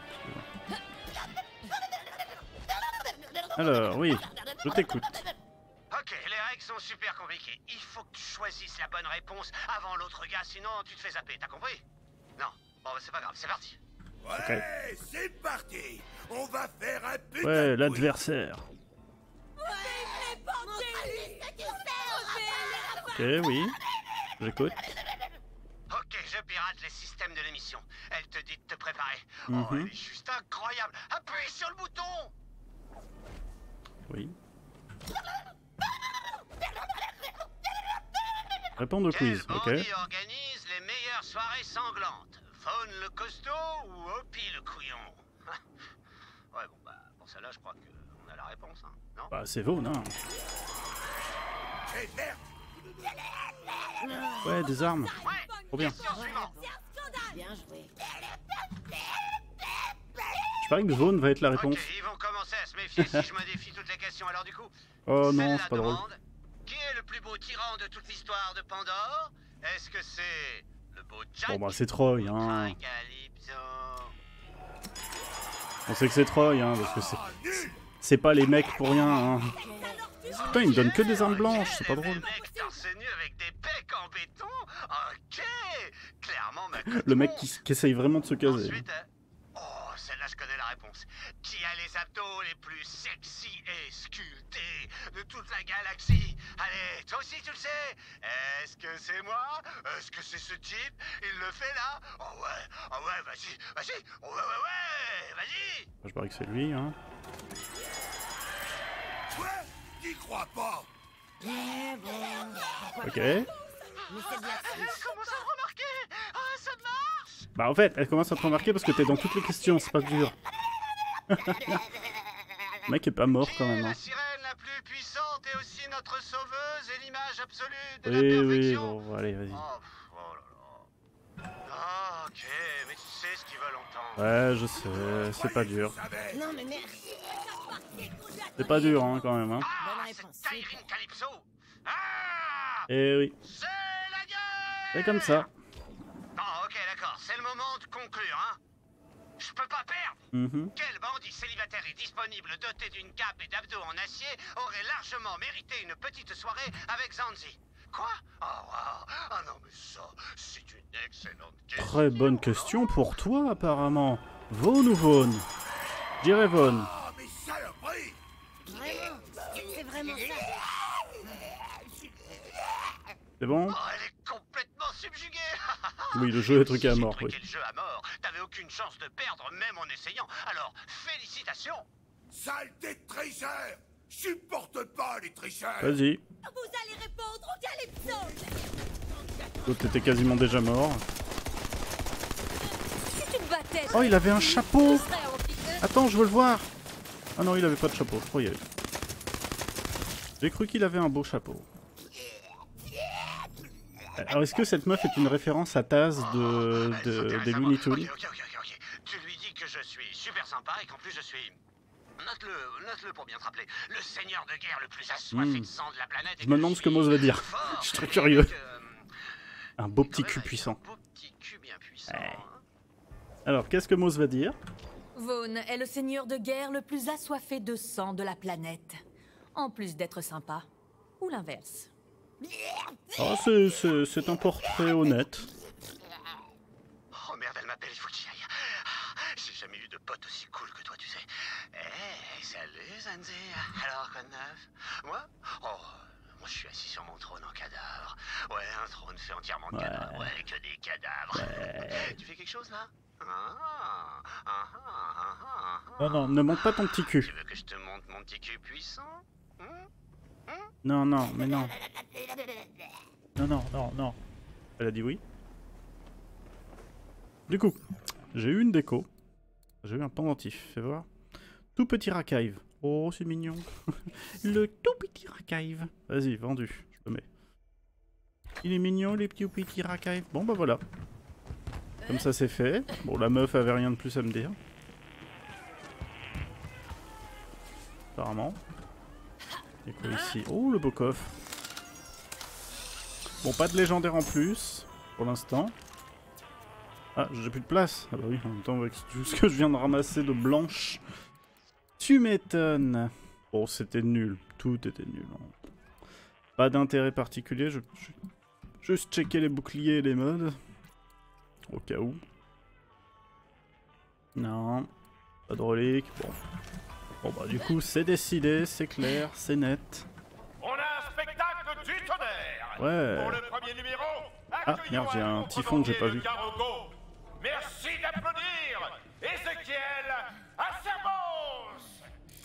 Alors, oui, je t'écoute. Ok, les règles sont super compliquées. Il faut que tu choisisses la bonne réponse avant l'autre gars, sinon tu te fais zapper, t'as compris? Non. Bon, bah, c'est pas grave, c'est parti. Ouais, c'est parti. On va faire un putain. Ouais, l'adversaire. Ok, oui. J'écoute. Ok, je pirate les systèmes de l'émission. Elle te dit de te préparer. Oh, elle est juste incroyable. Appuie sur le bouton. Oui. Répondre au quiz, ok. Quel bandit organise les meilleures soirées sanglantes? Vaughn le costaud ou Hoppy le couillon? Ouais, bon, bah, pour celle-là, je crois qu'on a la réponse, hein, non? Bah, c'est Vaughn, hein. Hey, merde. Ouais, des armes. Trop bien. Bien joué. Je parie que Vaughn va être la réponse. Ok, ils vont commencer à se méfier si je me défie toutes les questions, alors du coup... Oh non, c'est pas drôle. Qui est le plus beau tyran de toute l'histoire de Pandore? Est-ce que c'est le beau Jack? Bon bah c'est Troy, hein. Calypso? On sait que c'est Troy, hein, parce que c'est pas les mecs pour rien, hein. Putain, il me donne que des armes blanches, c'est pas drôle. Le mec torse nu avec des becs en béton? Ok! Clairement, ma Le mec qui essaye vraiment de se caser. Ensuite, oh, celle-là, je connais la réponse. Qui a les abdos les plus sexy et sculptés de toute la galaxie? Allez, toi aussi, tu le sais? Est-ce que c'est moi? Est-ce que c'est ce type? Il le fait là? Oh ouais, vas-y, vas-y! Oh ouais, vas-y! Je parie que c'est lui, hein. Quoi? T'y crois pas? Ok. Elle commence à remarquer! Ah, ça marche! Bah en fait, elle commence à te remarquer parce que t'es dans toutes les questions, c'est pas dur. Le mec est pas mort quand même, Qui est hein. la sirène la plus puissante et aussi notre sauveuse et l'image absolue de la Oui, perfection? bon, allez, vas-y. Oh là là. Ah, ok, mais tu sais ce qu'ils veulent entendre. Ouais, je sais, c'est pas dur. Non mais merde. C'est pas dur, hein, quand même, hein. Ah, Bonne réponse, c'est Tyreen Calypso. Ah, Eh oui, c'est la guerre. c'est comme ça. Bon, ok, d'accord, c'est le moment de conclure, hein. Je peux pas perdre. Quel bandit célibataire et disponible doté d'une cape et d'abdos en acier aurait largement mérité une petite soirée avec Zanzi? Quoi? Oh, wow. Ah non, mais ça, c'est une excellente question. Très bonne question pour toi, apparemment. Vaughn ou Vaughn? Je dirais Vaughn. Ah, mais saloperie! Vraiment, c'est vraiment ça. C'est bon? Oh, elle est complètement subjuguée. Oui, le jeu est truqué à Si j'ai mort, oui. truqué le jeu à mort, t'avais aucune chance de perdre, même en essayant. Alors, félicitations. Saleté de tricheur! Je supporte pas les tricheurs! Vas-y. Vous allez répondre au Calypso! L'autre était quasiment déjà mort. Si tu te battais, Oh, il avait un chapeau! tu serais en pique. Attends, je veux le voir! Ah non, il avait pas de chapeau, je croyais. J'ai cru qu'il avait un beau chapeau. Alors, est-ce que cette meuf est une référence à Taz des Looney Tunes? Ok. Tu lui dis que je suis super sympa et qu'en plus je suis... Note-le pour bien te rappeler. Le seigneur de guerre le plus assoiffé de sang de la planète. Je me demande ce que Moz va dire. Je suis très curieux. Un beau petit cul puissant. Un beau petit cul bien puissant. Ouais. Alors, qu'est-ce que Moz va dire? Vaughn est le seigneur de guerre le plus assoiffé de sang de la planète. En plus d'être sympa. Ou l'inverse. Oh, c'est un portrait honnête. Oh merde, elle m'appelle, il faut que j'y aille. J'ai jamais eu de pote aussi cool que toi, tu sais. Eh, salut Zanzi. Alors, quoi de neuf? Moi? Oh, moi je suis assis sur mon trône en cadavre. Ouais, un trône fait entièrement de cadavres. Ouais, que des cadavres. Ouais. Tu fais quelque chose là? Non, ne monte pas ton petit cul. Tu veux que je te montre mon petit cul puissant? Non, mais non. Non. Elle a dit oui. Du coup, j'ai eu une déco. J'ai eu un pendentif, fais voir. Tout petit racaille. Oh, c'est mignon. Le tout petit racaille. Vas-y, vendu. Je le mets. Il est mignon, les petits racailles. Bon, bah voilà. Comme ça, c'est fait. Bon, la meuf avait rien de plus à me dire. Apparemment. Et quoi ici? Oh, le beau coffre. Bon, pas de légendaire en plus, pour l'instant. Ah, j'ai plus de place. Ah bah oui, en même temps, avec tout ce que je viens de ramasser de blanche. Tu m'étonnes. Bon, c'était nul. Tout était nul. Hein. Pas d'intérêt particulier. Juste checker les boucliers et les modes. Au cas où. Non. Pas de relique. Bon, bah du coup, c'est décidé, c'est clair, c'est net. On a un spectacle du tonnerre! Ouais. Pour le premier numéro, Ah, merde, j'ai un typhon que j'ai pas vu. Merci d'applaudir Ézéchiel Acermos!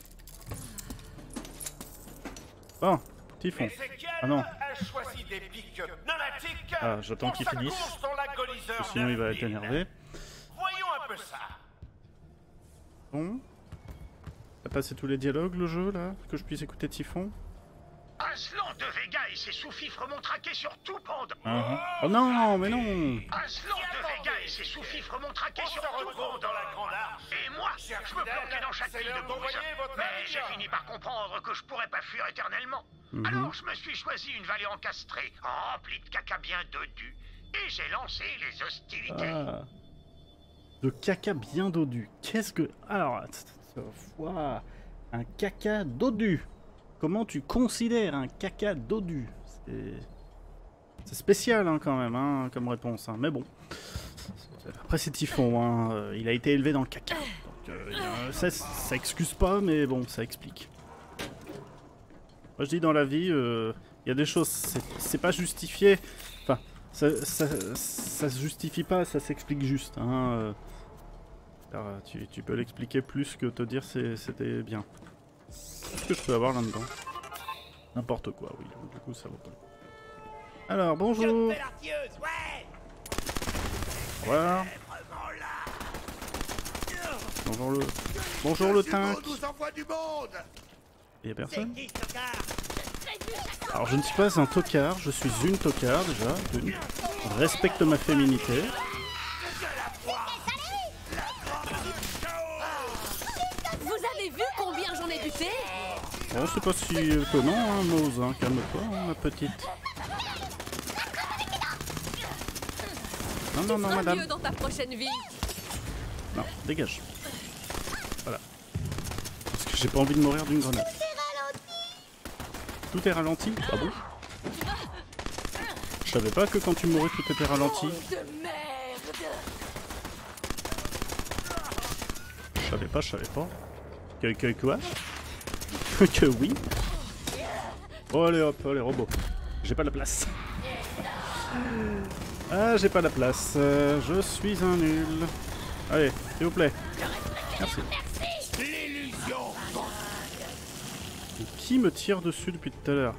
Oh, typhon. Ah non. A choisi des pics pneumatiques. Ah, j'attends qu'il finisse. Sinon, il va être énervé. Voyons un peu ça. Bon. T'as passé tous les dialogues, le jeu, là? Que je puisse écouter Typhon? Aslan de Vega et ses sous-fifres m'ont traqué sur tout bande. Oh non, mais non! Aslan de Vega et ses sous-fifres m'ont traqué sur tout bande. dans la grande arche. Et moi, je me planquais dans chaque île de bourse. Mais j'ai fini par comprendre que je pourrais pas fuir éternellement. Alors je me suis choisi une vallée encastrée, remplie de caca bien dodu. Et j'ai lancé les hostilités. Ah. De caca bien dodu. Qu'est-ce que... Alors... Wow. Un caca dodu. Comment tu considères un caca dodu? C'est spécial hein, quand même, hein, comme réponse. Hein. Mais bon. Après c'est Typhon, hein. Il a été élevé dans le caca. Donc, ça excuse pas, mais bon, ça explique. Moi je dis dans la vie, il y a des choses, c'est pas justifié. Enfin, ça se justifie pas, ça s'explique juste. Hein. Alors, tu peux l'expliquer plus que te dire c'était bien. Qu'est-ce que je peux avoir là-dedans? N'importe quoi, oui. Du coup, ça vaut pas le coup. Alors, bonjour. Voilà. Bonjour le tank. Il y a personne? Alors, je ne suis pas un tocard, je suis une tocard déjà. Je respecte ma féminité. combien j'en ai buté? Oh, c'est pas si étonnant, hein, Mose, hein. Calme-toi, hein, ma petite. Non, non, non, madame. Mieux dans ta prochaine vie. Non, dégage. Voilà. Parce que j'ai pas envie de mourir d'une grenade. Tout est ralenti? Ah bon? Je savais pas que quand tu mourais tout était ralenti. Je savais pas. Que quoi? Que oui? Oh, allez hop, allez robot. J'ai pas la place. Ah, j'ai pas la place. Je suis un nul. Allez, s'il vous plaît. Merci. Et qui me tire dessus depuis tout à l'heure?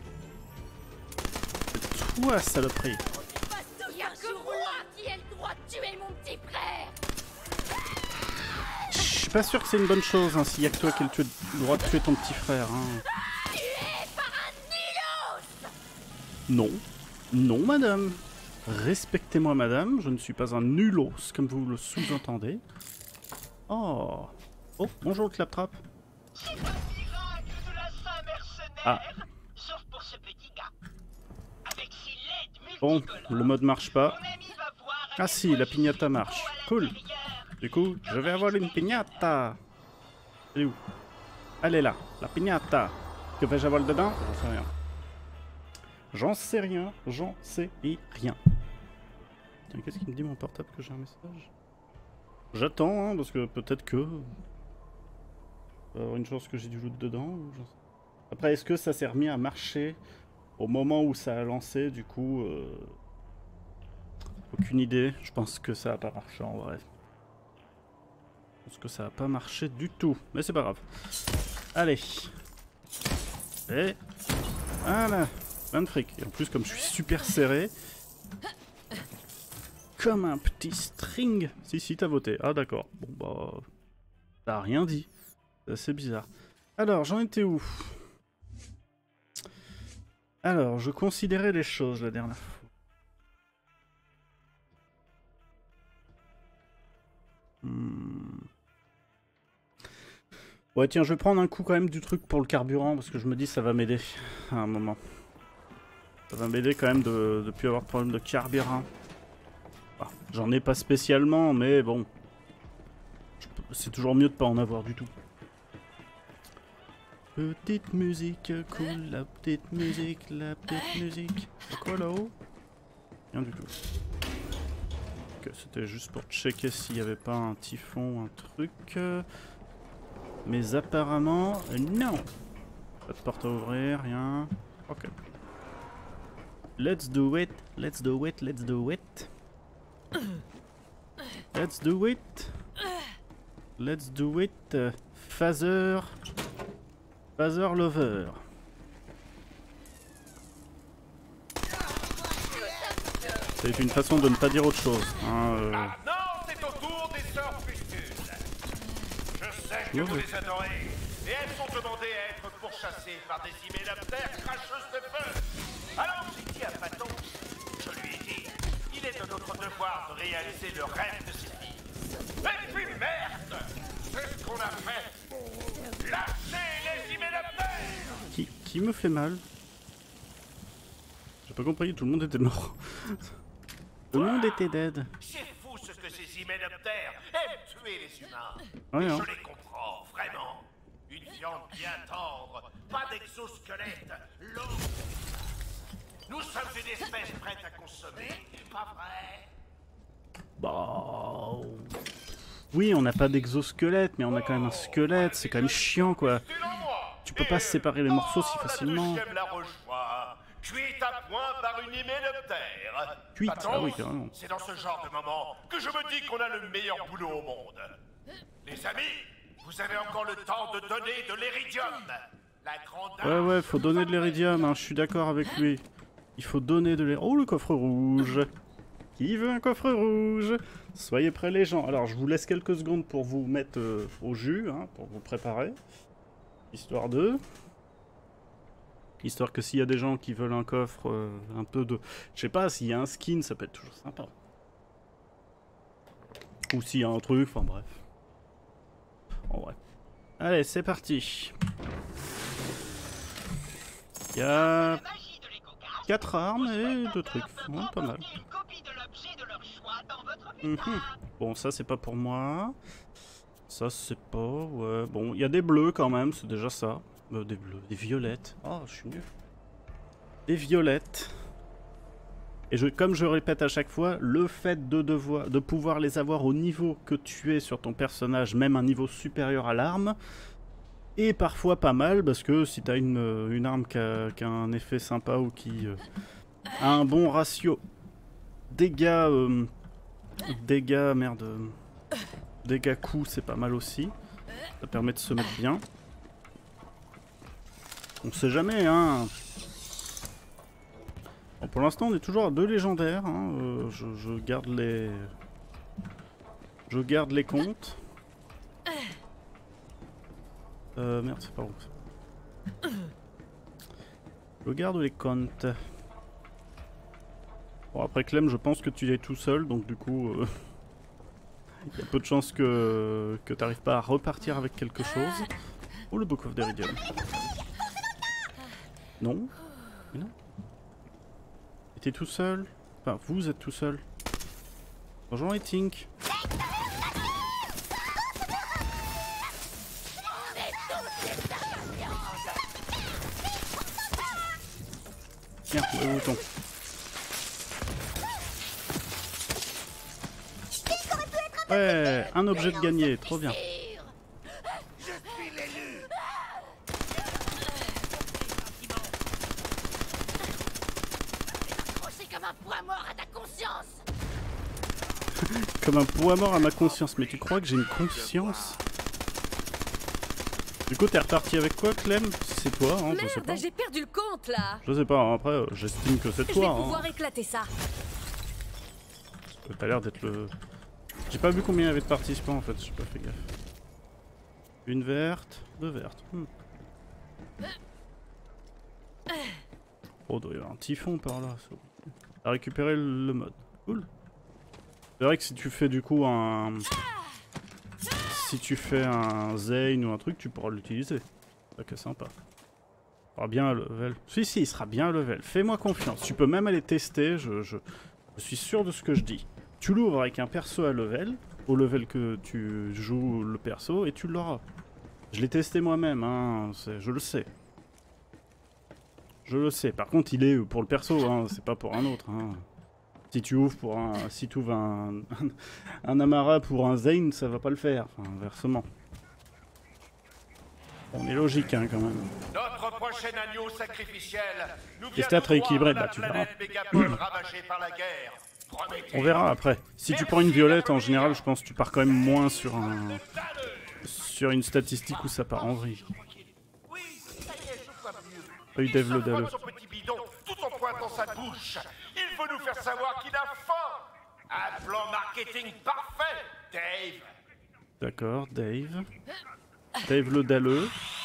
C'est toi, saloperie. Y'a que moi qui ai le droit de tuer mon petit frère. Je suis pas sûr que c'est une bonne chose, hein, s'il y a que toi qui as le droit de tuer ton petit frère. Hein. Non. Non, madame. Respectez-moi, madame. Je ne suis pas un nulos, comme vous le sous-entendez. Oh. Oh, bonjour le claptrap. C'est un miracle de la Saint-Mercenaire. Ah. Sauf pour ce petit gars. Avec ses LED Bon, multicolores, le mode marche pas. mon ami va voir à Ah quel si, point la il piñata est marche. beau à Cool. l'intérieur. Du coup, je vais avoir une piñata. Elle est où? Elle est là, la piñata. Que vais-je avoir dedans? J'en sais rien. J'en sais rien. Tiens, qu'est-ce qu'il me dit mon portable que j'ai un message? J'attends, hein, parce que peut-être que... Il va y avoir une chance que j'ai du loot dedans. Ou j'en sais... Après, est-ce que ça s'est remis à marcher au moment où ça a lancé? Du coup, aucune idée. Je pense que ça a pas marché en vrai. Je pense que ça a pas marché du tout. Mais c'est pas grave. Allez. Et... Voilà. Plein de fric. Et en plus, comme je suis super serré... Comme un petit string. Si, t'as voté. Ah d'accord. Bon bah... T'as rien dit. C'est assez bizarre. Alors, j'en étais où? Alors, je considérais les choses la dernière fois. Ouais, tiens, je vais prendre un coup quand même du truc pour le carburant, parce que je me dis ça va m'aider à un moment. Ça va m'aider quand même de ne plus avoir de problème de carburant. Bah, j'en ai pas spécialement, mais bon. C'est toujours mieux de pas en avoir du tout. Petite musique cool, la petite musique, la petite musique. C'est quoi là-haut? Rien du tout. Ok, c'était juste pour checker s'il n'y avait pas un typhon, un truc. Mais apparemment, non. Pas de porte à ouvrir, rien. Ok. Let's do it, let's do it, let's do it. Let's do it. Let's do it. Phaser. Phaser lover. C'est une façon de ne pas dire autre chose. Hein, Ah non, c'est au tour des sœurs Pustules. Je sais que vous les adorez, et elles sont demandées à être pourchassées par des hyménoptères cracheuses de feu. Alors j'ai dit à Paton, je lui ai dit, il est de notre devoir de réaliser le rêve de ses filles. Et puis merde, c'est ce qu'on a fait. Lâchez les hyménoptères. Qui me fait mal? J'ai pas compris, tout le monde était mort. Le monde était dead. C'est fou ce que ces hyménoptères aiment tuer les humains. Ouais, hein. Je les comprends, vraiment. Une viande bien tendre, pas d'exosquelette, l'eau. Nous sommes une espèce prête à consommer, pas vrai? Bah... Oui, on n'a pas d'exosquelette, mais on a quand même un squelette, c'est quand même chiant quoi. Tu peux pas séparer les morceaux si facilement. La deuxième la rejoint, cuite à point par une hyménoptère. Cuite, Paton, ah oui, carrément. c'est dans ce genre de moment que je me dis qu'on a le meilleur boulot au monde. Les amis, vous avez encore le temps de donner de l'éridium. La grande... Ouais, faut donner de l'éridium, hein, je suis d'accord avec lui. Il faut donner de l'éridium. Oh, le coffre rouge. Qui veut un coffre rouge? Soyez prêts les gens. Alors, je vous laisse quelques secondes pour vous mettre au jus, hein, pour vous préparer. Histoire de... Histoire que s'il y a des gens qui veulent un coffre, un peu de... Je sais pas, s'il y a un skin, ça peut être toujours sympa. Ou s'il y a un truc, enfin bref. En vrai. Allez, c'est parti. Il y a 4 armes et 2 trucs. Ouais, pas mal. Bon, ça c'est pas pour moi. Ça c'est pas... Ouais, bon, il y a des bleus quand même, c'est déjà ça. Des bleus, des violettes. Oh, je suis nul. Des violettes. Et comme je répète à chaque fois, le fait de pouvoir les avoir au niveau que tu es sur ton personnage, même un niveau supérieur à l'arme, est parfois pas mal, parce que si t'as une arme qui a un effet sympa ou qui a un bon ratio dégâts... dégâts coups, c'est pas mal aussi. Ça permet de se mettre bien. On sait jamais, hein. Bon, pour l'instant, on est toujours à 2 légendaires. Hein. Je garde les... Je garde les comptes. Merde, c'est pas où. Je garde les comptes. Bon, après Clem, je pense que tu es tout seul, donc du coup... il y a peu de chances que tu n'arrives pas à repartir avec quelque chose. Oh, le Book of Deridium. Non. Mais non. T'es tout seul. Enfin, vous êtes tout seul. Bonjour, Tink. Tiens, le bouton. Ouais, un objet de gagné, trop bien. Comme un poids mort à ma conscience. Mais tu crois que j'ai une conscience? Du coup, t'es reparti avec quoi, Clem? Si c'est toi, hein, je sais pas. J'ai perdu le compte là. Je sais pas, hein, après, j'estime que c'est toi. Je vais pouvoir éclater ça. T'as l'air d'être le... J'ai pas vu combien il y avait de participants en fait, j'ai pas fait gaffe. Une verte, 2 vertes. Oh, il doit y avoir un typhon par là. À récupérer le mode. Cool. C'est vrai que si tu fais du coup un... Si tu fais un Zane ou un truc, tu pourras l'utiliser. C'est que sympa. Il sera bien à level. Si, il sera bien à level. Fais-moi confiance. Tu peux même aller tester, je suis sûr de ce que je dis. Tu l'ouvres avec un perso à level, au level que tu joues le perso, et tu l'auras. Je l'ai testé moi-même, hein, je le sais. Je le sais. Par contre, il est pour le perso, hein, c'est pas pour un autre. Hein. Si tu ouvres pour un, si tu ouvres un Amara pour un Zane, ça va pas le faire. Enfin, inversement. On est logique, hein, quand même. Notre prochain agneau sacrificiel nous vient J'espère être équilibré, bah tu verras. On verra après. Si tu prends une violette, en général, je pense que tu pars quand même moins sur une statistique où ça part en vrille. Pas eu Dave le Dalleux. Tout en pointant sa bouche. Il veut nous faire savoir qu'il a faim. Un plan marketing parfait, Dave. D'accord, Dave. Dave le Dalleux.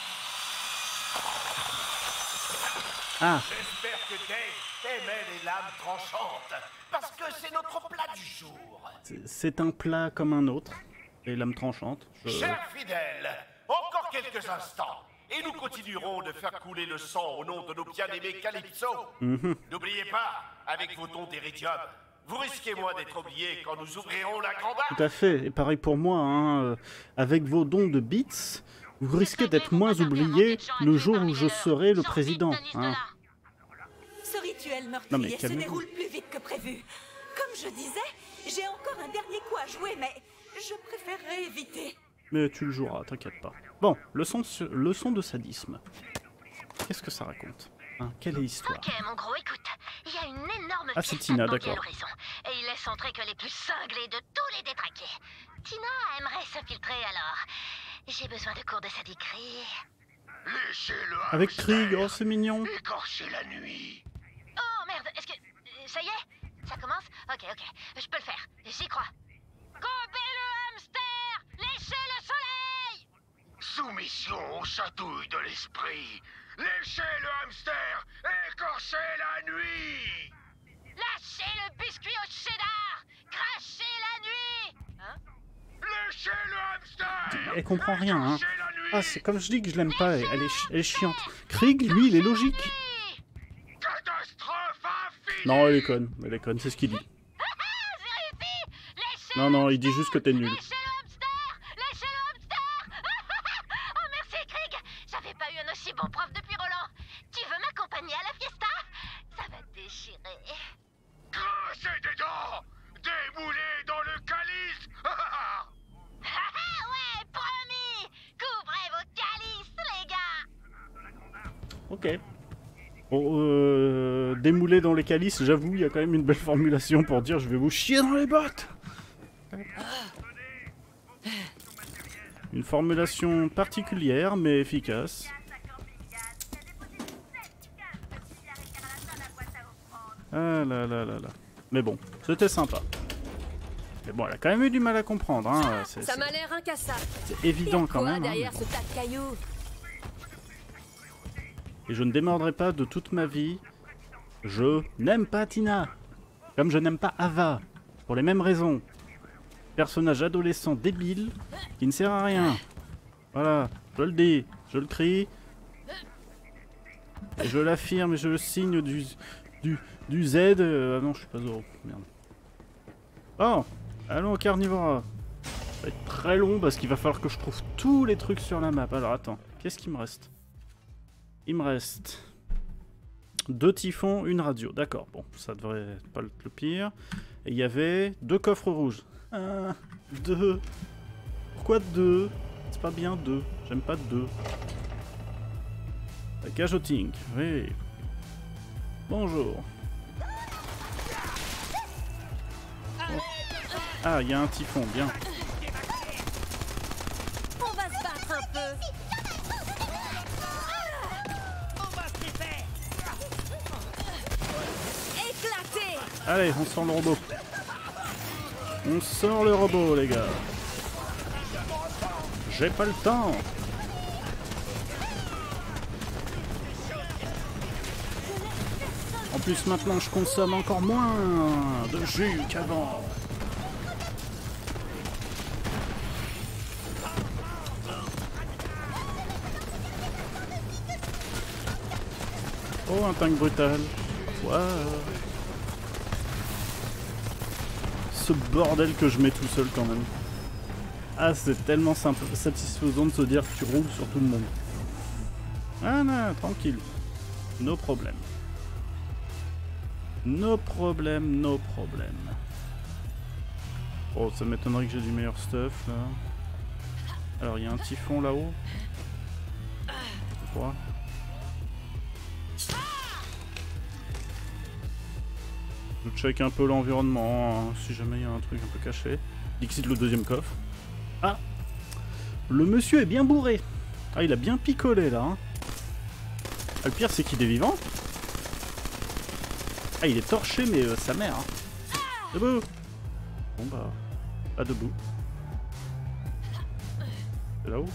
Ah. J'espère que Dave aimait les lames tranchantes. Parce que c'est notre plat du jour. C'est un plat comme un autre. Les lames tranchantes. Chers fidèles, encore quelques instants. Et nous continuerons de faire couler le sang au nom de nos bien-aimés Calypso. N'oubliez pas, avec vos dons d'Iridium, vous risquez moins d'être oubliés quand nous ouvrirons la grande arme. Tout à fait, et pareil pour moi, hein, avec vos dons de bits, vous risquez d'être moins oubliés le jour où je serai le président. Hein. Ce rituel meurtrier se déroule plus vite que prévu. Comme je disais, j'ai encore un dernier coup à jouer, mais je préférerais éviter. Mais tu le joueras, t'inquiète pas. Bon, leçon de sadisme. Qu'est-ce que ça raconte, hein? Quelle est l'histoire? Ok, mon gros, écoute. Il y a une énorme c'est Tina, d'accord. Et il laisse entrer que les plus cinglés de tous les détraqués. Tina aimerait s'infiltrer alors. J'ai besoin de cours de sadiquerie. Laissez-le. Avec Krieg, oh c'est mignon. Écorcher la nuit. Oh merde, est-ce que... Ça y est? Ça commence? Ok, je peux le faire. J'y crois. Coupez le hamster! Léchez le soleil! Soumission aux chatouilles de l'esprit. Léchez le hamster! Écorchez la nuit! Lâchez le biscuit au cheddar! Crachez la nuit! Hein? Léchez le hamster! Elle comprend rien, hein. Écorchez la nuit! Ah, c'est comme je dis que je l'aime pas, elle est chiante. Krieg, lui, il est logique. Catastrophe infinie. Non, elle est conne, c'est ce qu'il dit. Non, non, il dit juste que t'es nul. Lâchez-le, hamster. Oh, merci, Krieg. J'avais pas eu un aussi bon prof depuis Roland. Tu veux m'accompagner à la fiesta? Ça va te déchirer. Crassez des dents. Démoulez dans le calice. Ouais, promis. Couvrez vos calices, les gars. Ok. Bon, démouler dans les calices, j'avoue, il y a quand même une belle formulation pour dire je vais vous chier dans les bottes. Une formulation particulière mais efficace. Ah là là là là. Mais bon, c'était sympa. Mais bon, elle a quand même eu du mal à comprendre. Hein. Ça m'a l'air incassable. C'est évident quand même. Derrière Hein, ce tas de cailloux. Et je ne démordrai pas de toute ma vie. Je n'aime pas Tina. Comme je n'aime pas Ava. Pour les mêmes raisons. Personnage adolescent débile qui ne sert à rien. Voilà, je le dis, je le crie. Et je l'affirme et je le signe du Z. Ah non, je suis pas Zoro. Merde. Oh, allons au Carnivora. Ça va être très long parce qu'il va falloir que je trouve tous les trucs sur la map. Alors attends, qu'est-ce qu'il me reste? Il me reste 2 typhons, une radio. D'accord, bon, ça devrait être pas le pire. Et il y avait 2 coffres rouges. 1, 2. Pourquoi 2? C'est pas bien 2. J'aime pas 2. La cage au Tink. Oui. Bonjour. Oh. Ah, il y a un typhon, bien. On va se battre un peu. Éclaté. Allez, on sort le robot. On sort le robot, les gars. J'ai pas le temps. En plus, maintenant, je consomme encore moins de jus qu'avant. Oh, un tank brutal. Wow. Ce bordel que je mets tout seul quand même. Ah, c'est tellement simple, satisfaisant de se dire que tu roules sur tout le monde. Ah non, tranquille. No problème. No problème, no problème. Oh, ça m'étonnerait que j'ai du meilleur stuff là. Alors, il y a un typhon là-haut. Je crois. Je check un peu l'environnement, hein, si jamais il y a un truc un peu caché. Dixit le deuxième coffre. Ah, le monsieur est bien bourré. Ah, il a bien picolé là. Hein. Ah, le pire c'est qu'il est vivant. Ah, il est torché mais sa mère. Hein. Debout. Bon bah, pas debout. C'est là-haut.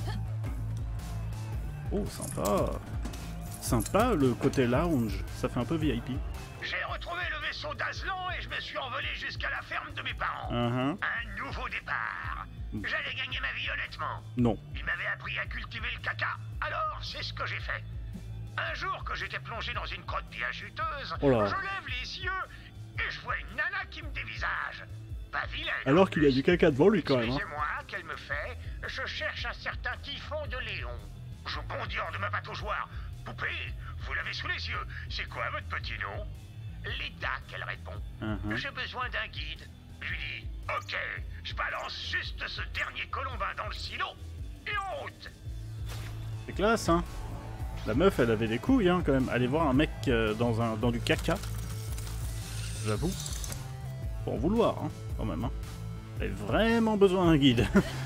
Oh, sympa. Sympa le côté lounge. Ça fait un peu VIP. J'ai retrouvé le vaisseau d'Aslan et je me suis envolé jusqu'à la ferme de mes parents. Un nouveau départ. J'allais gagner ma vie honnêtement. Non. Ils m'avaient appris à cultiver le caca. Alors, c'est ce que j'ai fait. Un jour que j'étais plongé dans une grotte bien chuteuse, je lève les yeux et je vois une nana qui me dévisage. Pas vilaine. Alors qu'il y a du caca devant lui quand même. Excusez-moi, qu'elle me fait. Je cherche un certain typhon de Léon. Je bondis hors de ma pataugeoire. Poupée, vous l'avez sous les yeux. C'est quoi votre petit nom? Leda, qu'elle répond. J'ai besoin d'un guide. Je lui dis, ok, je balance juste ce dernier colombin dans le silo et en route. C'est classe, hein. La meuf, elle avait des couilles, hein, quand même. Aller voir un mec dans du caca. J'avoue. Pour en vouloir, hein, quand même. Hein. Elle avait vraiment besoin d'un guide.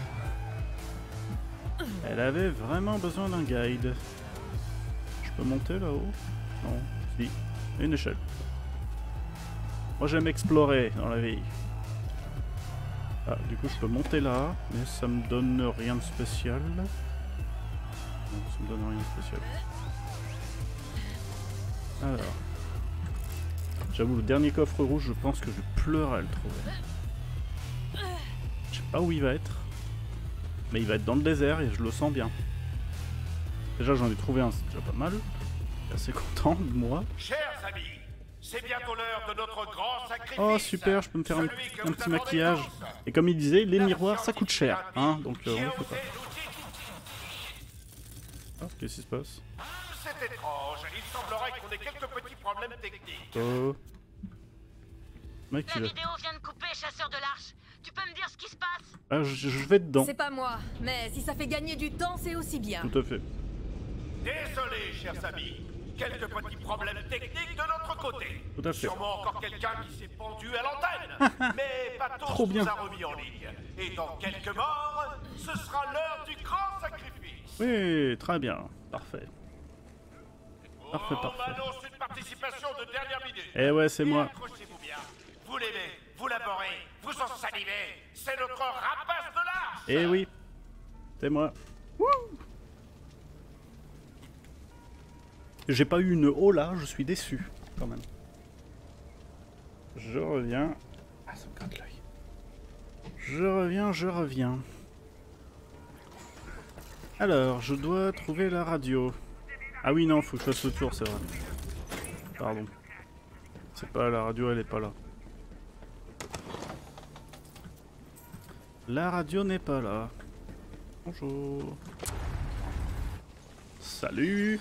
Elle avait vraiment besoin d'un guide. Je peux monter là-haut? Non. Si. Une échelle. Moi, j'aime explorer dans la vie. Ah, du coup, je peux monter là, mais ça me donne rien de spécial. Non, ça me donne rien de spécial. Alors. J'avoue, le dernier coffre rouge, je pense que je pleurais à le trouver. Je sais pas où il va être. Mais il va être dans le désert et je le sens bien. Déjà j'en ai trouvé un, c'est déjà pas mal. Je suis assez content de moi. Chers amis, c'est bientôt l'heure de notre grand sacrifice. Oh super, je peux me faire un petit maquillage. Et comme il disait, les miroirs ça coûte cher. Hein, donc on le fait pas. Ah, qu'est-ce qui se passe? C'est étrange, il semblerait qu'on ait quelques petits problèmes techniques. Oh. Mec, La vidéo vient de couper, chasseur de l'arche. Tu peux me dire ce qui se passe? Ah, je vais dedans. C'est pas moi, mais si ça fait gagner du temps, c'est aussi bien. Tout à fait. Désolé, chers amis. Quelques petits problèmes techniques de notre côté. Tout à fait. Sûrement encore quelqu'un qui s'est pendu à l'antenne. Mais Patos Trop bien. nous a remis en ligne. Et dans quelques morts, ce sera l'heure du grand sacrifice. Oui, très bien. Parfait. Parfait, On parfait. m'annonce une participation de dernière minute. Eh ouais, c'est moi. Accrochez-vous bien. Vous l'aimez, vous l'adorez, vous en salivez. C'est notre rapace de l'arche. Eh oui. C'est moi. Wouh. J'ai pas eu une haut là, je suis déçu quand même. Je reviens. Ah, ça me gratte l'œil. Je reviens. Alors, je dois trouver la radio. Ah oui, non, faut que je fasse le tour, c'est vrai. Pardon. C'est pas la radio, elle est pas là. La radio n'est pas là. Bonjour. Salut.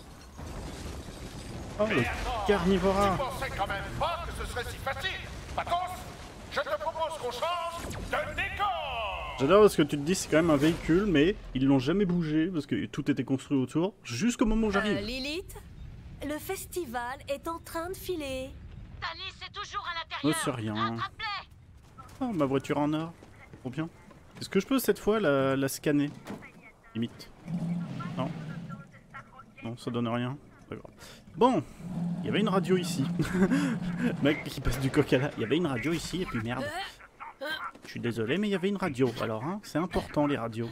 Oh, le carnivora. Je pensais quand même pas que ce serait si facile. Patos, je te propose qu'on change de décor. J'adore parce que tu te dis c'est quand même un véhicule, mais ils l'ont jamais bougé parce que tout était construit autour jusqu'au moment où j'arrive. Lilith, le festival est en train de filer. Tanis, c'est toujours à Oh, l'intérieur. c'est rien. Rattrape-les. Oh, ma voiture en or. Trop bien. Est-ce que je peux cette fois la scanner? Limite. Non. Non, ça donne rien. Pas grave. Bon, il y avait une radio ici. Mec qui passe du coq à l'âne. Il y avait une radio ici et puis merde. Je suis désolé, mais il y avait une radio. Alors, hein, c'est important les radios.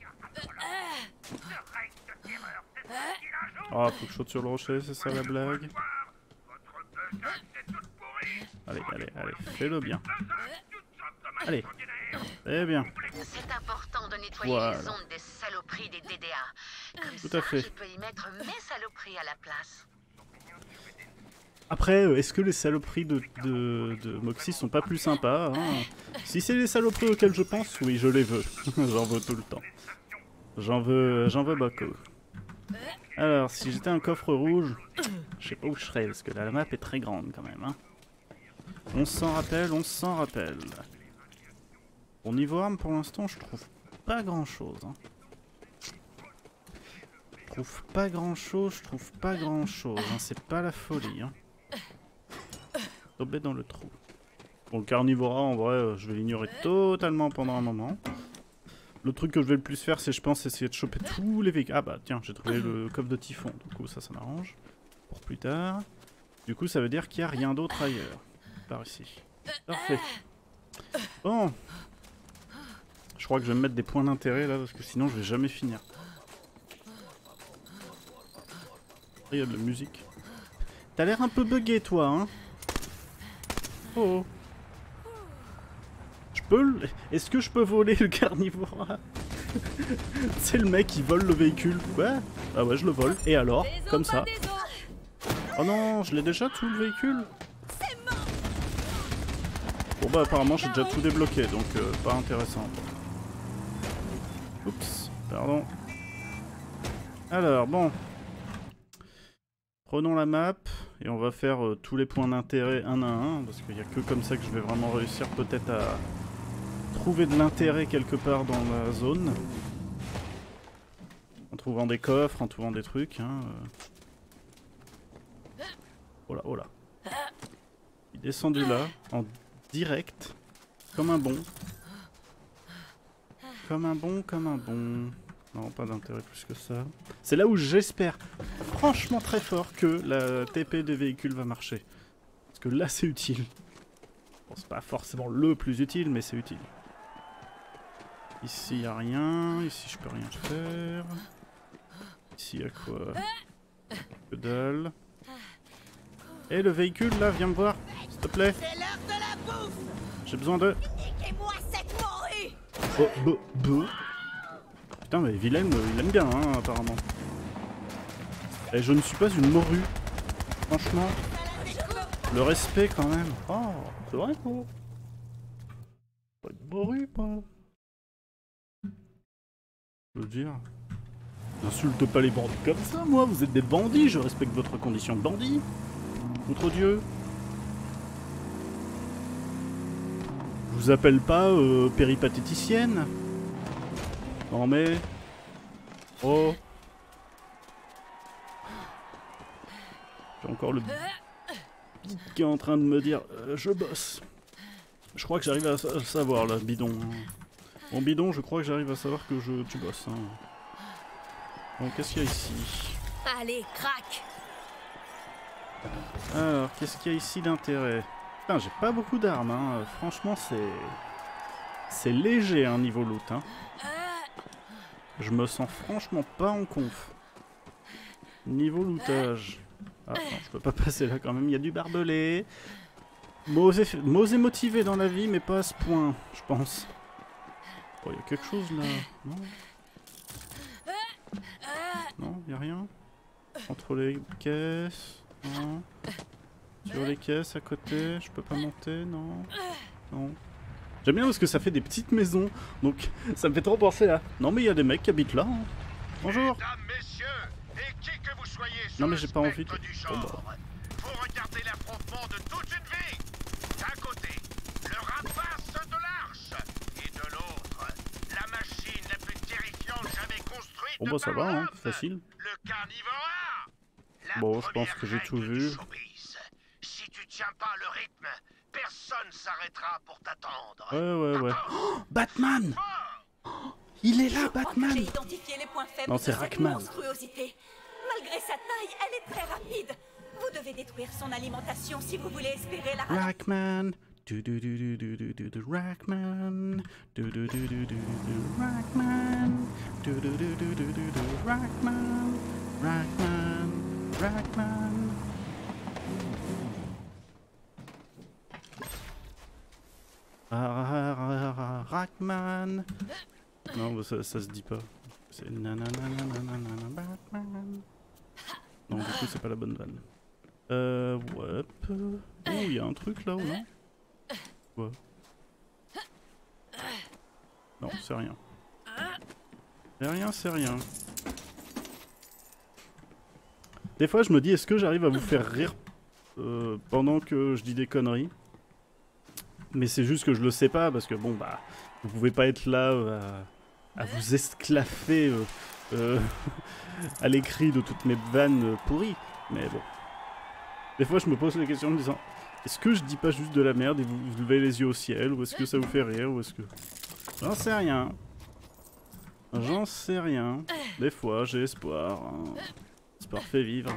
Oh, faut que je saute sur le rocher, c'est ça la blague? Allez, allez, allez, fais-le bien. Allez, c'est bien. C'est important de nettoyer Voilà. les ondes des saloperies des DDA. Comme Tout ça, à fait. je peux y mettre mes saloperies à la place. Après, est-ce que les saloperies de Moxie sont pas plus sympas hein? Si c'est les saloperies auxquelles je pense, oui, je les veux. J'en veux tout le temps. J'en veux beaucoup. Alors, si j'étais un coffre rouge, je sais pas où je serais, parce que la map est très grande quand même. Hein. On s'en rappelle, on s'en rappelle. Au niveau armes, pour l'instant, je trouve pas grand-chose. Hein. Je trouve pas grand-chose, hein. C'est pas la folie. Hein. Tomber dans le trou. Bon, le carnivora, en vrai, je vais l'ignorer totalement pendant un moment. Le truc que je vais le plus faire, c'est, je pense, essayer de choper tous les véhicules. Ah bah tiens, j'ai trouvé le coffre de typhon. Du coup, ça m'arrange. Pour plus tard. Du coup, ça veut dire qu'il n'y a rien d'autre ailleurs. Par ici. Parfait. Bon. Je crois que je vais me mettre des points d'intérêt là, parce que sinon je vais jamais finir. Il y a de la musique. T'as l'air un peu bugué, toi, hein? Oh. Je peux... Est-ce que je peux voler le carnivora? C'est le mec qui vole le véhicule. Ouais. Ah ouais, je le vole. Et alors? Comme ça. Oh non, je l'ai déjà tout le véhicule. Bon bah apparemment j'ai déjà tout débloqué, donc pas intéressant. Oups, pardon. Alors, bon. Prenons la map et on va faire tous les points d'intérêt un à un, parce qu'il n'y a que comme ça que je vais vraiment réussir peut-être à trouver de l'intérêt quelque part dans la zone. En trouvant des coffres, en trouvant des trucs. Hein, Oh là, oh là. Il est descendu là, en direct, comme un bon. Comme un bon, comme un bon. Non, pas d'intérêt plus que ça. C'est là où j'espère franchement très fort que la TP des véhicules va marcher. Parce que là, c'est utile. Bon, c'est pas forcément le plus utile, mais c'est utile. Ici, il n'y a rien. Ici, je peux rien faire. Ici, il y a quoi? Que dalle. Et le véhicule, là, viens me voir, s'il te plaît. J'ai besoin de... Oh, Putain, mais Willem, il aime bien, hein, apparemment. Et je ne suis pas une morue. Franchement. Le respect quand même. Oh, c'est vrai quoi. Pas une morue, pas. Je veux dire. N'insulte pas les bandits comme ça, moi. Vous êtes des bandits. Je respecte votre condition de bandit. Contre Dieu. Je vous appelle pas péripatéticienne. Non mais... Oh. J'ai encore le... qui est en train de me dire je bosse. Je crois que j'arrive à savoir là, bidon. Bon bidon, je crois que j'arrive à savoir que tu bosses. Hein. Bon, qu'est-ce qu'il y a ici? Allez, craque. Alors, qu'est-ce qu'il y a ici d'intérêt? Putain, j'ai pas beaucoup d'armes, hein. Franchement, c'est léger, hein, niveau loot, hein. Je me sens franchement pas en conf. Niveau lootage. Ah, non, je peux pas passer là quand même, il y a du barbelé. M'oser motivé dans la vie, mais pas à ce point, je pense. Oh, il y a quelque chose là. Non, non, y a rien. Entre les caisses. Non. Sur les caisses à côté, je peux pas monter, non. Non. J'aime bien parce que ça fait des petites maisons, donc ça me fait trop penser à... Non mais il y a des mecs qui habitent là. Hein. Bonjour. Mesdames, messieurs, et qui que vous soyez sur Non mais le j'ai pas envie spectre de... du genre, vous regardez l'affrontement de toute une vie. D'un côté, le rapace de l'arche, et de l'autre, la machine la plus terrifiante jamais construite. Bon bah ça va, hein, facile. Le carnivora. Bon, je pense que j'ai tout vu. Si tu tiens pas le rythme, personne s'arrêtera pour t'attendre. Ouais. Oh, Batman! Oh, il est là, Batman! J'ai identifié les points faibles non, c'est de cette Rackman. monstruosité. Malgré sa taille, elle est très rapide. Vous devez détruire son alimentation si vous voulez espérer la Rackman! Rackman! Rackman! Rackman! Rackman! Rackman! Non, bah ça se dit pas. C'est nanananananana Batman. Non, du coup, c'est pas la bonne vanne. Ouais. Oh, il y a un truc là ou non? Quoi? Non, c'est rien. C'est rien. Des fois, je me dis, est-ce que j'arrive à vous faire rire pendant que je dis des conneries? Mais c'est juste que je le sais pas, parce que bon, bah, vous pouvez pas être là à vous esclaffer à l'écrit de toutes mes vannes pourries. Mais bon. Des fois, je me pose la question en me disant, est-ce que je dis pas juste de la merde et vous levez les yeux au ciel, ou est-ce que ça vous fait rire, ou est-ce que... J'en sais rien. J'en sais rien. Des fois, j'ai espoir. Hein. L'espoir fait vivre.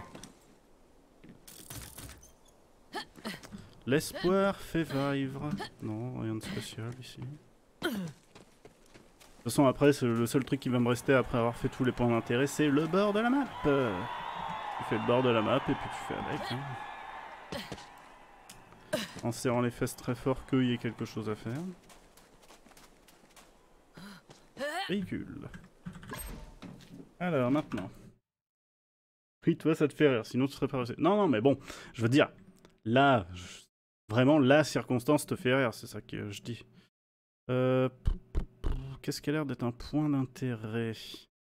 L'espoir fait vivre. Non, rien de spécial ici. De toute façon, après, le seul truc qui va me rester après avoir fait tous les points d'intérêt, c'est le bord de la map. Tu fais le bord de la map et puis tu fais avec. Hein. En serrant les fesses très fort qu'il y ait quelque chose à faire. Véhicule. Alors, maintenant. Oui, toi, ça te fait rire, sinon tu serais pas resté. Non, mais bon, je veux dire, là, vraiment, la circonstance te fait rire, c'est ça que je dis. Qu'est-ce qui a l'air d'être un point d'intérêt?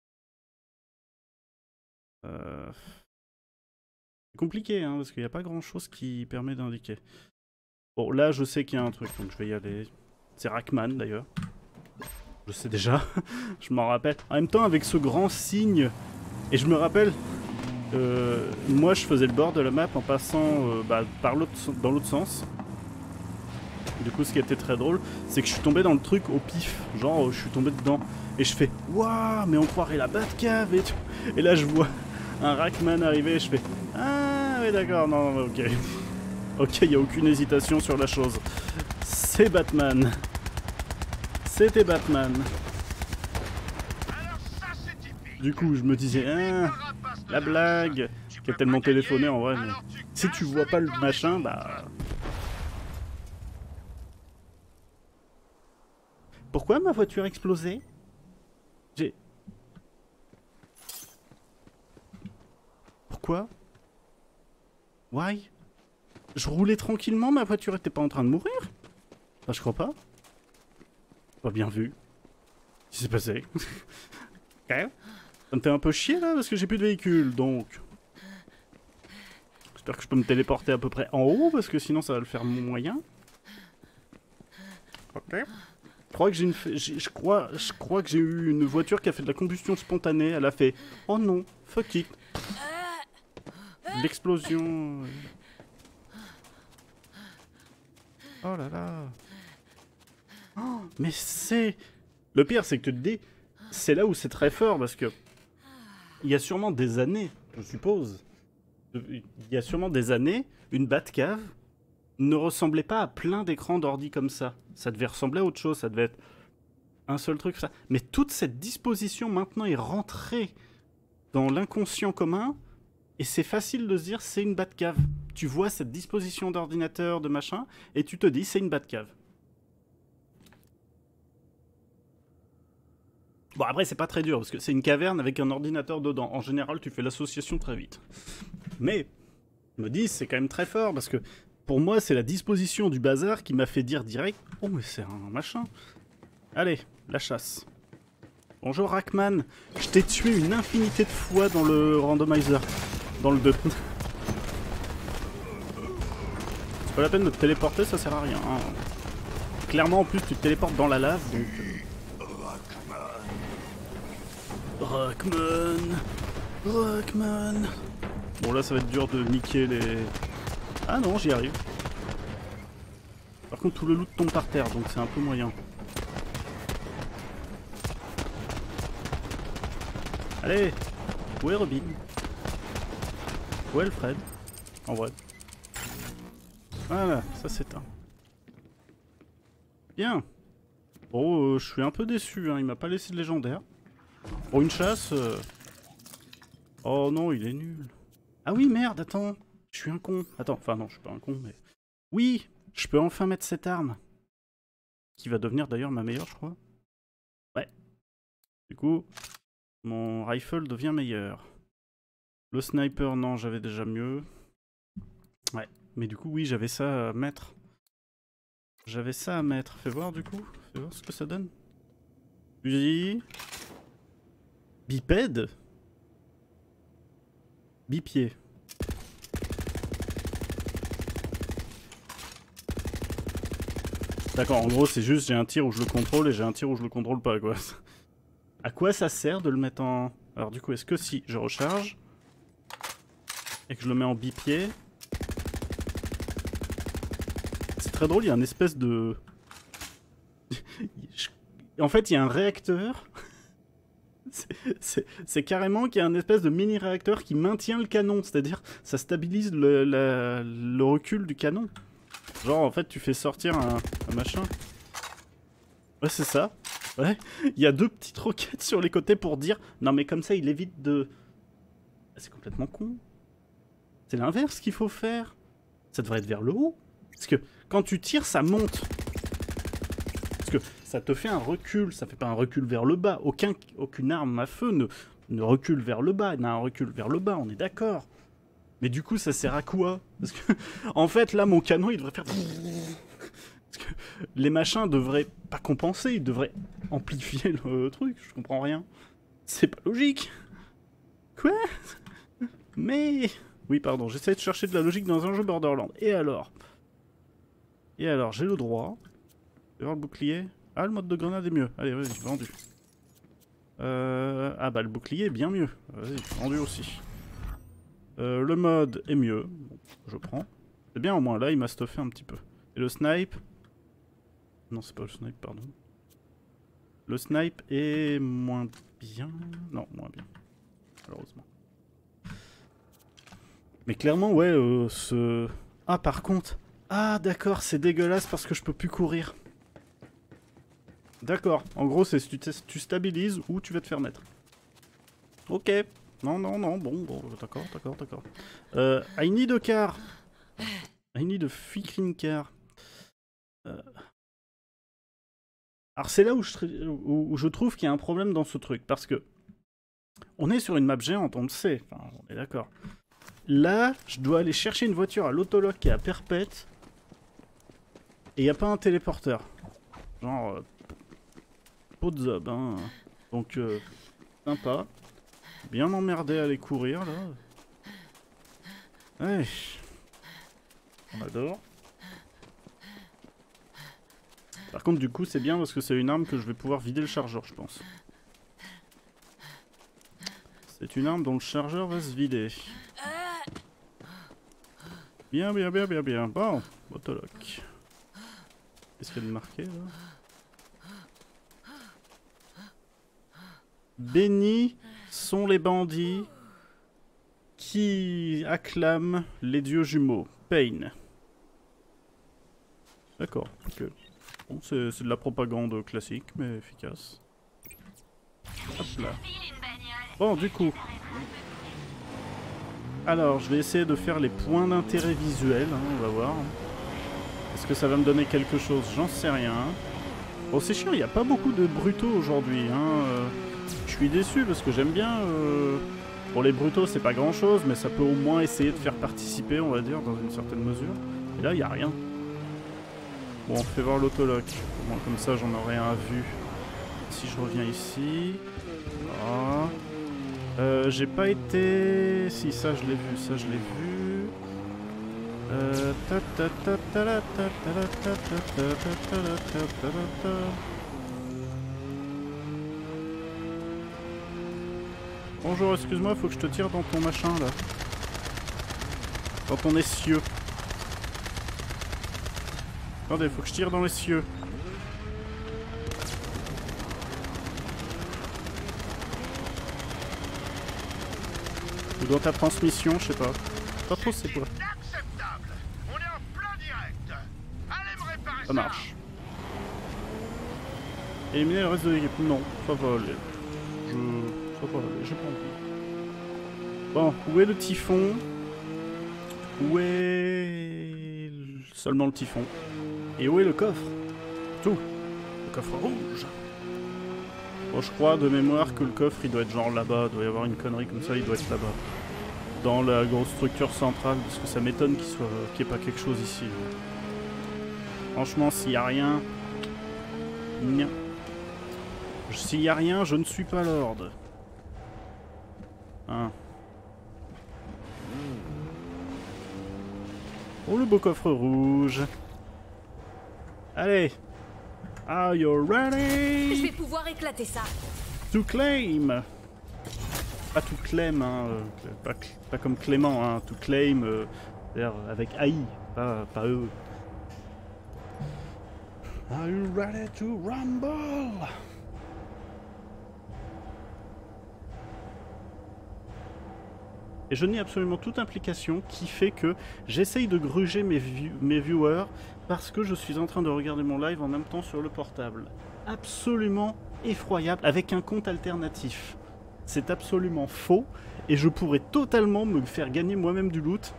C'est compliqué, hein, parce qu'il n'y a pas grand-chose qui permet d'indiquer. Bon, là, je sais qu'il y a un truc, donc je vais y aller. C'est Rackman, d'ailleurs. Je sais déjà, je m'en rappelle. En même temps, avec ce grand signe, et je me rappelle, moi, je faisais le bord de la map en passant dans l'autre sens. Du coup, ce qui était très drôle, c'est que je suis tombé dans le truc au pif. Genre, je suis tombé dedans. Et je fais, waouh, mais on croirait la Batcave et tout. Et là, je vois un Rackman arriver et je fais, ah, oui, d'accord, non, ok. Ok, il n'y a aucune hésitation sur la chose. C'est Batman. C'était Batman. Du coup, je me disais, ah, la blague, qui a tellement téléphoné en vrai, mais si tu vois pas le machin, bah... Pourquoi ma voiture a explosé? Pourquoi? Why? Je roulais tranquillement, ma voiture était pas en train de mourir? Enfin, je crois pas. Pas bien vu. Qu'est-ce qui s'est passé? Ok. Ça me fait un peu chier là, parce que j'ai plus de véhicule, donc... J'espère que je peux me téléporter à peu près en haut, parce que sinon ça va le faire moyen. Ok. Je crois que je crois que j'ai eu une voiture qui a fait de la combustion spontanée. Elle a fait « Oh non, fuck it ». L'explosion... Oh là là. Oh, mais c'est... Le pire, c'est que c'est là où c'est très fort, parce que... Il y a sûrement des années, je suppose. Il y a sûrement des années, une Batcave ne ressemblait pas à plein d'écrans d'ordi comme ça. Ça devait ressembler à autre chose, ça devait être un seul truc, ça. Mais toute cette disposition, maintenant, est rentrée dans l'inconscient commun, et c'est facile de se dire, c'est une Batcave. Tu vois cette disposition d'ordinateur, de machin, et tu te dis, c'est une Batcave. Bon, après, c'est pas très dur, parce que c'est une caverne avec un ordinateur dedans. En général, tu fais l'association très vite. Mais, je me dis, c'est quand même très fort, parce que pour moi, c'est la disposition du bazar qui m'a fait dire direct, oh, mais c'est un machin. Allez, la chasse. Bonjour, Rackman. Je t'ai tué une infinité de fois dans le randomizer. Dans le 2. C'est pas la peine de te téléporter, ça sert à rien. Hein. Clairement, en plus, tu te téléportes dans la lave, donc... Rockman. Bon, là, ça va être dur de niquer les... Ah non, j'y arrive. Par contre, tout le loot tombe par terre, donc c'est un peu moyen. Allez. Où est Robin? Où est Alfred? En vrai. Voilà, ça s'éteint. Bien. Oh, je suis un peu déçu, hein. Il m'a pas laissé de légendaire. Pour une chasse... Oh non, il est nul. Ah oui, merde, attends. Je suis un con. Attends, enfin non, je suis pas un con, mais... Oui, je peux enfin mettre cette arme. Qui va devenir d'ailleurs ma meilleure, je crois. Ouais. Du coup, mon rifle devient meilleur. Le sniper, non, j'avais déjà mieux. Ouais, mais du coup, oui, j'avais ça à mettre. J'avais ça à mettre. Fais voir, du coup. Fais voir ce que ça donne. Fusil... Bipède? Bipied. D'accord, en gros, c'est juste j'ai un tir où je le contrôle et j'ai un tir où je le contrôle pas, quoi. À quoi ça sert de le mettre en... Alors du coup, est-ce que si je recharge et que je le mets en bipied... C'est très drôle, il y a une espèce de... En fait, il y a un réacteur... C'est carrément qu'il y a un espèce de mini-réacteur qui maintient le canon, c'est-à-dire ça stabilise le recul du canon. Genre en fait tu fais sortir un machin. Ouais c'est ça. Ouais. Il y a deux petites roquettes sur les côtés pour dire non mais comme ça il évite de... C'est complètement con. C'est l'inverse qu'il faut faire. Ça devrait être vers le haut. Parce que quand tu tires ça monte. Parce que ça te fait un recul, ça fait pas un recul vers le bas. Aucune arme à feu ne recule vers le bas, il y a un recul vers le bas, on est d'accord. Mais du coup, ça sert à quoi? Parce que, en fait, là, mon canon, il devrait faire... Parce que les machins devraient pas compenser, ils devraient amplifier le truc, je comprends rien. C'est pas logique. Quoi? Mais... Oui, pardon, j'essaie de chercher de la logique dans un jeu Borderlands. Et alors, j'ai le droit... Je vais voir le bouclier. Ah, le mode de grenade est mieux. Allez, vas-y, vendu. Ah bah, le bouclier est bien mieux. Vas-y, vendu aussi. Le mode est mieux. Bon, je prends. C'est bien au moins, là, il m'a stuffé un petit peu. Et le snipe... Non, c'est pas le snipe, pardon. Le snipe est moins bien... Non, moins bien. Malheureusement. Mais clairement, ouais, Ah, par contre... Ah, d'accord, c'est dégueulasse parce que je peux plus courir. D'accord, en gros c'est tu stabilises ou tu vas te faire mettre. Ok, non, bon, d'accord. I need a car. I need a freaking car. Alors c'est là où je trouve qu'il y a un problème dans ce truc, parce que on est sur une map géante, on le sait, enfin on est d'accord. Là, je dois aller chercher une voiture à l'autologue qui est à Perpète. Et y a pas un téléporteur. Genre... pot de zob, hein. Donc, sympa. Bien m'emmerder à aller courir, là. Ouais. On adore. Par contre, du coup, c'est bien parce que c'est une arme que je vais pouvoir vider le chargeur, je pense. C'est une arme dont le chargeur va se vider. Bien, bien, bien, bien, bien. Bon, autolock. Qu'est-ce qu'il y a de marqué, là? Bénis sont les bandits qui acclament les dieux jumeaux. Pain. D'accord, ok. Bon, c'est de la propagande classique, mais efficace. Hop là. Bon, du coup. Alors, je vais essayer de faire les points d'intérêt visuels, hein, on va voir. Est-ce que ça va me donner quelque chose? J'en sais rien. Bon, c'est chiant, il n'y a pas beaucoup de brutaux aujourd'hui, hein. Je suis déçu parce que j'aime bien... Pour les brutaux, c'est pas grand-chose, mais ça peut au moins essayer de faire participer, on va dire, dans une certaine mesure. Et là, il n'y a rien. Bon, on fait voir l'autologue. Bon, comme ça, j'en aurai un vu. Si je reviens ici... Voilà. J'ai pas été... Si, ça, je l'ai vu, ça, je l'ai vu... Bonjour, excuse-moi, faut que je te tire dans ton machin là. Dans ton essieu. Attendez, faut que je tire dans l'essieu. Ou dans ta transmission, je sais pas. Pas trop c'est quoi. Ça marche. Éliminer le reste de l'équipe. Non, ça va aller. Ça va aller, j'ai pas envie. Bon, où est le typhon? Où est... Seulement le typhon. Et où est le coffre? Tout. Le coffre rouge. Bon, je crois de mémoire que le coffre il doit être genre là-bas. Il doit y avoir une connerie comme ça, il doit être là-bas. Dans la grosse structure centrale, parce que ça m'étonne qu'il n'y ait pas quelque chose ici. Franchement, s'il n'y a rien... Non. S'il n'y a rien, je ne suis pas Lord. Hein. Oh, le beau coffre rouge. Allez. Are you ready? Je vais pouvoir éclater ça. To claim. Pas to claim, hein. Pas comme Clément, hein. To claim, c'est-à-dire avec AI, pas eux. Are you ready to rumble? Et je n'ai absolument toute implication qui fait que j'essaye de gruger mes viewers parce que je suis en train de regarder mon live en même temps sur le portable. Absolument effroyable, avec un compte alternatif. C'est absolument faux et je pourrais totalement me faire gagner moi-même du loot.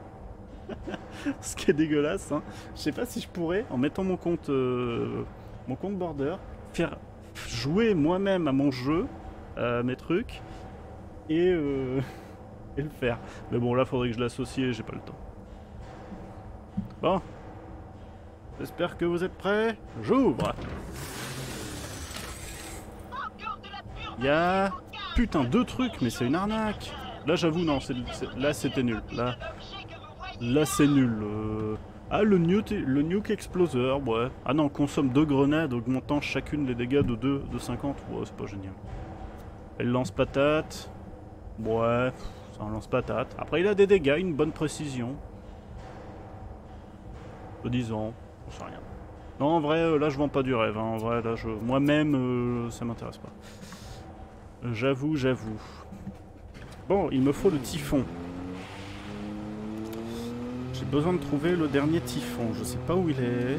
Ce qui est dégueulasse, hein. Je sais pas si je pourrais, en mettant mon compte border, faire jouer moi-même à mon jeu, mes trucs, et le faire. Mais bon, là, faudrait que je l'associe, j'ai pas le temps. Bon. J'espère que vous êtes prêts. J'ouvre. Il y a... Putain, 2 trucs, mais c'est une arnaque. Là, j'avoue, non, là, c'était nul. Là, c'est nul. Ah, le nuke exploser, ouais. Ah non, consomme 2 grenades, augmentant chacune les dégâts de 50. Ouais, c'est pas génial. Elle lance patate. Ouais, ça en lance patate. Après, il a des dégâts, une bonne précision. Disons, on sait rien. Non, en vrai, là, je vends pas du rêve. Hein. En vrai, là, moi-même, ça m'intéresse pas. J'avoue. Bon, il me faut le typhon. J'ai besoin de trouver le dernier typhon. Je sais pas où il est.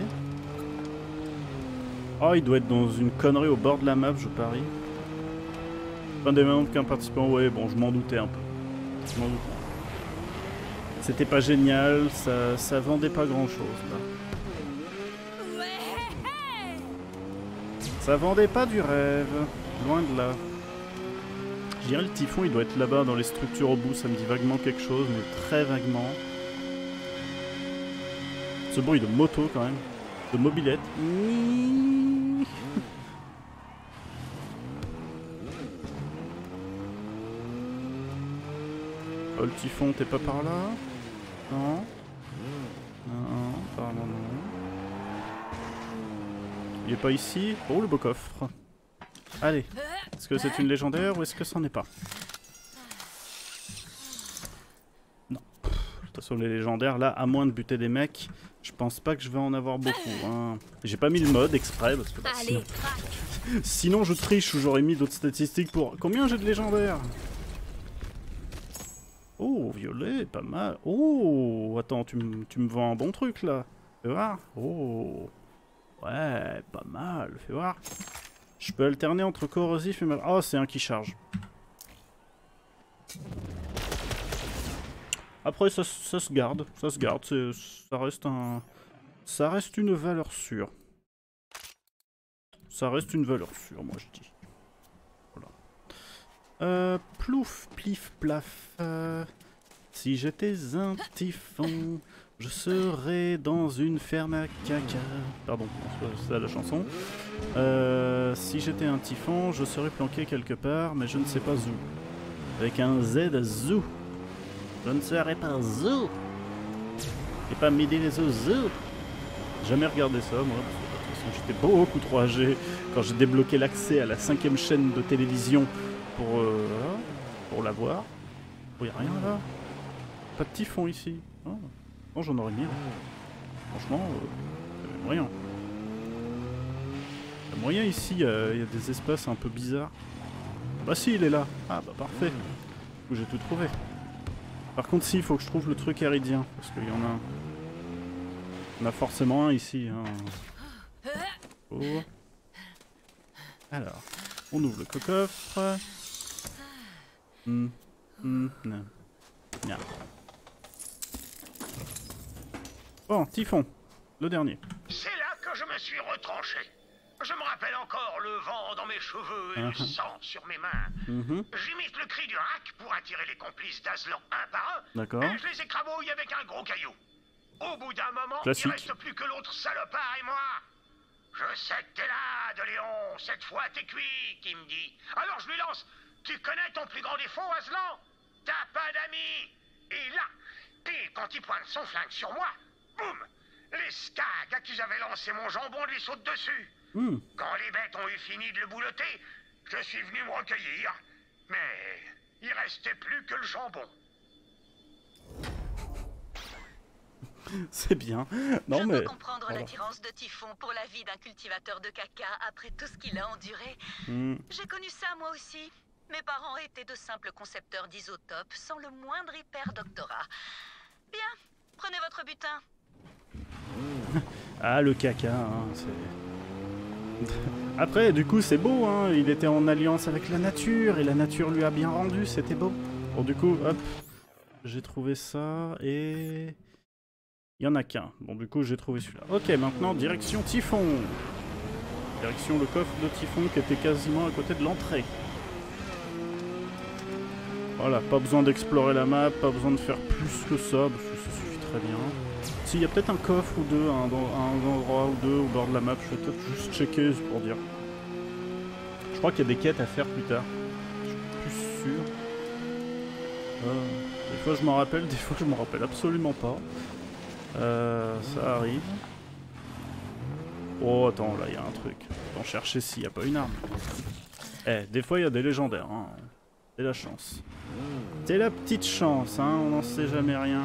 Oh, il doit être dans une connerie au bord de la map, je parie. Fin des membres qu'un participant. Ouais, bon, je m'en doutais un peu. C'était pas génial, ça vendait pas grand-chose, là. Ça vendait pas du rêve. Loin de là. Je dirais le typhon, il doit être là-bas dans les structures au bout. Ça me dit vaguement quelque chose, mais très vaguement. Ce bruit de moto quand même. De mobilette. Oh, le typhon, t'es pas par là? Non. Non, apparemment non. Il est pas ici? Oh, le beau coffre. Allez. Est-ce que c'est une légendaire ou est-ce que c'en est pas? Non. De toute façon, les légendaires, là, à moins de buter des mecs, je pense pas que je vais en avoir beaucoup. Hein. J'ai pas mis le mode exprès parce que sinon je triche ou j'aurais mis d'autres statistiques pour... Combien j'ai de légendaires? Oh, violet, pas mal. Oh, attends, tu me vends un bon truc là. Fais voir. Oh, ouais, pas mal. Fais voir. Je peux alterner entre corrosif et... Oh, c'est un qui charge. Après, ça se garde. Ça se garde. Ça reste un... Ça reste une valeur sûre. Ça reste une valeur sûre, moi je dis. Voilà. Plouf, plif, plaf. Si j'étais un typhon, je serais dans une ferme à caca. Pardon, c'est ça la chanson. Si j'étais un typhon, je serais planqué quelque part, mais je ne sais pas où. Avec un Z, zoo. Je ne serais pas zoo. Et pas midi les zoo. Jamais regardé ça, moi. Parce que, de toute façon, j'étais beaucoup trop âgé quand j'ai débloqué l'accès à la 5e chaîne de télévision pour la voir. Oh, y'a rien là. Pas de typhon ici. Oh. Non, j'en aurais mis là. Franchement, y a moyen. Y a moyen ici, y a des espaces un peu bizarres. Bah si, il est là. Ah bah parfait. Du coup, j'ai tout trouvé. Par contre, si, il faut que je trouve le truc aridien. Parce qu'il y en a un. On a forcément un ici. Hein. Oh. Alors, on ouvre le coffre. Non. Non. Bon, typhon, le dernier. C'est là que je me suis retranché. Je me rappelle encore le vent dans mes cheveux et le sang sur mes mains. J'imite le cri du rack pour attirer les complices d'Aslan un par un. D'accord. Et je les écrabouille avec un gros caillou. Au bout d'un moment, classique. Il reste plus que l'autre salopard et moi. Je sais que t'es là, de Léon. Cette fois, t'es cuit, qui me dit. Alors je lui lance. Tu connais ton plus grand défaut, Aslan? T'as pas d'amis. Et là, pile quand il pointe son flingue sur moi, boum, les skags à qui j'avais lancé mon jambon lui sautent dessus. Quand les bêtes ont eu fini de le boulotter, je suis venu me recueillir. Mais il restait plus que le jambon. C'est bien. Non, je mais... peux comprendre l'attirance de Typhon pour la vie d'un cultivateur de caca après tout ce qu'il a enduré. J'ai connu ça moi aussi. Mes parents étaient de simples concepteurs d'isotopes sans le moindre hyper-doctorat. Bien, prenez votre butin. Ah, le caca, hein, c'est... Après, du coup, c'est beau, hein. Il était en alliance avec la nature, et la nature lui a bien rendu, c'était beau. Bon, du coup, hop, j'ai trouvé ça, et... Il y en a qu'un. Bon, du coup, j'ai trouvé celui-là. Ok, maintenant, direction Typhon. Direction le coffre de Typhon qui était quasiment à côté de l'entrée. Voilà, pas besoin d'explorer la map, pas besoin de faire plus que ça, parce que ça suffit très bien. Si, il y a peut-être un coffre ou deux, un endroit ou deux au bord de la map, je vais peut-être juste checker pour dire. Je crois qu'il y a des quêtes à faire plus tard. Je suis plus sûr. Des fois je m'en rappelle, des fois je m'en rappelle absolument pas. Ça arrive. Oh, attends, là il y a un truc. Attends, chercher s'il n'y a pas une arme. Eh, des fois il y a des légendaires, hein. C'est la chance. C'est la petite chance, hein. On n'en sait jamais rien.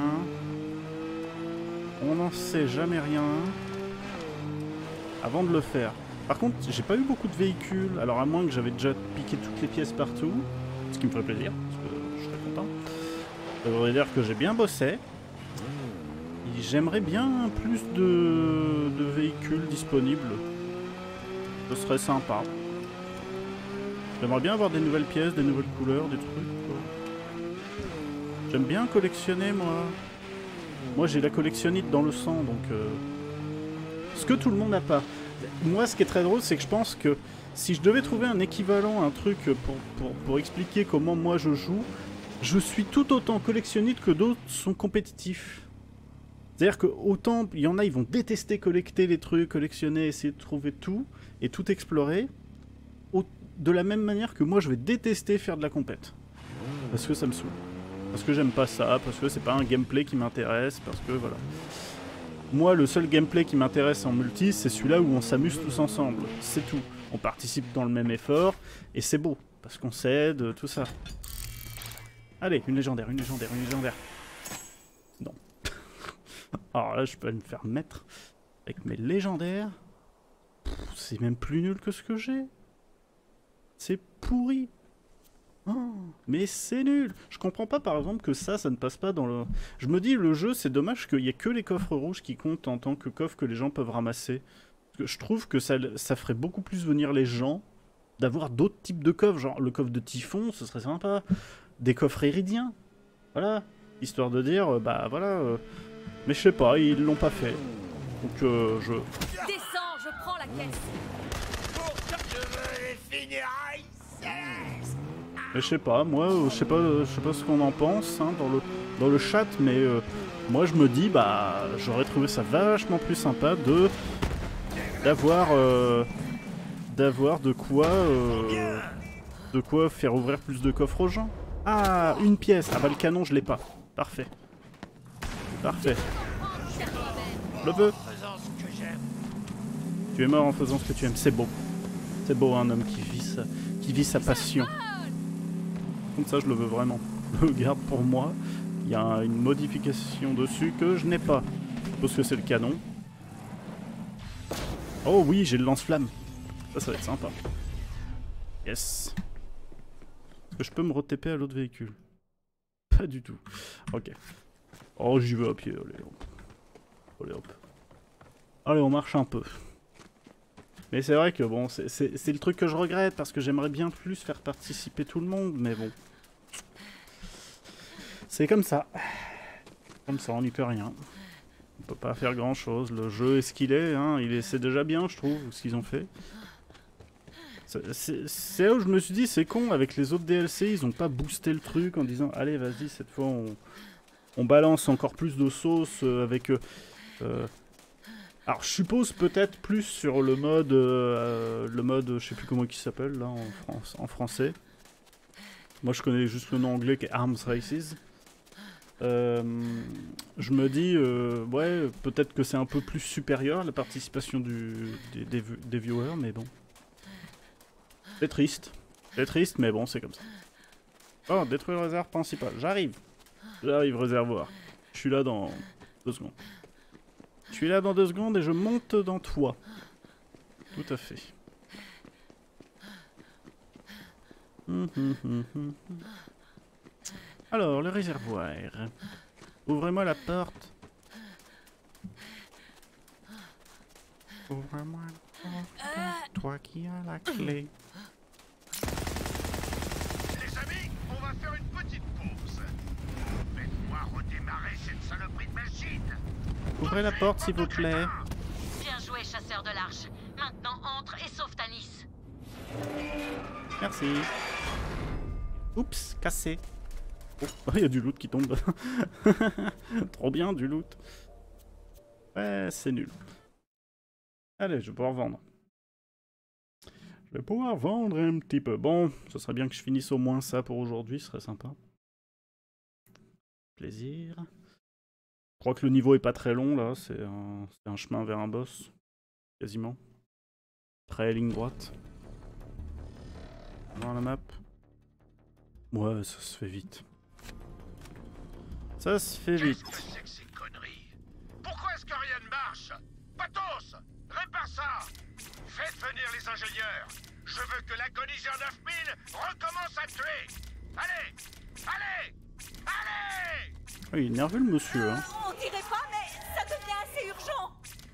On n'en sait jamais rien. Avant de le faire. Par contre, j'ai pas eu beaucoup de véhicules. Alors à moins que j'avais déjà piqué toutes les pièces partout. Ce qui me ferait plaisir, parce que je serais content. Ça voudrait dire que j'ai bien bossé. J'aimerais bien plus de véhicules disponibles. Ce serait sympa. J'aimerais bien avoir des nouvelles pièces, des nouvelles couleurs, des trucs. J'aime bien collectionner, moi. Moi, j'ai la collectionnite dans le sang, donc... Ce que tout le monde n'a pas. Moi, ce qui est très drôle, c'est que je pense que si je devais trouver un équivalent, un truc pour expliquer comment moi je joue, je suis tout autant collectionniste que d'autres sont compétitifs. C'est-à-dire que autant il y en a, ils vont détester collecter les trucs, collectionner, essayer de trouver tout et tout explorer, de la même manière que moi je vais détester faire de la compète. Parce que ça me saoule. Parce que j'aime pas ça, parce que c'est pas un gameplay qui m'intéresse, parce que voilà. Moi, le seul gameplay qui m'intéresse en multi, c'est celui-là où on s'amuse tous ensemble. C'est tout. On participe dans le même effort, et c'est beau, parce qu'on s'aide, tout ça. Allez, une légendaire, une légendaire, une légendaire. Non. Alors là, je peux me faire mettre avec mes légendaires. C'est même plus nul que ce que j'ai. C'est pourri. Oh, mais c'est nul. Je comprends pas par exemple que ça ne passe pas dans le... Je me dis, le jeu, c'est dommage qu'il y ait que les coffres rouges qui comptent en tant que coffres que les gens peuvent ramasser. Parce que je trouve que ça ferait beaucoup plus venir les gens d'avoir d'autres types de coffres. Genre le coffre de Typhon, ce serait sympa. Des coffres éridiens. Voilà. Histoire de dire, bah voilà. Mais je sais pas, ils l'ont pas fait. Donc je... Descends, je prends la caisse. Mais je sais pas, moi, je sais pas ce qu'on en pense hein, dans le chat, mais moi je me dis, bah, j'aurais trouvé ça vachement plus sympa d'avoir de quoi faire ouvrir plus de coffres aux gens. Ah, une pièce. Ah bah le canon, je l'ai pas. Parfait. Parfait. Je le veux. Tu es mort en faisant ce que tu aimes. C'est beau. C'est beau un homme qui vit sa passion. Comme ça, je le veux vraiment. Je le garde pour moi. Il y a une modification dessus que je n'ai pas. Je suppose que c'est le canon. Oh oui, j'ai le lance-flamme. Ça va être sympa. Yes. Est-ce que je peux me re-TP à l'autre véhicule? Pas du tout. Ok. Oh, j'y vais à pied. Allez, hop. Allez, hop. Allez, on marche un peu. Mais c'est vrai que bon, c'est le truc que je regrette parce que j'aimerais bien plus faire participer tout le monde, mais bon. C'est comme ça. Comme ça, on n'y peut rien. On peut pas faire grand chose. Le jeu est ce qu'il est, hein. C'est déjà bien, je trouve, ce qu'ils ont fait. C'est là où je me suis dit, c'est con, avec les autres DLC, ils ont pas boosté le truc en disant, allez, vas-y, cette fois, on balance encore plus de sauce avec... Alors, je suppose peut-être plus sur le mode, je sais plus comment il s'appelle, là, en français. Moi, je connais juste le nom anglais qui est Arms Races. Je me dis, ouais, peut-être que c'est un peu plus supérieur, la participation des viewers, mais bon. C'est triste. C'est triste, mais bon, c'est comme ça. Oh, détruire le réservoir principal. J'arrive. J'arrive, réservoir. Je suis là dans 2 secondes. Je suis là dans 2 secondes et je monte dans toi. Tout à fait. Alors, le réservoir. Ouvrez-moi la porte. Ouvre-moi la porte. Toi qui as la clé. Les amis, on va faire une petite pause. Faites-moi redémarrer cette saloperie de machine. Ouvrez la porte, s'il vous plaît. Bien joué, chasseur de l'arche. Maintenant, entre et sauve Tanis. Merci. Oups, cassé. Oh, il y a du loot qui tombe. Trop bien, du loot. Ouais, c'est nul. Allez, je vais pouvoir vendre. Je vais pouvoir vendre un petit peu. Bon, ce serait bien que je finisse au moins ça pour aujourd'hui, ce serait sympa. Plaisir. Je crois que le niveau est pas très long là, c'est un chemin vers un boss. Quasiment. Très ligne droite. Voir la map. Ouais, ça se fait vite. Ça se fait vite. Qu'est-ce que c'est que ces conneries? Pourquoi est-ce que rien ne marche? Patos, répare ça. Faites venir les ingénieurs. Je veux que l'agoniseur 9000 recommence à tuer. Allez, allez, allez. Oh, il est nerveux le monsieur, hein. On dirait pas, mais ça devient assez urgent.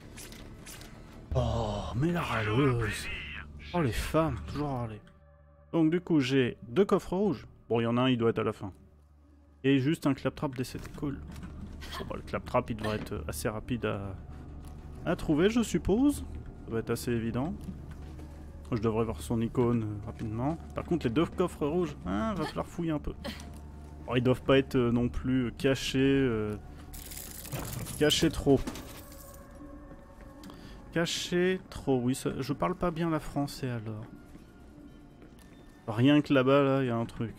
Oh, mais la râleuse. Oh, les femmes, toujours râler. Donc du coup, j'ai 2 coffres rouges. Bon, il y en a un, il doit être à la fin. Et juste un claptrap décédé. Cool. Bon, bah, le claptrap, il devrait être assez rapide à trouver, je suppose. Ça va être assez évident. Je devrais voir son icône rapidement. Par contre, les 2 coffres rouges, hein, va falloir fouiller un peu. Alors, ils doivent pas être non plus cachés. Cachés trop. Cachés trop, oui. Ça, je parle pas bien la français alors. Rien que là-bas, là, il y a un truc.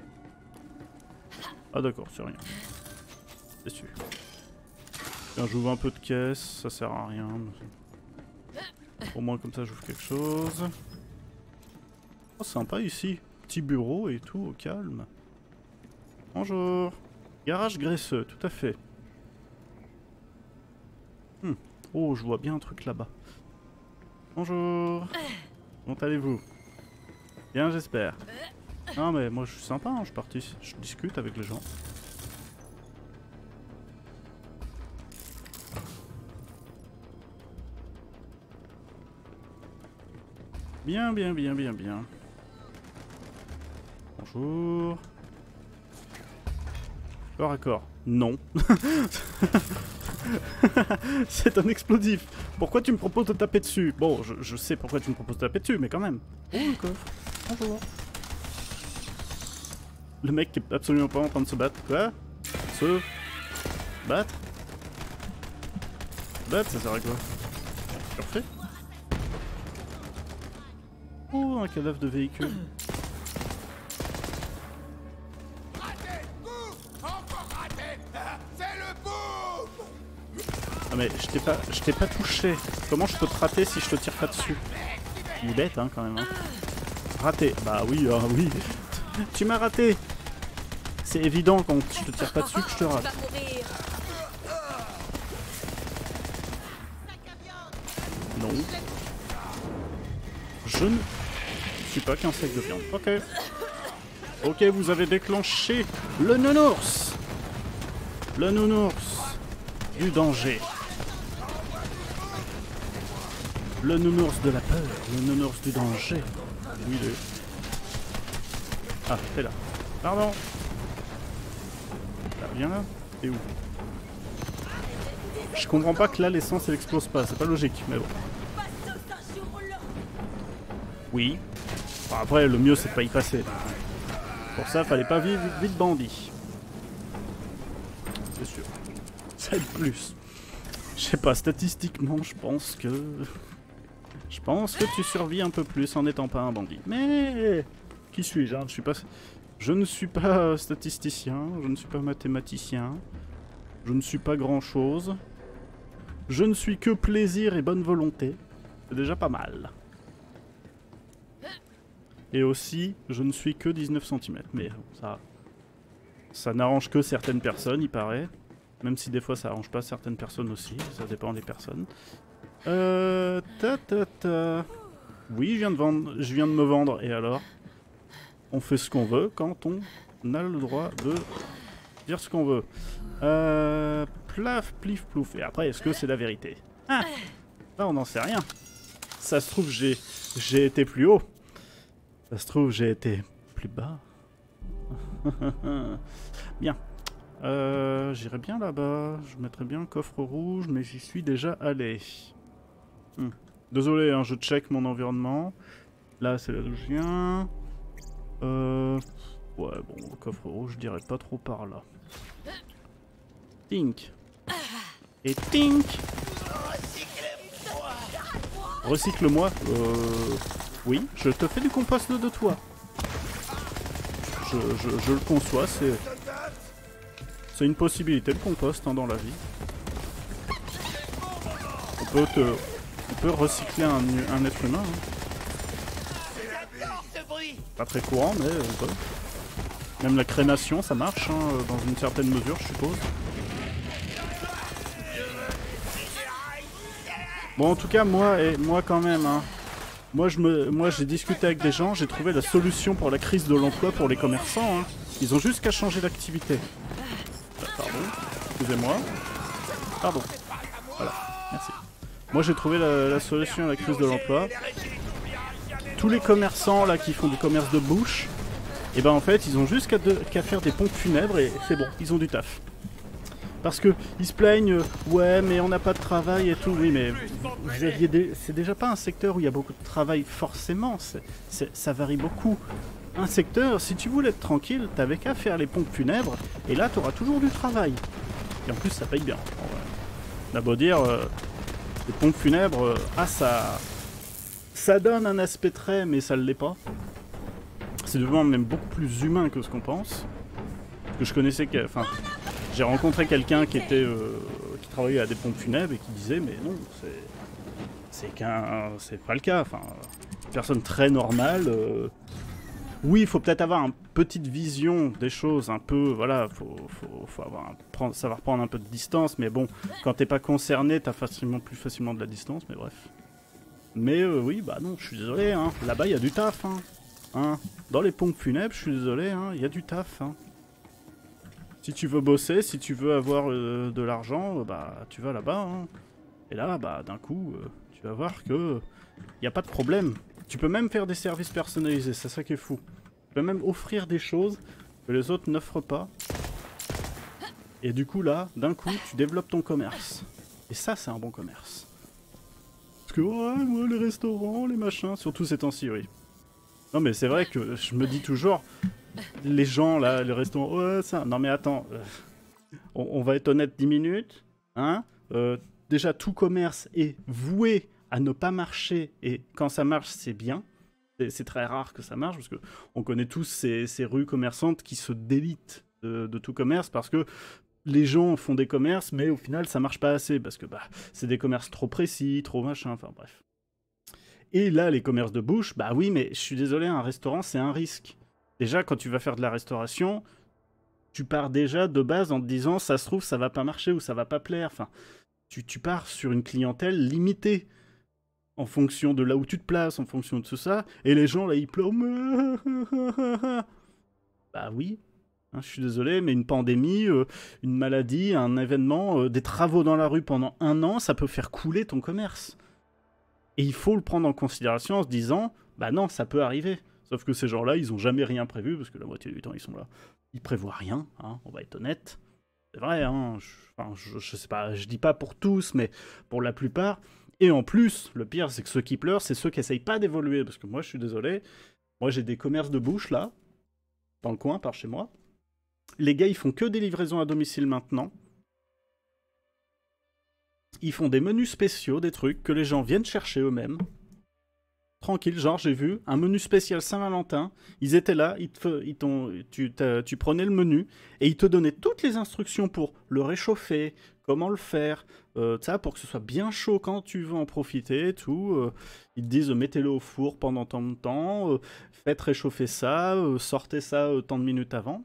Ah d'accord, c'est rien. C'est sûr. Tiens, j'ouvre un peu de caisse, ça sert à rien. Au moins comme ça j'ouvre quelque chose. Oh sympa ici. Petit bureau et tout, au calme. Bonjour. Garage graisseux, tout à fait. Oh, je vois bien un truc là-bas. Bonjour. Comment allez-vous? Bien, j'espère. Non mais moi je suis sympa, hein, je discute avec les gens. Bien, bien, bien, bien, bien. Bonjour. Corps à corps. Non. C'est un explosif. Pourquoi tu me proposes de taper dessus? Bon, je sais pourquoi tu me proposes de taper dessus, mais quand même. Oh, le coffre. Bonjour. Le mec qui est absolument pas en train de se battre. Quoi? Se battre? Battre, ça sert à quoi? Parfait. Oh, un cadavre de véhicule. Ah mais je t'ai pas touché. Comment je peux te rater si je te tire pas dessus? Il est bête hein quand même. Hein. Raté. Bah oui, oui. Tu m'as raté. C'est évident quand je te tire pas dessus que je te rate. Non. Je ne suis pas qu'un sac de viande. Ok. Ok, vous avez déclenché le nounours. Le nounours du danger. Le nounours de la peur. Le nounours du danger. Oui, il est... Ah, t'es là. Pardon. Là, viens là. T'es où? Je comprends pas que là l'essence elle explose pas. C'est pas logique, mais bon. Oui. Bon, après, le mieux c'est de pas y passer. Pour ça, fallait pas vivre vite bandit. C'est sûr. Ça aide plus. Je sais pas, statistiquement, je pense que tu survis un peu plus en n'étant pas un bandit. Mais qui suis-je hein? Je ne suis pas statisticien, je ne suis pas mathématicien, je ne suis pas grand-chose. Je ne suis que plaisir et bonne volonté. C'est déjà pas mal. Et aussi, je ne suis que 19 cm. Mais ça n'arrange que certaines personnes, il paraît. Même si des fois ça arrange pas certaines personnes aussi. Ça dépend des personnes. Oui, je viens de me vendre. Et alors? On fait ce qu'on veut quand on a le droit de dire ce qu'on veut. Plaf, plif, plouf. Et après, est-ce que c'est la vérité? Ah, là, on n'en sait rien. Ça se trouve, j'ai été plus haut. Ça se trouve, j'ai été plus bas. Bien. J'irai bien là-bas. Je mettrai bien le coffre rouge, mais j'y suis déjà allé. Désolé, hein, je check mon environnement. Là, c'est là d'où je viens. Ouais, bon, le coffre rouge, je dirais pas trop par là. Tink. Et tink. Recycle-moi. Oui, je te fais du compost de toi. Je le conçois, c'est une possibilité le compost hein, dans la vie. On peut recycler un être humain. Hein. Pas très courant, mais on peut. Même la crémation, ça marche, hein, dans une certaine mesure, je suppose. Bon, en tout cas, moi quand même, hein. Moi, j'ai discuté avec des gens, j'ai trouvé la solution pour la crise de l'emploi pour les commerçants. Hein. Ils ont juste qu'à changer d'activité. Pardon, excusez-moi. Pardon. Voilà, merci. Moi, j'ai trouvé la solution à la crise de l'emploi. Tous les commerçants là qui font du commerce de bouche, et ben en fait, ils ont juste qu'à faire des pompes funèbres et c'est bon, ils ont du taf. Parce que ils se plaignent, ouais, mais on n'a pas de travail et tout. Oui, mais c'est déjà pas un secteur où il y a beaucoup de travail forcément. Ça varie beaucoup. Un secteur, si tu voulais être tranquille, t'avais qu'à faire les pompes funèbres, et là, t'auras toujours du travail. Et en plus, ça paye bien. On a beau dire, les pompes funèbres, ça donne un aspect trait, mais ça ne l'est pas. C'est devenu même beaucoup plus humain que ce qu'on pense. Parce que je connaissais, enfin, j'ai rencontré quelqu'un qui travaillait à des pompes funèbres et qui disait, mais non, c'est pas le cas. Enfin, une personne très normale. Oui, il faut peut-être avoir une petite vision des choses, un peu, voilà, faut savoir prendre un peu de distance, mais bon, quand t'es pas concerné, t'as plus facilement de la distance, mais bref. Mais oui, bah non, je suis désolé, hein, là-bas il y a du taf, hein. Dans les pompes funèbres, je suis désolé, hein, il y a du taf, hein. Si tu veux bosser, si tu veux avoir de l'argent, bah tu vas là-bas, hein. Et là, bah d'un coup, tu vas voir que y a pas de problème. Tu peux même faire des services personnalisés, c'est ça qui est fou. Tu peux même offrir des choses que les autres n'offrent pas. Et du coup là, d'un coup, tu développes ton commerce. Et ça, c'est un bon commerce. Parce que, ouais, moi, les restaurants, les machins, surtout ces temps-ci, oui. Non mais c'est vrai que je me dis toujours, les gens là, les restaurants, ouais, ça... Non mais attends, on va être honnête 10 minutes, hein. Déjà, tout commerce est voué à ne pas marcher, et quand ça marche, c'est bien. C'est très rare que ça marche, parce que on connaît tous ces rues commerçantes qui se délitent de tout commerce, parce que les gens font des commerces, mais au final, ça marche pas assez, parce que bah, c'est des commerces trop précis, trop machin, enfin bref. Et là, les commerces de bouche, bah oui, mais je suis désolé, un restaurant, c'est un risque. Déjà, quand tu vas faire de la restauration, tu pars déjà de base en te disant, ça se trouve, ça va pas marcher ou ça va pas plaire, enfin, tu pars sur une clientèle limitée. En fonction de là où tu te places, en fonction de tout ça, et les gens là ils pleurent. Bah oui, hein, je suis désolé, mais une pandémie, une maladie, un événement, des travaux dans la rue pendant 1 an, ça peut faire couler ton commerce. Et il faut le prendre en considération en se disant, bah non, ça peut arriver. Sauf que ces gens-là, ils ont jamais rien prévu, parce que la moitié du temps ils sont là. Ils prévoient rien, hein, on va être honnête. C'est vrai, hein, je sais pas, je dis pas pour tous, mais pour la plupart. Et en plus, le pire, c'est que ceux qui pleurent, c'est ceux qui essayent pas d'évoluer. Parce que moi, je suis désolé. Moi, j'ai des commerces de bouche, là, dans le coin, par chez moi. Les gars, ils font que des livraisons à domicile maintenant. Ils font des menus spéciaux, des trucs que les gens viennent chercher eux-mêmes. Tranquille, genre, j'ai vu un menu spécial Saint-Valentin. Ils étaient là, tu prenais le menu, et ils te donnaient toutes les instructions pour le réchauffer, comment le faire, ça, pour que ce soit bien chaud quand tu veux en profiter, tout. Ils te disent, mettez-le au four pendant tant de temps, faites réchauffer ça, sortez ça tant de minutes avant.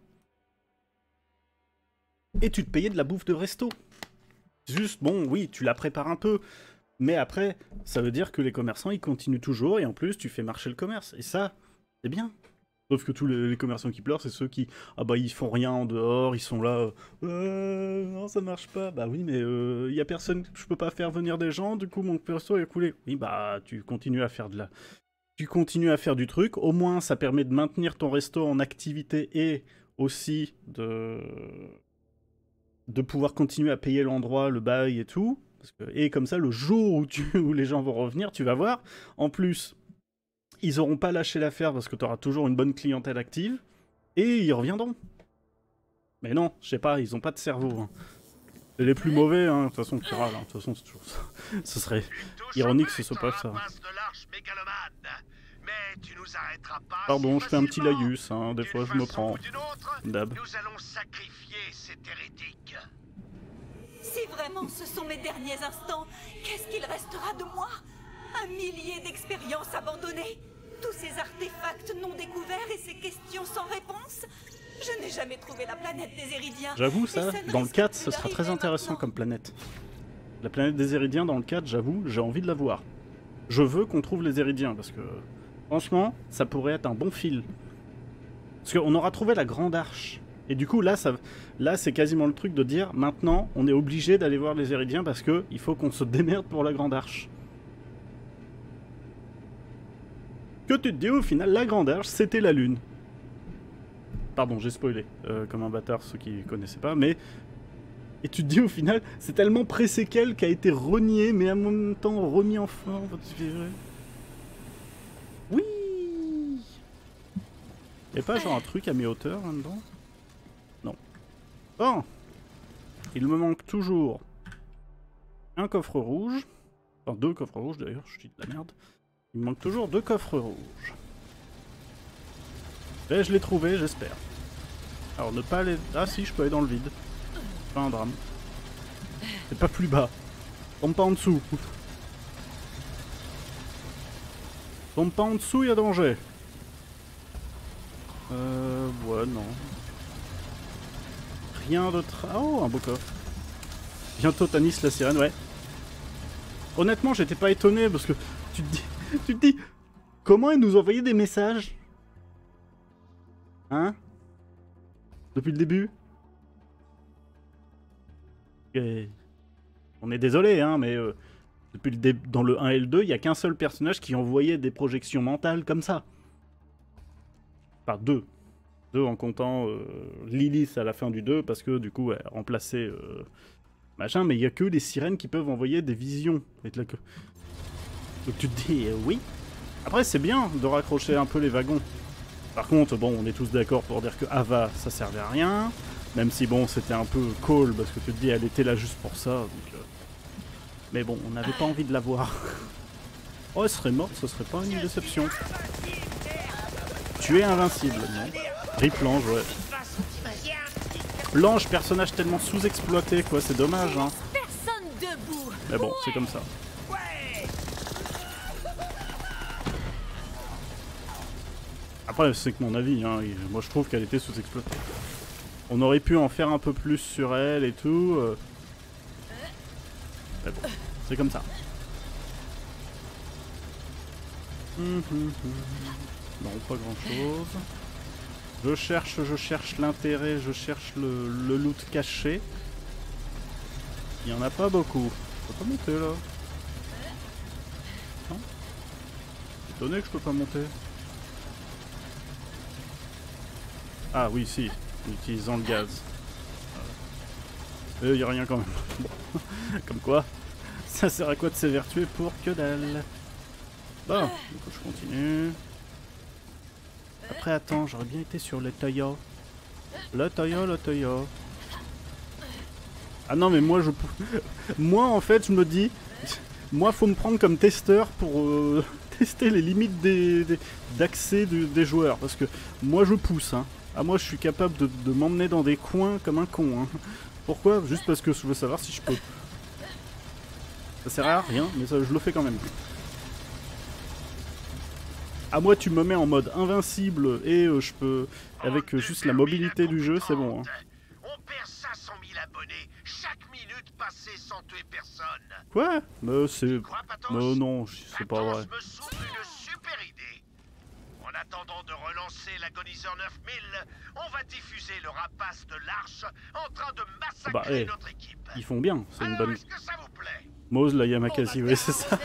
Et tu te payais de la bouffe de resto. Juste, bon, oui, tu la prépares un peu, mais après, ça veut dire que les commerçants, ils continuent toujours, et en plus, tu fais marcher le commerce. Et ça, c'est bien. Sauf que tous les commerçants qui pleurent, c'est ceux qui, ah bah ils font rien en dehors, ils sont là, non ça marche pas, bah oui mais y a personne, je peux pas faire venir des gens, du coup mon perso est coulé. Oui bah tu continues à faire du truc, au moins ça permet de maintenir ton resto en activité et aussi de pouvoir continuer à payer l'endroit, le bail et tout, et comme ça le jour où les gens vont revenir, tu vas voir, en plus... Ils auront pas lâché l'affaire parce que tu auras toujours une bonne clientèle active. Et ils reviendront. Mais non, je sais pas, ils ont pas de cerveau. Hein. C'est les plus mauvais, hein. De toute façon, tu râles. De toute façon, c'est toujours ça. Ce serait ironique que ce soit pas ça. Pardon, je fais un petit laïus. Hein. Des fois, je me prends. D'hab. Nous allons sacrifier cet hérétique. Si vraiment ce sont mes derniers instants, qu'est-ce qu'il restera de moi ? 1 millier d'expériences abandonnées, tous ces artefacts non découverts et ces questions sans réponse. Je n'ai jamais trouvé la planète des Éridiens. J'avoue ça, dans le 4, ce sera très intéressant comme planète. La planète des Éridiens dans le 4, j'avoue, j'ai envie de la voir. Je veux qu'on trouve les Éridiens, parce que franchement, ça pourrait être un bon fil. Parce qu'on aura trouvé la Grande Arche. Et du coup, là c'est quasiment le truc de dire, maintenant, on est obligé d'aller voir les Éridiens parce qu'il faut qu'on se démerde pour la Grande Arche. Que tu te dis au final, la Grande Arche, c'était la Lune. Pardon, j'ai spoilé, comme un bâtard, ceux qui connaissaient pas, mais Et tu te dis au final, c'est tellement pré-séquel qu'a été renié, mais en même temps remis en forme. Oui. Y'a pas genre un truc à mi-hauteur là-dedans? Non. Bon. Il me manque toujours un coffre rouge. Enfin 2 coffres rouges d'ailleurs, je dis de la merde. Il me manque toujours 2 coffres rouges. Et je l'ai trouvé, j'espère. Alors ne pas aller... Ah si, je peux aller dans le vide. Pas un drame. C'est pas plus bas. Tombe pas en dessous. Tombe pas en dessous, il y a danger. Ouais, non. Rien de très... Oh, un beau coffre. Bientôt Tanis la sirène, ouais. Honnêtement, j'étais pas étonné parce que tu te dis, comment elle nous envoyait des messages? Hein? Depuis le début? Et... On est désolé, hein, mais depuis le dans le 1 et le 2, il n'y a qu'un seul personnage qui envoyait des projections mentales comme ça. Enfin, 2. 2 en comptant Lilith à la fin du 2, parce que du coup, elle a remplacé machin, mais il n'y a que les sirènes qui peuvent envoyer des visions. Donc tu te dis, oui. Après, c'est bien de raccrocher un peu les wagons. Par contre, bon, on est tous d'accord pour dire que Ava, ça servait à rien. Même si, bon, c'était un peu cool, parce que tu te dis, elle était là juste pour ça. Donc, mais bon, on n'avait pas envie de la voir. Oh, elle serait morte, ce serait pas une déception. Tu es invincible, non? Rip l'ange, ouais. L'ange, personnage tellement sous-exploité, quoi, c'est dommage, hein. Mais bon, c'est comme ça. Après, c'est que mon avis, hein. Moi je trouve qu'elle était sous-exploitée. On aurait pu en faire un peu plus sur elle et tout. Mais bon, c'est comme ça. Non, pas grand-chose. Je cherche l'intérêt, je cherche le loot caché. Il n'y en a pas beaucoup. Je peux pas monter là. Non? Étonné que je peux pas monter. Ah oui, si. En utilisant le gaz. Il n'y a rien quand même. Bon. Comme quoi, ça sert à quoi de s'évertuer pour que dalle. Bon, du coup je continue. Après, attends, j'aurais bien été sur le Toya. Le Toya. Ah non, mais moi, moi, en fait, je me dis... Moi, faut me prendre comme testeur pour tester les limites d'accès des joueurs. Parce que moi, je pousse, hein. Ah, moi, je suis capable de m'emmener dans des coins comme un con, hein. Pourquoi? Juste parce que je veux savoir si je peux. Ça sert à rien, mais ça, je le fais quand même. À moi, tu me mets en mode invincible et je peux, avec juste la mobilité du jeu, c'est bon. Hein. On perd 500 000 abonnés chaque minute passée sans tuer personne. Quoi? Mais c'est... non, c'est pas vrai. me souffle une super idée. En attendant de relancer l'agoniseur 9000, on va diffuser le rapace de l'Arche en train de massacrer notre équipe. Ils font bien, c'est une bonne... Est-ce que ça vous plaît? Mose, la Yamakasi, oui, c'est ça.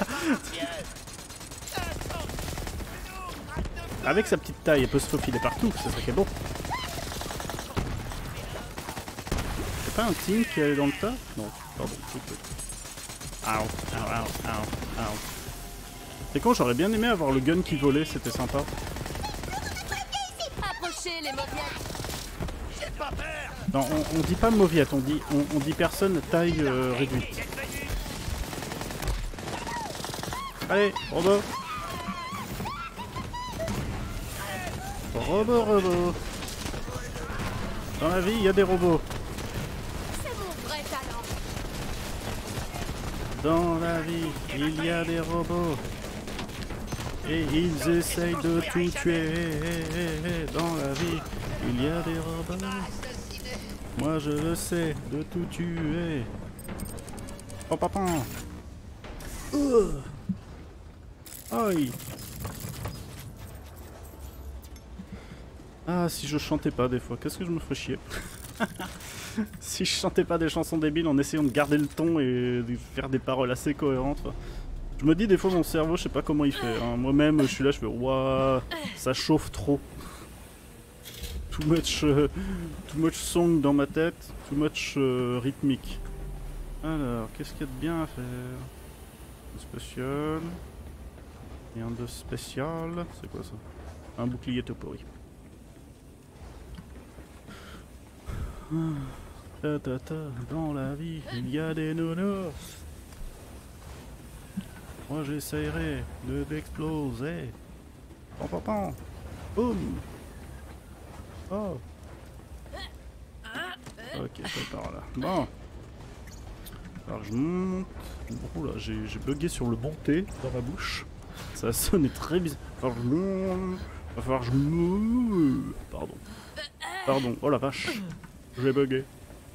Avec sa petite taille, elle peut se faufiler partout, c'est ça qui est beau. C'est pas un team qui est dans le tas? Non, pardon. Ow. C'est con, j'aurais bien aimé avoir le gun qui volait, c'était sympa. Approchez les mauviettes. Non, on dit pas mauviette, on dit personne taille réduite. Allez, robot. Robot. Dans la vie, il y a des robots. C'est mon vrai talent. Dans la vie, il y a des robots. Et ils essayent de tout tuer. Dans la vie, il y a des robots. Moi je le sais, de tout tuer. Papa. Aïe. Ah, si je chantais pas des fois, qu'est-ce que je me ferais chier. Si je chantais pas des chansons débiles en essayant de garder le ton et de faire des paroles assez cohérentes. Je me dis des fois mon cerveau, je sais pas comment il fait. Hein. Moi-même, je suis là, je fais ouah, ça chauffe trop. too much song dans ma tête, too much rythmique. Alors, qu'est-ce qu'il y a de bien à faire? Spécial. Rien de spécial. C'est quoi ça? Un bouclier topori. Ta ta ta, dans la vie, il y a des nounours. Moi j'essaierai de l'exploser. Pam pam pam. Boum. Oh. Ok, c'est par là. Bon. Alors je monte. Oh là, j'ai bugué sur le bon T dans ma bouche. Ça sonnait très bizarre. Alors je monte. Va falloir que je monte. Pardon. Pardon. Oh la vache. J'ai bugué.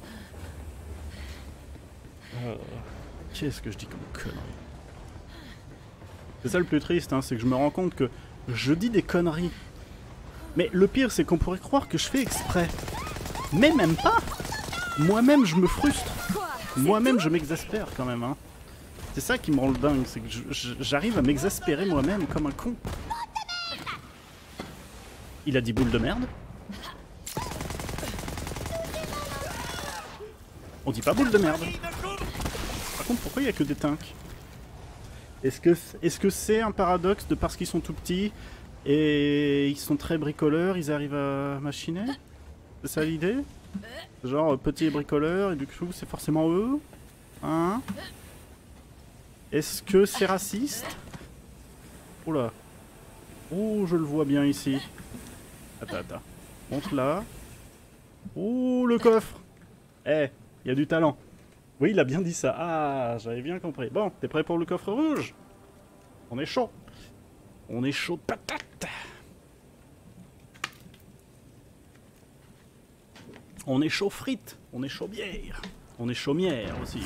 Qu'est-ce que je dis comme connerie? C'est ça le plus triste, hein, c'est que je me rends compte que je dis des conneries. Mais le pire, c'est qu'on pourrait croire que je fais exprès. Mais même pas. Moi-même, je me frustre. Moi-même, je m'exaspère quand même. Hein. C'est ça qui me rend le dingue, c'est que j'arrive à m'exaspérer moi-même comme un con. Il a dit boule de merde. On dit pas boule de merde. Par contre, pourquoi il n'y a que des tanks? Est-ce que c'est un paradoxe de parce qu'ils sont tout petits et ils sont très bricoleurs, ils arrivent à machiner? C'est ça l'idée? Genre petits bricoleurs et du coup c'est forcément eux? Hein? Est-ce que c'est raciste? Oula. Oh, je le vois bien ici. Attends. Monte là. Oh, le coffre! Eh, il y a du talent. Oui, il a bien dit ça. Ah, j'avais bien compris. Bon, t'es prêt pour le coffre rouge? On est chaud. On est chaud patate. On est chaud frites. On est chaud bière. On est chaud mière aussi.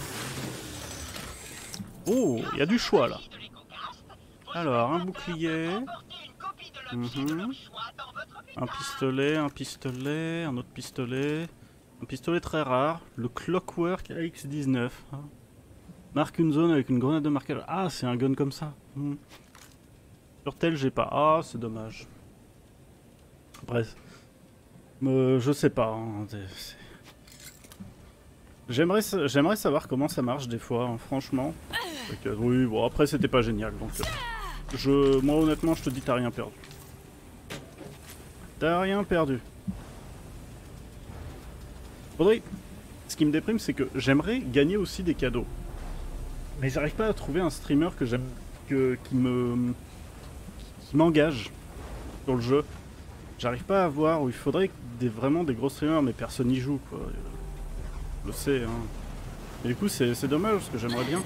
Oh, il y a du choix là. Alors, un bouclier. Un pistolet, un autre pistolet. Un pistolet très rare, le Clockwork AX-19. Marque une zone avec une grenade de marquage. Ah, c'est un gun comme ça. Sur tel, j'ai pas. Ah, c'est dommage. Bref. Je sais pas. Hein. J'aimerais savoir comment ça marche des fois, hein, franchement. Oui, bon, après, c'était pas génial. Donc, moi, honnêtement, je te dis, t'as rien perdu. T'as rien perdu. Faudrait... Ce qui me déprime, c'est que j'aimerais gagner aussi des cadeaux. Mais j'arrive pas à trouver un streamer que j'aime, qui m'engage sur le jeu. J'arrive pas à voir où il faudrait vraiment des gros streamers, mais personne n'y joue, quoi. Je le sais, hein. Et du coup, c'est dommage, parce que j'aimerais bien.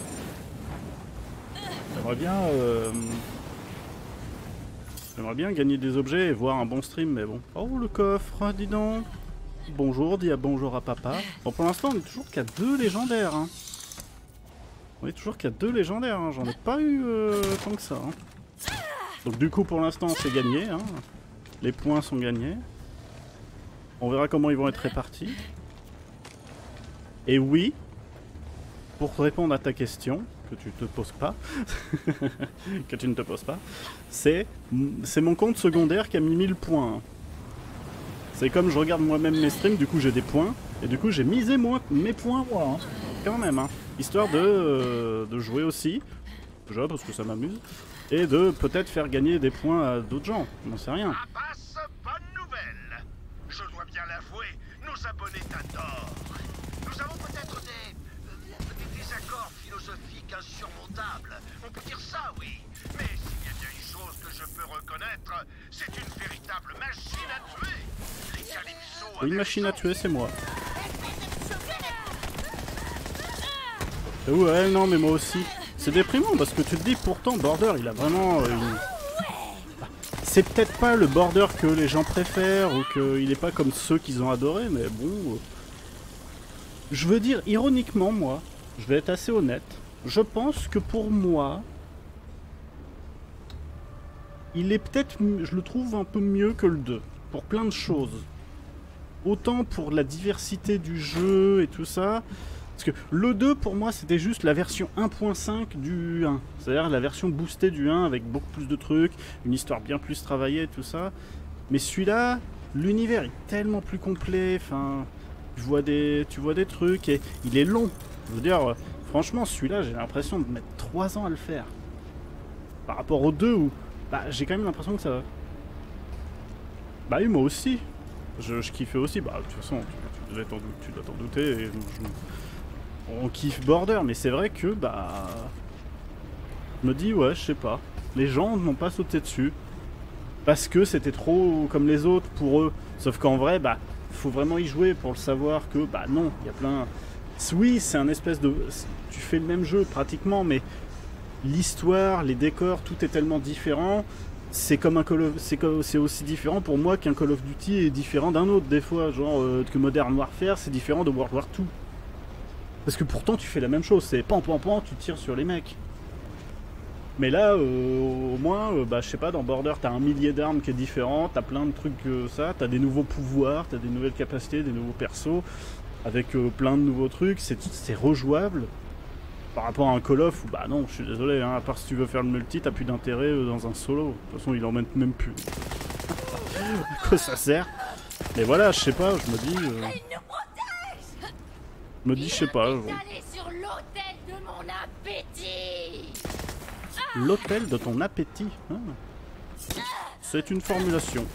J'aimerais bien gagner des objets et voir un bon stream, mais bon. Oh, le coffre, dis donc. Bonjour, dis bonjour à papa. Bon, pour l'instant, on est toujours qu'à 2 légendaires. Hein. On est toujours qu'à 2 légendaires. Hein. J'en ai pas eu tant que ça. Hein. Donc, du coup, pour l'instant, c'est gagné. Hein. Les points sont gagnés. On verra comment ils vont être répartis. Et oui, pour répondre à ta question, que tu te poses pas, que tu ne te poses pas, c'est mon compte secondaire qui a mis 1000 points. Hein. C'est comme je regarde moi-même mes streams, du coup j'ai des points, et du coup j'ai misé mes points moi, hein, quand même, hein, histoire de jouer aussi, déjà parce que ça m'amuse, et de peut-être faire gagner des points à d'autres gens, on n'en sait rien. Passe, bonne nouvelle. Je dois bien l'avouer, nos abonnés t'adorent. Nous avons peut-être des désaccords philosophiques insurmontables, on peut dire ça, oui, mais s'il y a bien une chose que je peux reconnaître, c'est une véritable machine à tuer. Une machine à tuer, c'est moi. Ouais, non, mais moi aussi. C'est déprimant parce que tu te dis, pourtant, Border, il a vraiment une... C'est peut-être pas le Border que les gens préfèrent ou qu'il est pas comme ceux qu'ils ont adoré, mais bon... Je veux dire, ironiquement, moi, je vais être assez honnête, je pense que pour moi, il est peut-être, je le trouve un peu mieux que le 2, pour plein de choses. Autant pour la diversité du jeu et tout ça, parce que le 2 pour moi c'était juste la version 1.5 du 1, c'est-à-dire la version boostée du 1 avec beaucoup plus de trucs, une histoire bien plus travaillée et tout ça. Mais celui-là, l'univers est tellement plus complet, enfin, tu vois des trucs, et il est long. Je veux dire, franchement, celui-là, j'ai l'impression de mettre 3 ans à le faire. Par rapport aux deux où, bah, j'ai quand même l'impression que ça va. Bah oui, moi aussi. Je kiffais aussi, bah, de toute façon, tu dois t'en douter, et on kiffe Border, mais c'est vrai que, bah, je me dis, ouais, je sais pas, les gens n'ont pas sauté dessus, parce que c'était trop comme les autres pour eux, sauf qu'en vrai, bah, faut vraiment y jouer pour le savoir que, bah non, il y a plein... Oui, c'est un espèce de... Tu fais le même jeu, pratiquement, mais l'histoire, les décors, tout est tellement différent... C'est comme un Call of... c'est aussi différent pour moi qu'un Call of Duty est différent d'un autre des fois, genre que Modern Warfare c'est différent de World War II. Parce que pourtant tu fais la même chose, c'est pan, tu tires sur les mecs. Mais là, au moins, bah je sais pas, dans Border t'as 1 millier d'armes qui est différent, t'as plein de trucs ça, t'as des nouveaux pouvoirs, t'as des nouvelles capacités, des nouveaux persos, avec plein de nouveaux trucs, c'est rejouable. Par rapport à un Call of où, bah non, je suis désolé, hein, à part si tu veux faire le multi, t'as plus d'intérêt dans un solo. De toute façon, il en met même plus. À quoi ça sert? Mais voilà, je sais pas, je me dis... je sais pas... sur l'autel de mon appétit. L'autel de ton appétit, hein. C'est une formulation.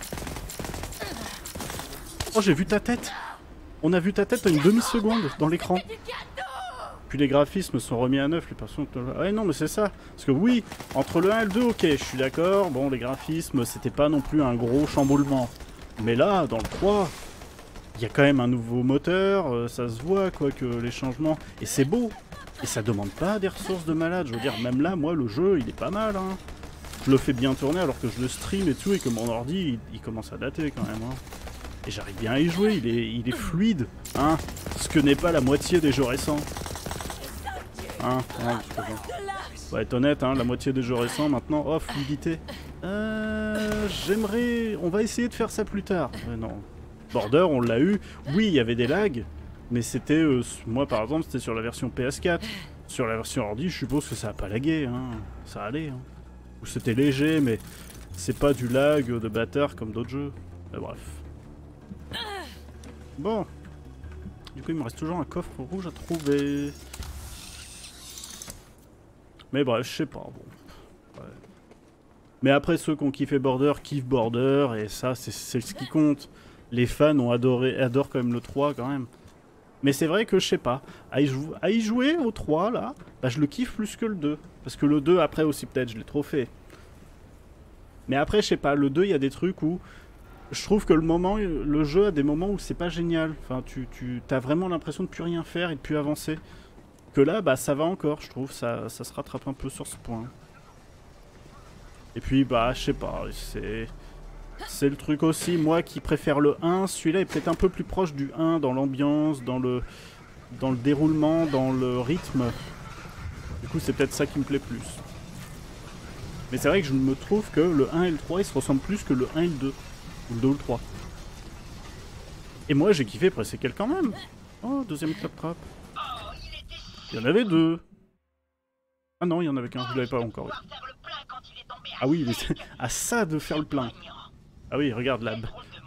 Oh, j'ai vu ta tête. On a vu ta tête à une demi-seconde dans l'écran. Puis les graphismes sont remis à neuf, les personnes... Ouais non mais c'est ça, parce que oui, entre le 1 et le 2, ok, je suis d'accord, bon les graphismes, c'était pas non plus un gros chamboulement. Mais là, dans le 3, il y a quand même un nouveau moteur, ça se voit quoi que les changements, et c'est beau. Et ça demande pas des ressources de malade, je veux dire, même là, moi le jeu, il est pas mal, hein. Je le fais bien tourner alors que je le stream et tout, et que mon ordi, il commence à dater quand même, hein. Et j'arrive bien à y jouer, il est fluide, hein, ce que n'est pas la moitié des jeux récents. Hein, bon, être honnête, hein, la moitié des jeux récents maintenant, oh fluidité. J'aimerais... On va essayer de faire ça plus tard. Non. Border, on l'a eu. Oui, il y avait des lags, mais c'était... moi par exemple, c'était sur la version PS4. Sur la version ordi, je suppose que ça a pas lagué, hein. Ça allait, hein. Ou c'était léger, mais c'est pas du lag de bâtard comme d'autres jeux. Mais bref. Bon. Du coup, il me reste toujours un coffre rouge à trouver. Mais bref, je sais pas, bon. Ouais. Mais après, ceux qui ont kiffé Border, kiffent Border, et ça, c'est ce qui compte. Les fans ont adorent quand même le 3, quand même. Mais c'est vrai que, je sais pas, à y jouer au 3, là, bah je le kiffe plus que le 2. Parce que le 2, après aussi, peut-être, je l'ai trop fait. Mais après, je sais pas, le 2, il y a des trucs où... Je trouve que le jeu a des moments où c'est pas génial. Enfin, t'as vraiment l'impression de plus rien faire et de plus avancer. Que là, bah ça va encore, je trouve, ça se rattrape un peu sur ce point. Et puis, bah, je sais pas, c'est le truc aussi, moi qui préfère le 1, celui-là est peut-être un peu plus proche du 1 dans l'ambiance, dans le déroulement, dans le rythme. Du coup, c'est peut-être ça qui me plaît plus. Mais c'est vrai que je me trouve que le 1 et le 3, ils se ressemblent plus que le 1 et le 2. Ou le 2 ou le 3. Et moi, j'ai kiffé Pré-Séquel quand même. Oh, deuxième clap-trap. Il y en avait 2. Ah non, il y en avait qu'un, je l'avais pas encore. Oui. Ah oui, mais c'est à ça de faire le plein. Ah oui, regarde Lab.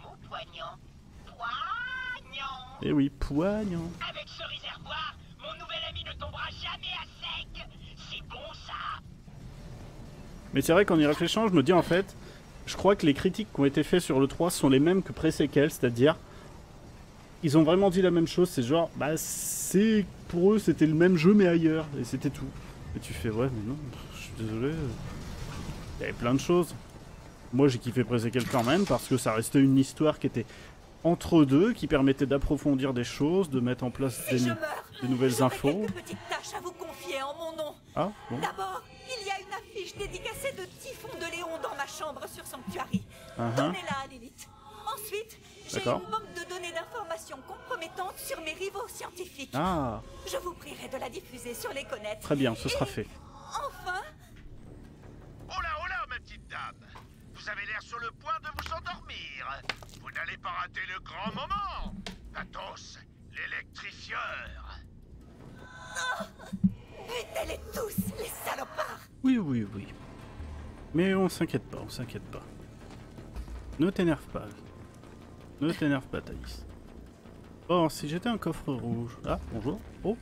Eh oui, poignant. Avec ce réservoir, mon nouvel ami ne tombera jamais à sec. C'est bon ça. Mais c'est vrai qu'en y réfléchissant, je me dis en fait, je crois que les critiques qui ont été faites sur le 3 sont les mêmes que Pré-Séquel, c'est-à-dire ils ont vraiment dit la même chose, c'est genre, bah c'est... Pour eux, c'était le même jeu mais ailleurs, et c'était tout. Et tu fais, ouais, mais non, je suis désolé. Il y avait plein de choses. Moi, j'ai kiffé Pré-Séquel quand même, parce que ça restait une histoire qui était entre deux, qui permettait d'approfondir des choses, de mettre en place des nouvelles infos. J'aurais quelques petites tâches à vous confier en mon nom. Ah, bon. D'abord, il y a une affiche dédicacée de Typhon de Léon dans ma chambre sur Sanctuary. Donnez-la à Lilith. Ensuite, j'ai une banque de données d'informations compromettantes sur mes rivaux scientifiques. Ah. Je vous prierai de la diffuser sur les connaître. Très bien, ce sera fait. Enfin... Oh là, ma petite dame. Vous avez l'air sur le point de vous endormir. Vous n'allez pas rater le grand moment. Athos, l'électrifieur. Oh, butez-les tous, les salopards. Oui. Mais on s'inquiète pas, Ne t'énerve pas. Ne t'énerve pas, Thaïs. Bon, si j'étais un coffre rouge... Ah, bonjour. Oh.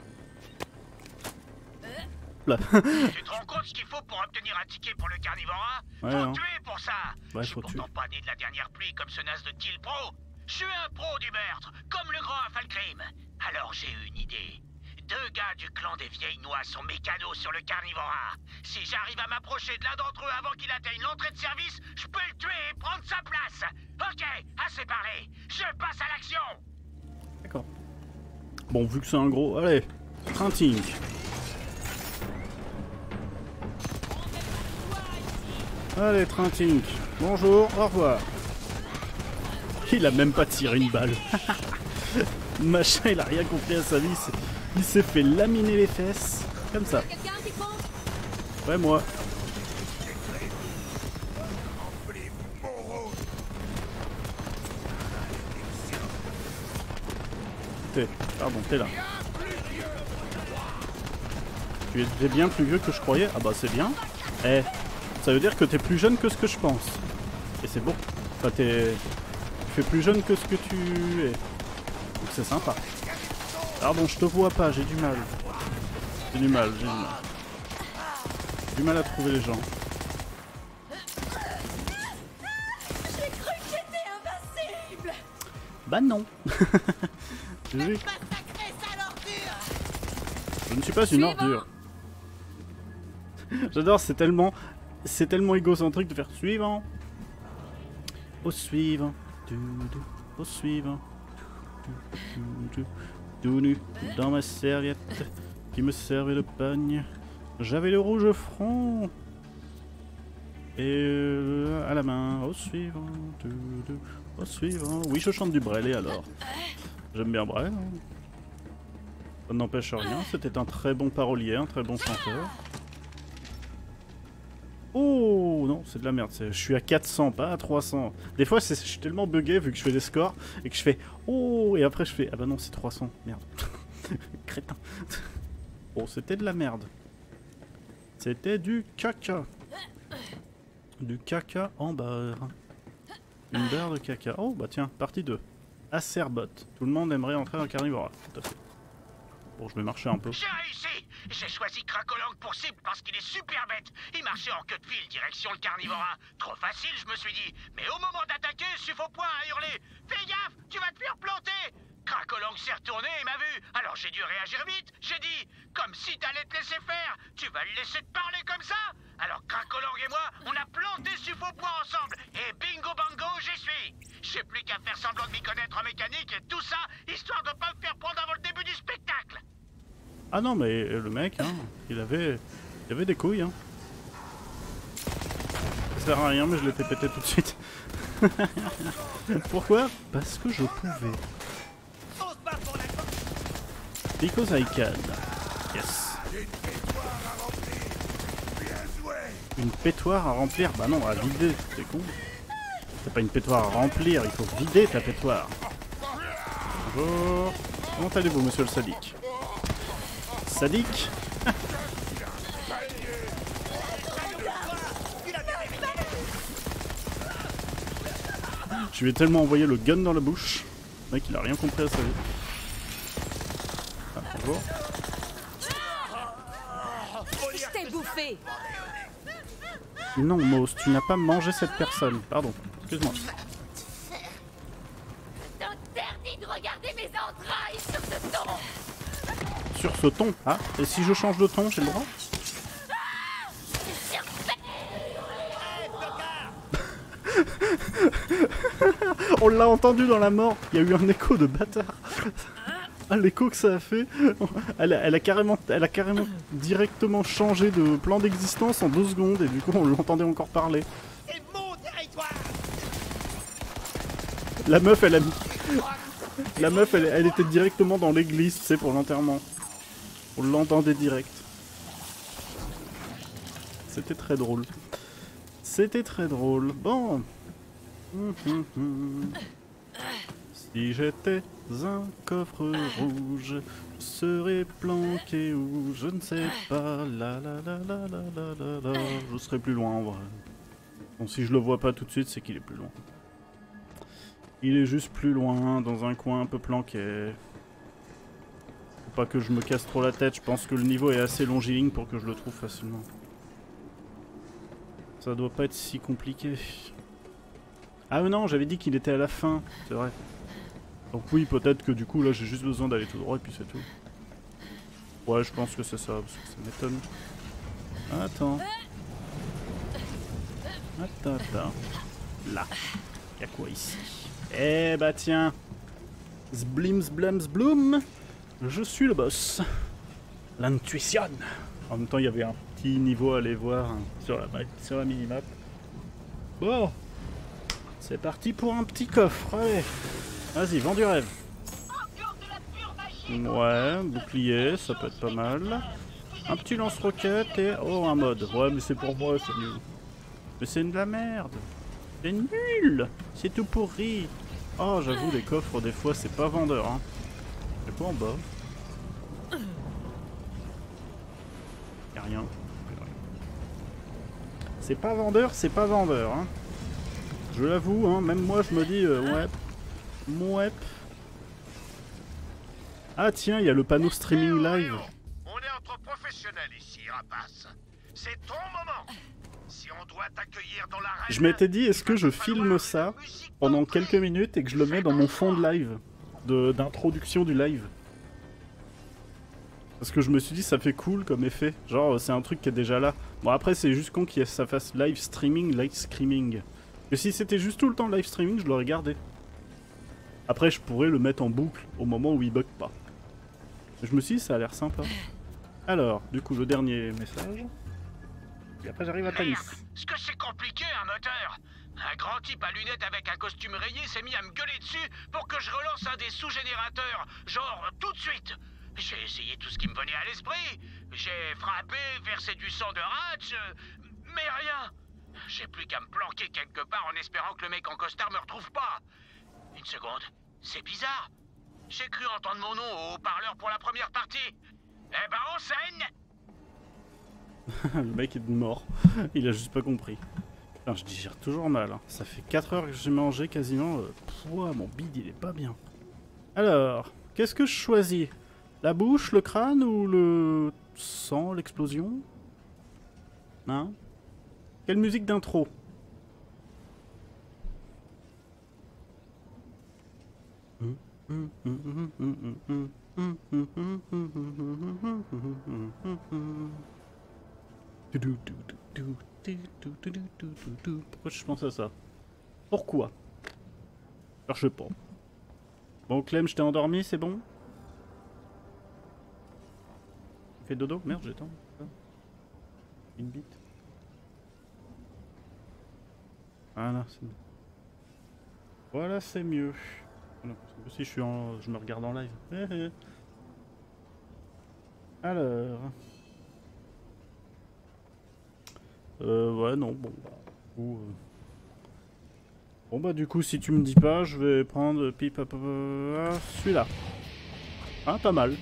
Là. Tu te rends compte ce qu'il faut pour obtenir un ticket pour le Carnivora? Ouais, Faut hein. tuer pour ça. Ouais, Je suis faut tuer. pourtant pas né de la dernière pluie comme ce naze de Kill Pro. Je suis un pro du meurtre, comme le grand Falkrim. Alors j'ai une idée. 2 gars du clan des vieilles noix sont mécanos sur le Carnivora. Si j'arrive à m'approcher de l'un d'entre eux avant qu'il atteigne l'entrée de service, je peux le tuer et prendre sa place. Ok, assez parlé. Je passe à l'action. D'accord. Bon, vu que c'est un gros... Allez, Trinting. Allez, Trinting. Bonjour, au revoir. Il a même pas tiré une balle. Machin, il a rien compris à sa vie. Il s'est fait laminer les fesses. Comme ça. Ouais, moi. Pardon, t'es là. Tu es bien plus vieux que je croyais. Ah bah c'est bien. Eh, ça veut dire que t'es plus jeune que ce que je pense. Et c'est bon. Enfin, tu fais plus jeune que ce que tu es. Donc c'est sympa. Pardon, je te vois pas, j'ai du mal. J'ai du mal. J'ai du mal à trouver les gens. J'ai cru que j'étais invincible. Bah non. Oui. Je ne suis pas une ordure. J'adore, c'est tellement égocentrique de faire suivant. Au suivant. Au suivant. Tout nu dans ma serviette qui me servait de pagne. J'avais le rouge au front. Et à la main. Au suivant. Au suivant. Oui, je chante du Brel alors. J'aime bien Brel. Ça n'empêche rien. C'était un très bon parolier, un très bon chanteur. Oh non, c'est de la merde. Je suis à 400, pas à 300. Des fois, je suis tellement bugué vu que je fais des scores et que je fais oh et après je fais ah bah non, c'est 300. Merde. Crétin. Oh, c'était de la merde. C'était du caca. Du caca en beurre. Une beurre de caca. Oh bah tiens, partie 2. Acerbot. Tout le monde aimerait entrer dans Carnivora. Tout à fait. Bon, je vais marcher un peu. J'ai réussi. J'ai choisi Cracolang pour cible parce qu'il est super bête. Il marchait en queue de fil direction le Carnivora. Trop facile, je me suis dit. Mais au moment d'attaquer, je suis au point à hurler. Fais gaffe, tu vas te faire planter. Cracolang s'est retourné et m'a vu. Alors j'ai dû réagir vite. J'ai dit, comme si t'allais te laisser faire. Tu vas le laisser te parler comme ça? Alors Cracolang et moi, on a planté Suffopoint ensemble. Et bingo bango, j'y suis. J'ai plus qu'à faire semblant de m'y connaître en mécanique et tout ça, histoire de pas me faire prendre avant le début du spectacle. Ah non, mais le mec, hein, il avait des couilles, hein. Ça sert à rien, mais je l'ai fait péter tout de suite. Pourquoi? Parce que je pouvais. Because I can. Yes. Une pétoire à remplir? Bah non, à vider, c'est con. C'est pas une pétoire à remplir, il faut vider ta pétoire. Bonjour. Comment allez-vous, monsieur le sadique? Sadique. Je lui ai tellement envoyé le gun dans la bouche. Le mec, il a rien compris à sa vie. Ah, bonjour. Je t'ai bouffé. Non, Mose, tu n'as pas mangé cette personne. Pardon, excuse-moi. T'interdis de regarder mes entrailles sur ce ton. Sur ce ton? Ah, et si je change de ton, j'ai le droit? On l'a entendu dans la mort. Il y a eu un écho de bâtard. Ah, l'écho que ça a fait. Elle a carrément directement changé de plan d'existence en 2 secondes et du coup on l'entendait encore parler. C'est mon territoire. La meuf, elle a mis... La meuf, elle était directement dans l'église, tu sais, pour l'enterrement. On l'entendait direct. C'était très drôle. C'était très drôle. Bon. Si j'étais un coffre rouge, je serais planqué où je ne sais pas. La la la la la la la la. Je serais plus loin en vrai. Bon, si je le vois pas tout de suite, c'est qu'il est plus loin. Il est juste plus loin, dans un coin un peu planqué. Faut pas que je me casse trop la tête, je pense que le niveau est assez longiligne pour que je le trouve facilement. Ça doit pas être si compliqué. Ah non, j'avais dit qu'il était à la fin, c'est vrai. Donc oui, peut-être que du coup là j'ai juste besoin d'aller tout droit et puis c'est tout. Ouais, je pense que c'est ça, parce que ça m'étonne. Attends. Attends. Là. Y'a quoi ici? Eh bah tiens. Zblim zblam zbloom. Je suis le boss. L'intuition. En même temps, il y avait un petit niveau à aller voir hein, sur la minimap. Bon. C'est parti pour un petit coffre. Allez. Vas-y, vends du rêve. Ouais, bouclier, ça peut être pas mal. Un petit lance-roquette et... Oh, un mode. Ouais, mais c'est pour moi, c'est nul. Mais c'est de la merde. C'est nul. C'est tout pourri. Oh, j'avoue, les coffres, des fois, c'est pas vendeur. Hein. Y'a quoi en bas? Y'a rien. C'est pas vendeur, c'est pas vendeur. Hein. Je l'avoue, hein, même moi, je me dis... ouais. Ouais. Ah tiens, il y a le panneau streaming live. On est entre professionnels ici, rapace. C'est ton moment. Si on doit t'accueillir dans la reine, je m'étais dit, est-ce que je filme ça pendant quelques minutes et que je le mets dans mon fond de live, d'introduction du live. Parce que je me suis dit, ça fait cool comme effet. Genre, c'est un truc qui est déjà là. Bon, après, c'est juste con qu'il ça fasse live screaming. Mais si c'était juste tout le temps live streaming, je l'aurais gardé. Après, je pourrais le mettre en boucle au moment où il bug pas. Je me suis dit, ça a l'air sympa. Alors, du coup, le dernier message. Et après, j'arrive à Tanis. Ce que c'est compliqué, un moteur. Un grand type à lunettes avec un costume rayé s'est mis à me gueuler dessus pour que je relance un des sous-générateurs. Genre, tout de suite. J'ai essayé tout ce qui me venait à l'esprit. J'ai frappé, versé du sang de Ratch, mais rien. J'ai plus qu'à me planquer quelque part en espérant que le mec en costard me retrouve pas. Une seconde, c'est bizarre. J'ai cru entendre mon nom au haut-parleur pour la première partie. Eh ben, on scène. Le mec est mort. Il a juste pas compris. Putain, je digère toujours mal. Hein. Ça fait 4 heures que j'ai mangé quasiment. Pouah, mon bide, il est pas bien. Alors, qu'est-ce que je choisis? La bouche, le crâne ou le sang, l'explosion? Hein? Quelle musique d'intro? Pourquoi je pense à ça? Pourquoi? Alors je sais pas. Bon Clem, je t'ai endormi, c'est bon? Tu fais dodo? Merde, j'étends. Une bite. Voilà, c'est mieux. Voilà, c'est mieux. Si je me regarde en live. Alors. Ouais, non, bon. Bon, bah, du coup, si tu me dis pas, je vais prendre celui-là. Ah, pas mal.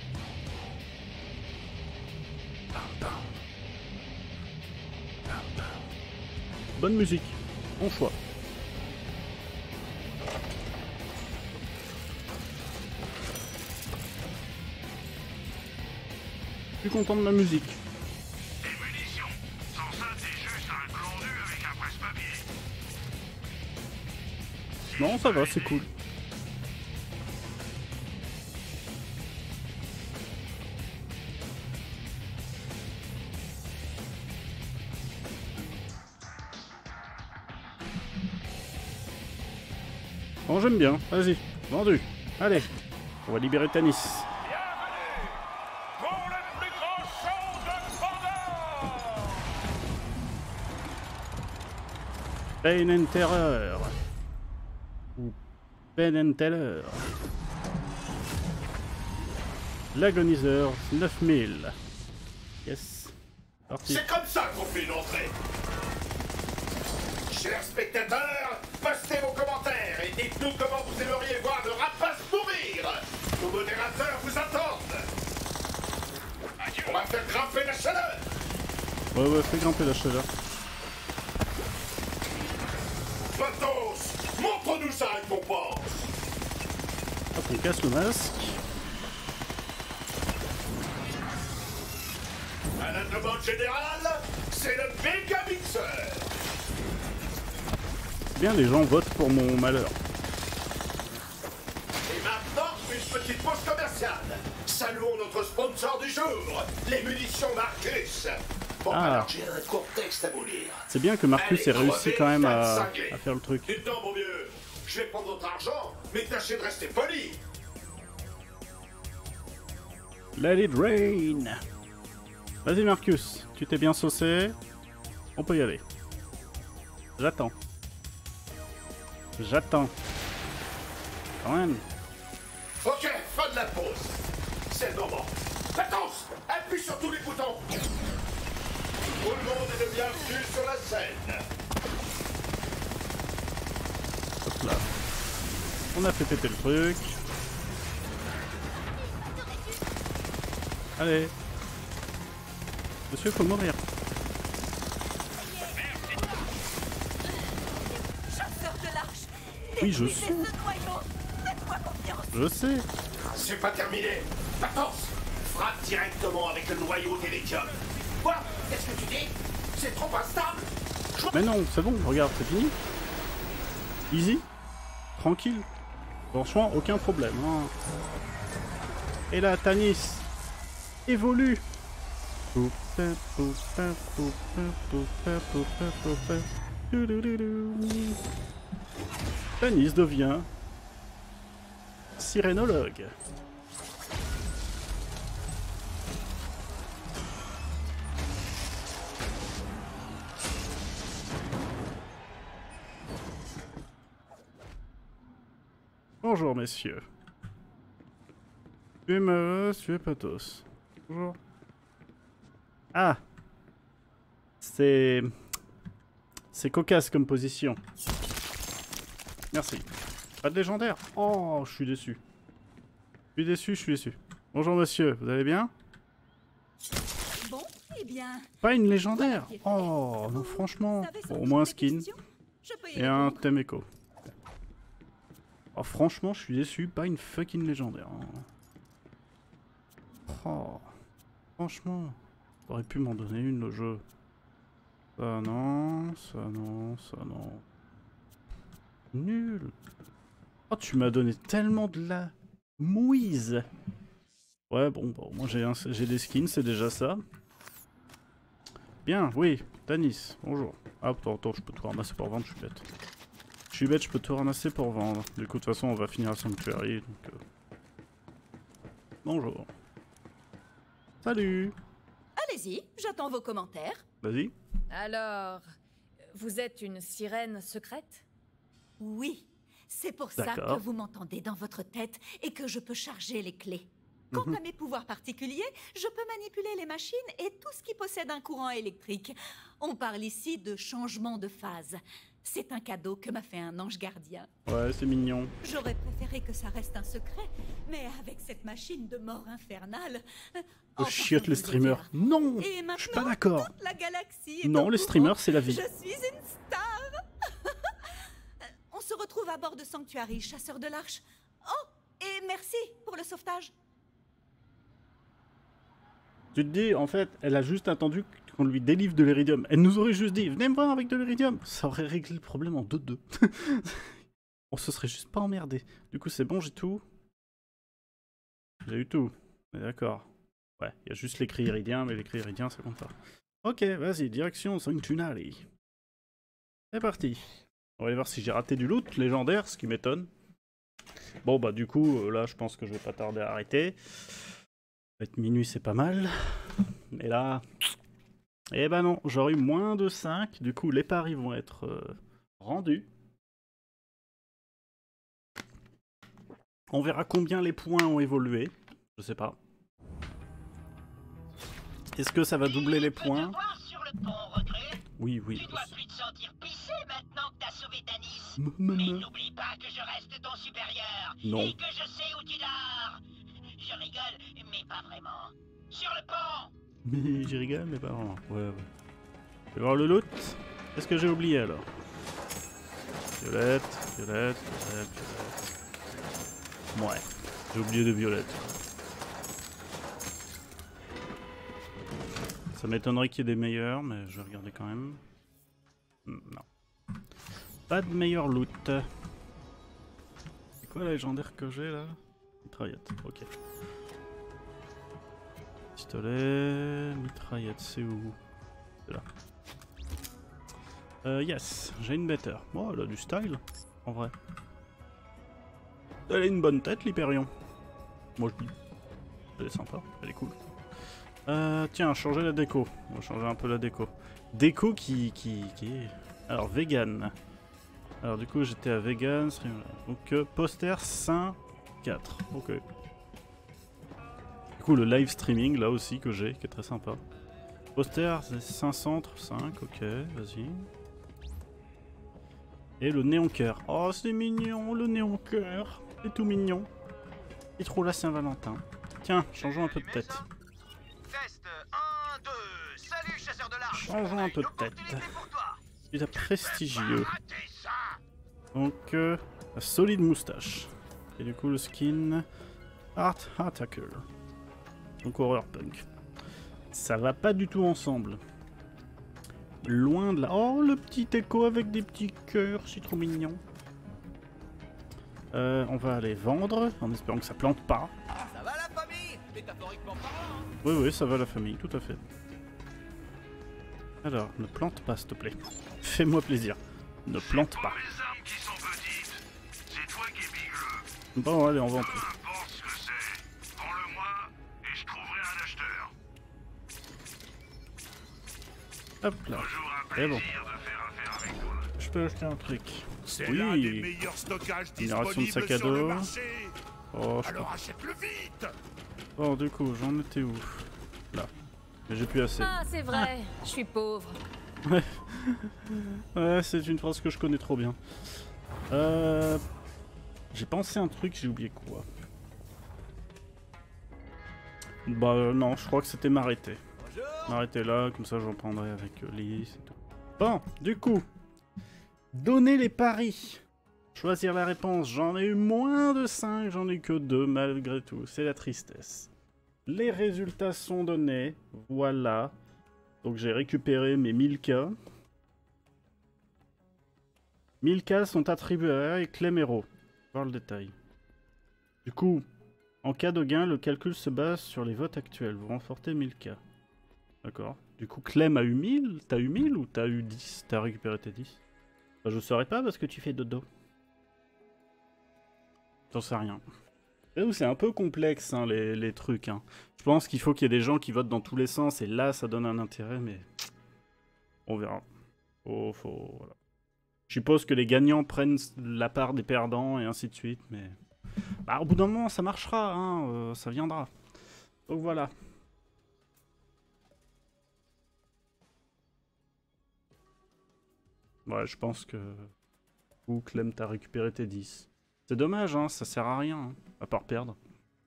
Bonne musique. Bon choix. Je suis content de ma musique. des munitions. Sans ça, c'est juste un clan nu avec un presse-papier. Non, ça va, c'est cool. Bon, j'aime bien. Vas-y, vendu. Allez, on va libérer Tanis. Pour le plus grand show de Pandore. Pain and Terror. Ou Pain and Terror. L'agoniseur 9000. Yes. Parti. C'est comme ça qu'on fait une entrée. Chers spectateurs, postez vos commentaires et dites-nous comment vous aimeriez voir le rapace mourir. Nos modérateurs vous attendent. On va faire grimper la chaleur. Ouais, fais grimper la chaleur. Patos, montre-nous ça avec ton pote. On casse le masque. À la demande générale, c'est le méga mixeur. Bien, les gens votent pour mon malheur. Et maintenant, une petite pause commerciale. Saluons notre sponsor du jour, les munitions Marcus. Bon, alors j'ai un court texte à vous lire. C'est bien que Marcus ait réussi quand même à faire le truc. Du temps, mon vieux. Je vais prendre votre argent, mais tâchez de rester poli. Let it rain. Vas-y Marcus, tu t'es bien saucé. On peut y aller. J'attends. J'attends. Quand même. Ok, fin de la pause. C'est le moment. Vacances, appuie sur tous les boutons. Tout le monde est le bienvenu sur la scène. Hop là. On a fait péter le truc. Allez. Monsieur, faut mourir. Chasseur de l'arche. Oui, je Détruisez sais. ce noyau. Faites-moi confiance. Je sais. C'est pas terminé. Vacances, frappe directement avec le noyau d'Elysium. Quoi? Qu'est-ce que tu dis? C'est trop instable. Mais non, c'est bon, regarde, c'est fini. Easy. Tranquille. Franchement, aucun problème. Hein. Et là, Tanis évolue. Tanis devient sirénologue. Bonjour messieurs. Tu es monsieur Patos. Bonjour. Ah. C'est cocasse comme position. Merci. Pas de légendaire. Oh, je suis déçu. Je suis déçu. Bonjour monsieur, vous allez bien? Bon, eh bien. Pas une légendaire. Oh, non franchement. Bon, au moins un skin. Et un thème écho. Oh, franchement, je suis déçu, pas une fucking légendaire. Oh, franchement, t'aurais pu m'en donner une, le jeu. Ça non, ça non, ça non. Nul. Oh, tu m'as donné tellement de la mouise. Ouais, bon, moi j'ai des skins, c'est déjà ça. Bien, oui, Tanis, bonjour. Ah, attends, je peux tout ramasser pour vendre, je suis bête. Je suis bête, je peux tout ramasser pour vendre. Du coup, de toute façon, on va finir à Sanctuary, donc... Bonjour. Salut. Allez-y, j'attends vos commentaires. Vas-y. Alors, vous êtes une sirène secrète? Oui, c'est pour ça que vous m'entendez dans votre tête et que je peux charger les clés. Quant à mes pouvoirs particuliers, je peux manipuler les machines et tout ce qui possède un courant électrique. On parle ici de changement de phase. C'est un cadeau que m'a fait un ange gardien. Ouais, c'est mignon. J'aurais préféré que ça reste un secret, mais avec cette machine de mort infernale... Oh, chiotte les streamers. Non, je suis pas d'accord. La galaxie est non, les streamers, c'est la vie. Je suis une star. On se retrouve à bord de Sanctuary, chasseur de l'arche. Oh, et merci pour le sauvetage. Tu te dis, en fait, elle a juste attendu qu'on lui délivre de l'iridium. Elle nous aurait juste dit, venez me voir avec de l'iridium. Ça aurait réglé le problème en 2-2. On se serait juste pas emmerdé. Du coup, c'est bon, j'ai tout. J'ai eu tout. On est d'accord. Ouais, il y a juste l'écrit iridien, mais l'écrit iridien, ça compte pas. Ok, vas-y, direction Sanctuary. C'est parti. On va aller voir si j'ai raté du loot légendaire, ce qui m'étonne. Bon, bah du coup, là, je pense que je vais pas tarder à arrêter. Être minuit, c'est pas mal. Mais là... Eh ben non, j'aurai eu moins de 5. Du coup, les paris vont être rendus. On verra combien les points ont évolué. Je sais pas. Est-ce que ça va doubler les points? Oui, oui. Tu dois plus te sentir pissé maintenant que t'as sauvé Tanis. Mais n'oublie pas que je reste ton supérieur. Non. Et que je sais où tu dors. Je rigole, mais pas vraiment. Sur le pont. Mais j'y rigole, mais pas vraiment. Ouais. Je vais voir le loot. Qu'est-ce que j'ai oublié alors? Violette. Ouais, j'ai oublié de violette. Ça m'étonnerait qu'il y ait des meilleurs, mais je vais regarder quand même. Non. Pas de meilleur loot. C'est quoi la légendaire que j'ai là? Mitraillette, ok. Pistolet, mitraillette, c'est où? C'est là. Yes, j'ai une better. Oh, elle a du style, en vrai. Elle a une bonne tête, l'Hyperion. Moi je dis. Elle est sympa, elle est cool. Tiens, changer la déco. On va changer un peu la déco. Déco qui est... Alors, vegan. Alors, du coup, j'étais à vegan. Donc, poster 5, 4. Ok. Du coup, le live streaming, là aussi, que j'ai, qui est très sympa. Poster 500, 5, ok, vas-y. Et le néon cœur. Oh, c'est mignon, le néon cœur. C'est tout mignon. C'est trop la Saint-Valentin. Tiens, changeons un peu de tête. Test 1, 2. Salut, chasseur de larmes. Changeons un peu de tête. C'est prestigieux. Donc, la solide moustache. Et du coup, le skin Art Attacker. Donc, horror punk. Ça va pas du tout ensemble. Loin de là. Oh, le petit écho avec des petits cœurs, c'est trop mignon. On va aller vendre en espérant que ça plante pas. Ça va la famille? Métaphoriquement parlant, hein. Oui, oui, ça va la famille, tout à fait. Alors, ne plante pas, s'il te plaît. Fais-moi plaisir. Ne plante pas. Les armes qui sont petites, c'est toi qui es bigleux. Bon, allez, on vend tout. Peu importe ce que c'est, vends-le-moi et je trouverai un acheteur. Hop là. Toujours un Et bon. plaisir de faire affaire avec toi. Je peux acheter un truc. C'est Oui. l'un des meilleurs stockages Génération de disponibles sac à sur le dos. marché. Oh, je Alors achète-le vite. Bon, du coup, j'en étais où? Là. Mais j'ai plus assez. Ah, c'est vrai, je suis pauvre. Ouais, c'est une phrase que je connais trop bien. J'ai pensé un truc, j'ai oublié quoi. Bah non, je crois que c'était m'arrêter. M'arrêter là, comme ça j'en prendrai avec Lys et tout. Bon, du coup, donner les paris. Choisir la réponse, j'en ai eu moins de 5, j'en ai eu que 2 malgré tout, c'est la tristesse. Les résultats sont donnés, voilà. Donc j'ai récupéré mes 1000K. 1000K sont attribués à Harry Clemero. Voir le détail. Du coup, en cas de gain, le calcul se base sur les votes actuels. Vous remportez 1000K. D'accord. Du coup, Clem a eu 1000. T'as eu 1000 ou t'as eu 10? T'as récupéré tes 10? Bah, je saurais pas parce que tu fais dodo. J'en sais rien. C'est un peu complexe, hein, les trucs. Hein. Je pense qu'il faut qu'il y ait des gens qui votent dans tous les sens et là, ça donne un intérêt, mais on verra. Voilà. Je suppose que les gagnants prennent la part des perdants et ainsi de suite, mais bah, au bout d'un moment, ça marchera, hein, ça viendra. Donc voilà. Ouais, je pense que ou Clem, t'as récupéré tes 10. C'est dommage, hein, ça sert à rien, hein, à part perdre.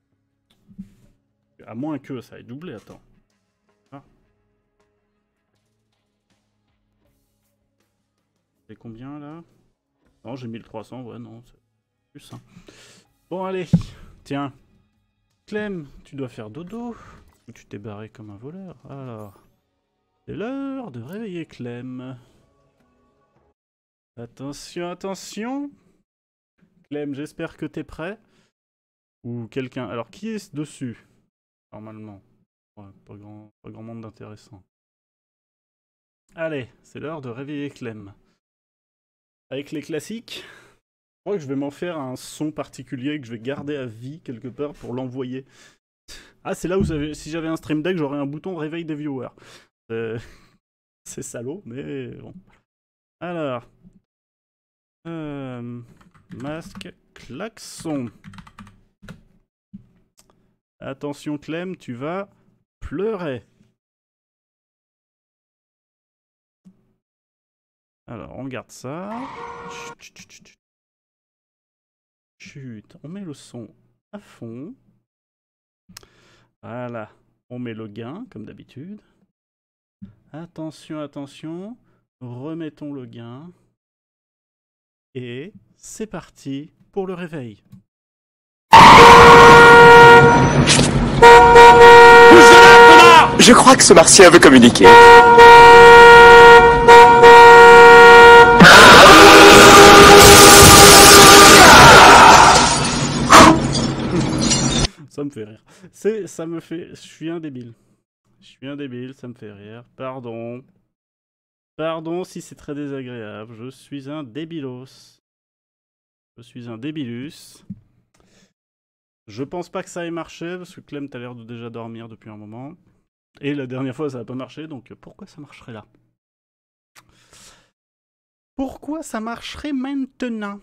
À moins que ça ait doublé, attends. Ah. C'est combien là? Non, j'ai 1300, ouais, non, c'est plus, hein. Bon, allez, tiens. Clem, tu dois faire dodo. Ou tu t'es barré comme un voleur. Alors, c'est l'heure de réveiller Clem. Attention, attention. Clem, j'espère que t'es prêt. Ou quelqu'un... Alors, qui est dessus? Normalement. Ouais, pas grand monde d'intéressant. Allez, c'est l'heure de réveiller Clem. Avec les classiques, je crois que je vais m'en faire un son particulier que je vais garder à vie quelque part pour l'envoyer. Ah, c'est là où si j'avais un stream deck, j'aurais un bouton réveil des viewers. C'est salaud, mais bon. Alors... masque, klaxon. Attention Clem, tu vas pleurer. Alors, on garde ça. Chut, on met le son à fond. Voilà, on met le gain, comme d'habitude. Attention, attention. Remettons le gain. Et c'est parti pour le réveil. Je crois que ce martien veut communiquer. Ça me fait rire. Ça me fait... Je suis un débile. Je suis un débile, ça me fait rire. Pardon. Pardon si c'est très désagréable. Je suis un débilos. Je suis un débilus. Je pense pas que ça ait marché, parce que Clem t'as l'air de déjà dormir depuis un moment. Et la dernière fois ça n'a pas marché, donc pourquoi ça marcherait là? Pourquoi ça marcherait maintenant?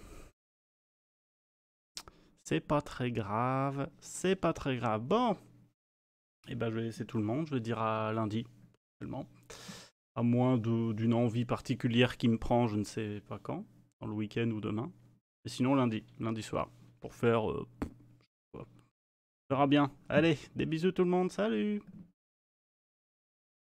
C'est pas très grave, c'est pas très grave. Bon, et ben je vais laisser tout le monde, je vais dire à lundi, seulement. À moins d'une envie particulière qui me prend, je ne sais pas quand, dans le week-end ou demain. Et sinon lundi soir, pour faire... on verra bien. Allez, des bisous tout le monde, salut!